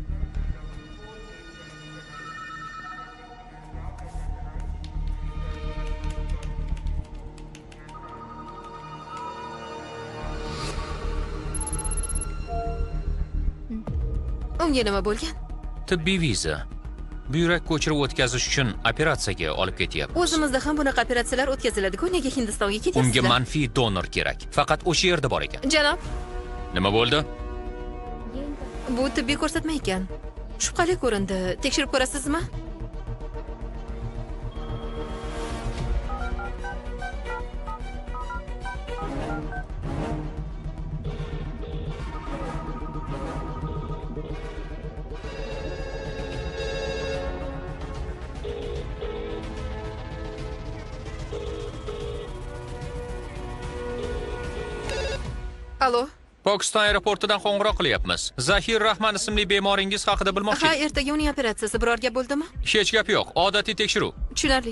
Unga nima bo'lgan? Tibbiy viza. Buyrak ko'chirib o'tkazish uchun operatsiyaga olib ketyapmiz. O'zimizda ham bunaqa operatsiyalar o'tkaziladi-ku, nega Hindistonga ketyapsiz? Unga manfiy donor kerak. Faqat o'sha yerda bor ekan. Janob. Nima bo'ldi? Bu tibbiy ko'rsatma ekan. Shubhali ko'rindi. Tekshirib ko'rasizmi? Alo. Pokiston aeroportidan qo'ng'iroq qilyapmiz. Zahir Rahman ismli bemoringiz haqida bilmoqchi. Ha, ertaga uning operatsiyasi biror gap bo'ldimi? Hech gap yo'q. Odatiy tekshiruv. Tushunarli.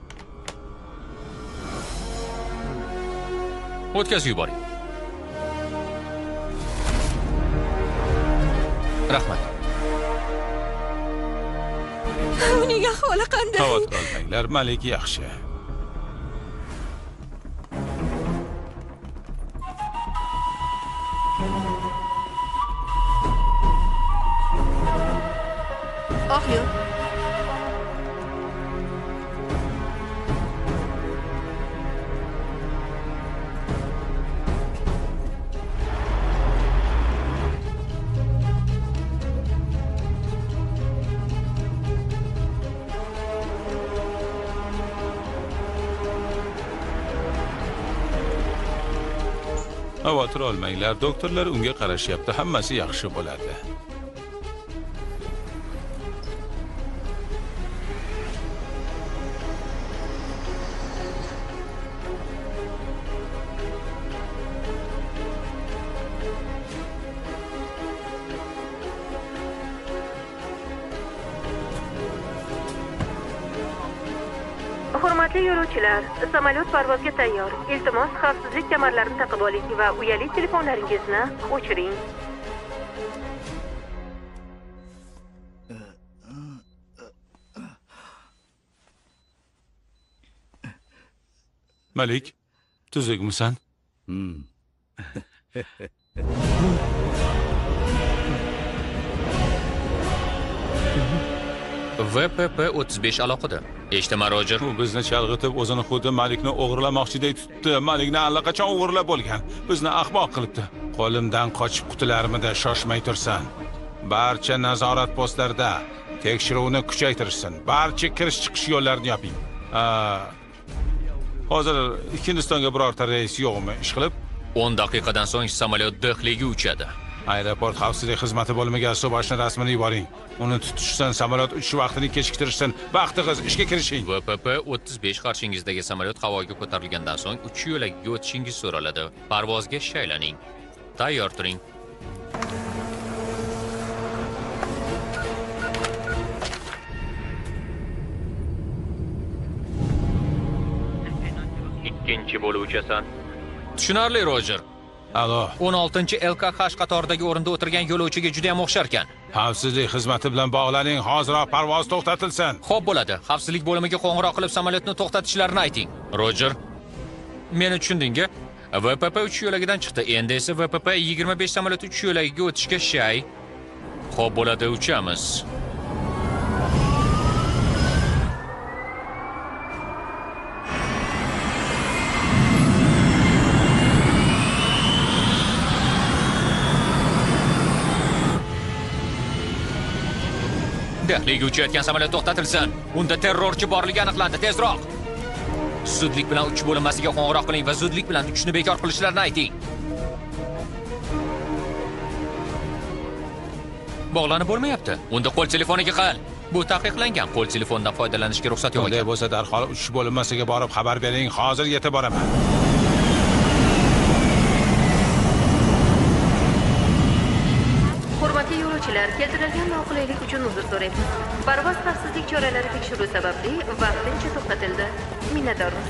O'tkazib yuboring. Rahmat. Uning ahvoli qanday? Xavotir olmanglar, Malik yaxshi. Oq yo'l. Xavotir olmanglar, doktorlar unga qarashyapti, hammasi yaxshi bo'ladi. Hurmatli yo'lovchilar, samolyot parvozga tayyor. Iltimos, xavfsizlik kamarlarini taqib oling va uyali telefonlaringizni o'chiring. Malik, tuzukmisan? Hmm. V P P o'ttiz besh aloqada. Eshitma Roger. U bizni chalg'itib, o'zini xuddi Malikni o'g'irlamoqchidek tutdi. Malikni allaqachon o'g'irlab bo'lgan. Bizni ahmoq qilibdi. Qo'limdan qochib qutularmida shoshmay tursan. Barcha nazorat postlarida tekshiruvni kuchaytirishsin. Barcha kirish chiqish yo'llarini yoping. Hozir Hindistonga birorta reys yo'qmi? Ish qilib o'n daqiqadan so'ng samolyot Dehliga uchadi. Aeroport xavfsizlik xizmati bo'limiga Subashni rasmini yuboring. Uni tutishsin, samolyot uchish vaqtini kechiktirishsin. Vaqtingiz, ishga kirishing. V P P o'ttiz besh qarshingizdagi samolyot havoga ko'tarilgandan so'ng uchish yo'lagiga o'tishingiz so'raladi. Parvozga shaylaning. Tayyor turing. Ikkinchi bo'luvchisan. Tushunarli, Roger. Alo. o'n oltinchi L K H qatoridagi o'rinda o'tirgan yo'lovchiga juda ham o'xshar ekan. Xavfsizlik xizmati bilan bog'laning, hoziroq parvoz to'xtatilsin. Xo'p bo'ladi. Xavfsizlik bo'limiga qo'ng'iroq qilib samolyotni to'xtatishlarini ayting. Roger. Meni tushundingmi? V P P uchish yo'lagidan chiqdi. Endi esa V P P yigirma besh samolyot uchish yo'lagiga o'tishga shay. Xo'p bo'ladi, uchamiz. Dehliga uchayotgan samolyot to'xtatilsin. Unda terrorchi borligi aniqlandi. Tezroq. Zudlik bilan uchish bo'linmasiga qo'ng'iroq qiling va zudlik bilan uchishni bekor qilishlarini ayting. Bog'lanib bo'lmayapti. Unda qo'l telefoniga qil. Bu taqiqlangan. Qo'l telefonidan foydalanishga ruxsat yo'q. Bunday bo'lsa, darhol uchish bo'linmasiga borib xabar bering. Hozir yetib boraman. Hurmatli yo'lovchilar, keltirilgan noqulaylik uchun uzr so'raymiz. Parvoz xavfsizlik choralari tekshiruv sababli vaqtincha to'xtatildi. Minnatdormiz.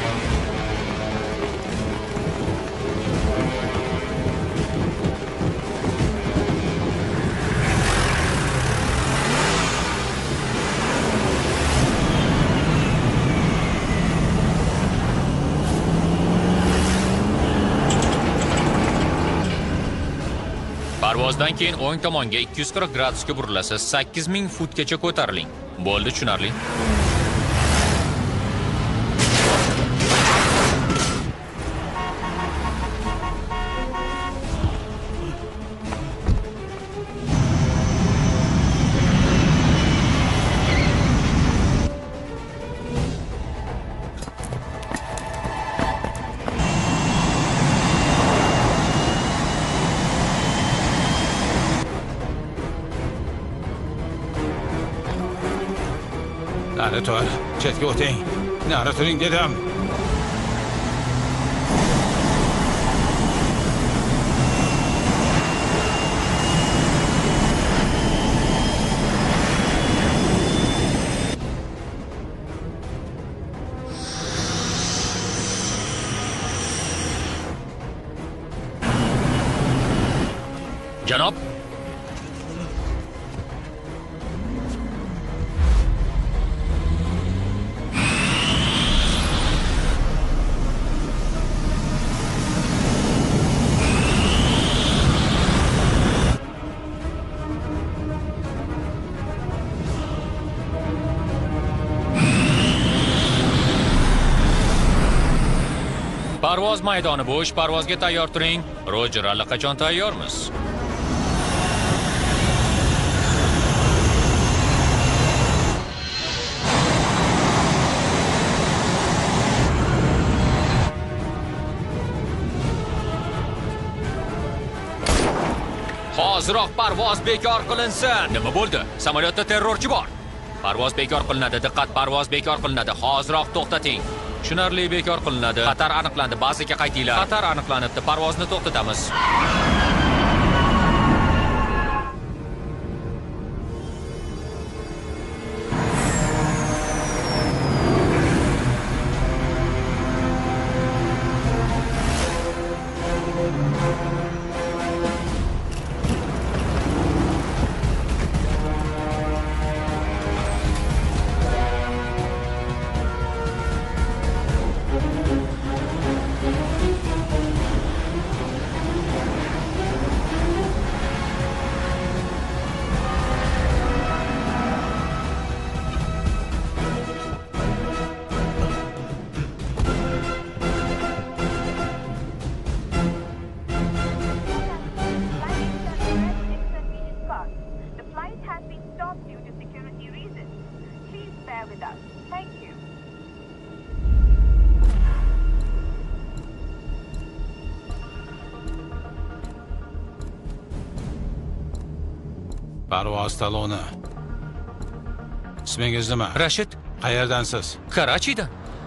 Parvozdan keyin o'ng tomonga ikki yuz qirq gradusga burilasiz. sakkiz ming futgacha ko'tariling. Bo'ldi, tushunarli. Nari tur, chetga o'ting. Nari turing dedim. Janob, parvoz maydoni bo'sh, parvozga tayyor turing. Roger, allaqachon tayyormiz. Hoziroq parvoz bekor qilinsin. Nima bo'ldi? Samolyotda terrorchi bor. Parvoz bekor qilinadi. Diqqat, parvoz bekor qilinadi. Hoziroq to'xtating. Tushunarli, bekor qilinadi. Xatar aniqlandi. Bazaga qaytinglar. Xatar aniqlanibdi. Parvozni to'xtatamiz. Parvoz taloni. İsmingiz nima? Rashid. Qayerdansiz? Karachidan.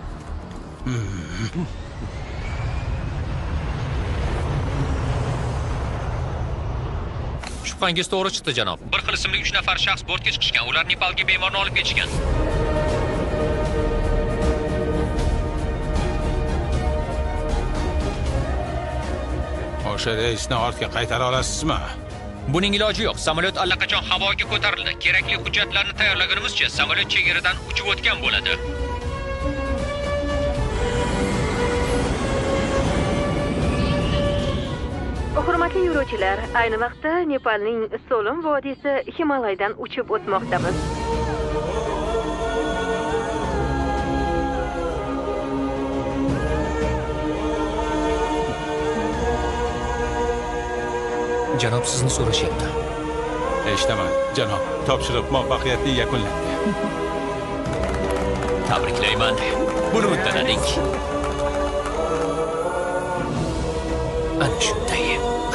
Shubhangiz to'g'ri chiqdi, janob. Bir xil ismli uch nafar shaxs bortga chiqishgan. Ular Nepalga bemorni olib ketishgan. O'sha reysni ortga qaytara olasizmi? Buning iloji yo'q. Samolyot allaqachon havoga ko'tarildi. Kerakli hujjatlarni tayyorlagunimizcha samolyot chegaradan uchib o'tgan bo'ladi. Hurmatli yo'lovchilar, ayni vaqtda Nepalning Solim vodiysi Himalaydan uchib o'tmoqdamiz. Janob, sizni so'rashyapti. Eshitaman, janob. Topshiriq muvaffaqiyatli yakunlandi. Tabriklayman. Buni uddaladik. Ana shunday.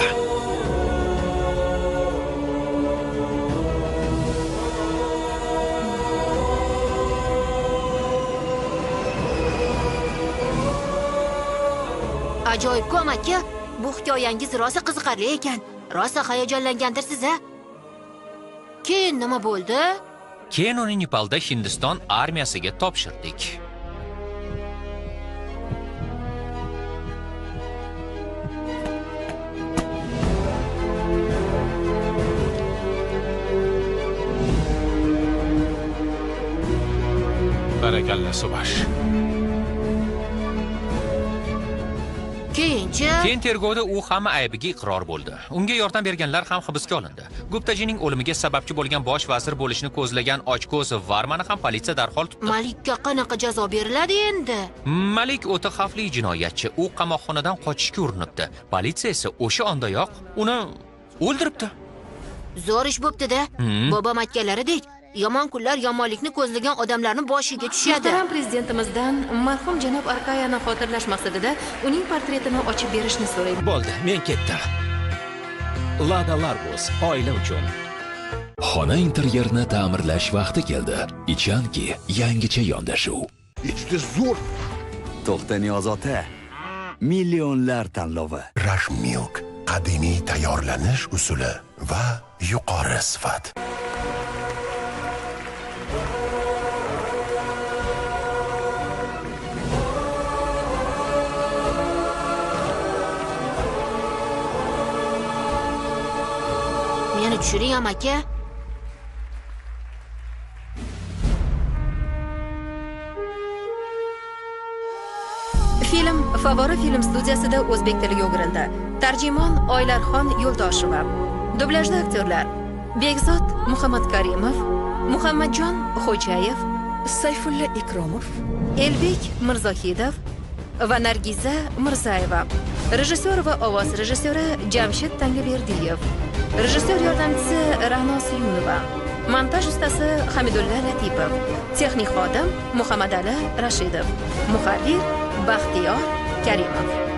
Ajoyib-ku, aka. Bu hikoyangiz rosa qiziqarli ekan. Rosa hayajonlangandirsiz-a? Keyin nima bo'ldi? Keyin uni Nepalda Hindiston armiyasiga topshirdik. Barakalla, Subash. Keyinchi? Keyin tergovda u hamma aybiga iqror bo'ldi. Unga yordam berganlar ham hibsga olindi. Guptajining o'limiga sababchi bo'lgan bosh vazir bo'lishni ko'zlagan ochko'z Varmani ham politsiya darhol tutdi. Malikka qanaqa jazo beriladi endi? Malik o'ta xavfli jinoyatchi. U qamoqxonadan qochishga urinibdi. Politsiya esa o'sha ondayoq uni o'ldiribdi. Zo'r ish bo'pti-da. Bobom aytganlaridek, yomon kunlar yomonlikni ko'zlagan odamlarning boshiga tushadi. Muhtaram prezidentimizdan marhum janob Arkayani xotirlash maqsadida uning portretini ochib berishni so'rayman. Bo'ldi, men ketdim. Lada Largus oila uchun. Xona interyerini ta'mirlash vaqti keldi. Ichanki yangicha yondashuv. Ichdi zo'r. To'xta Niyoz ota. Millionlar tanlovi. Rush Milk qadimiy tayyorlanish usuli va yuqori sifat. Meni tushiring ham aka. Film Favora film studiyasida o'zbek tiliga o'girildi. Tarjimon Oylarxon Yo'ldosheva. Dublajda aktyorlar: Bekzod Muhammad Karimov, Muhammadjon Xo'jayev, Sayfulla Ikromov, Elbek Mirzohidov va Nargiza Mirzayeva. Rejissyor va ovoz rejissyori Jamshid Tangaberdiyev. Rejissyor yordamchisi Ra'no Suyunova. Montaj ustasi Hamidulla Latipov. Texnik xodim Muhammadali Rashidov. Muharrir Baxtiyor Karimov.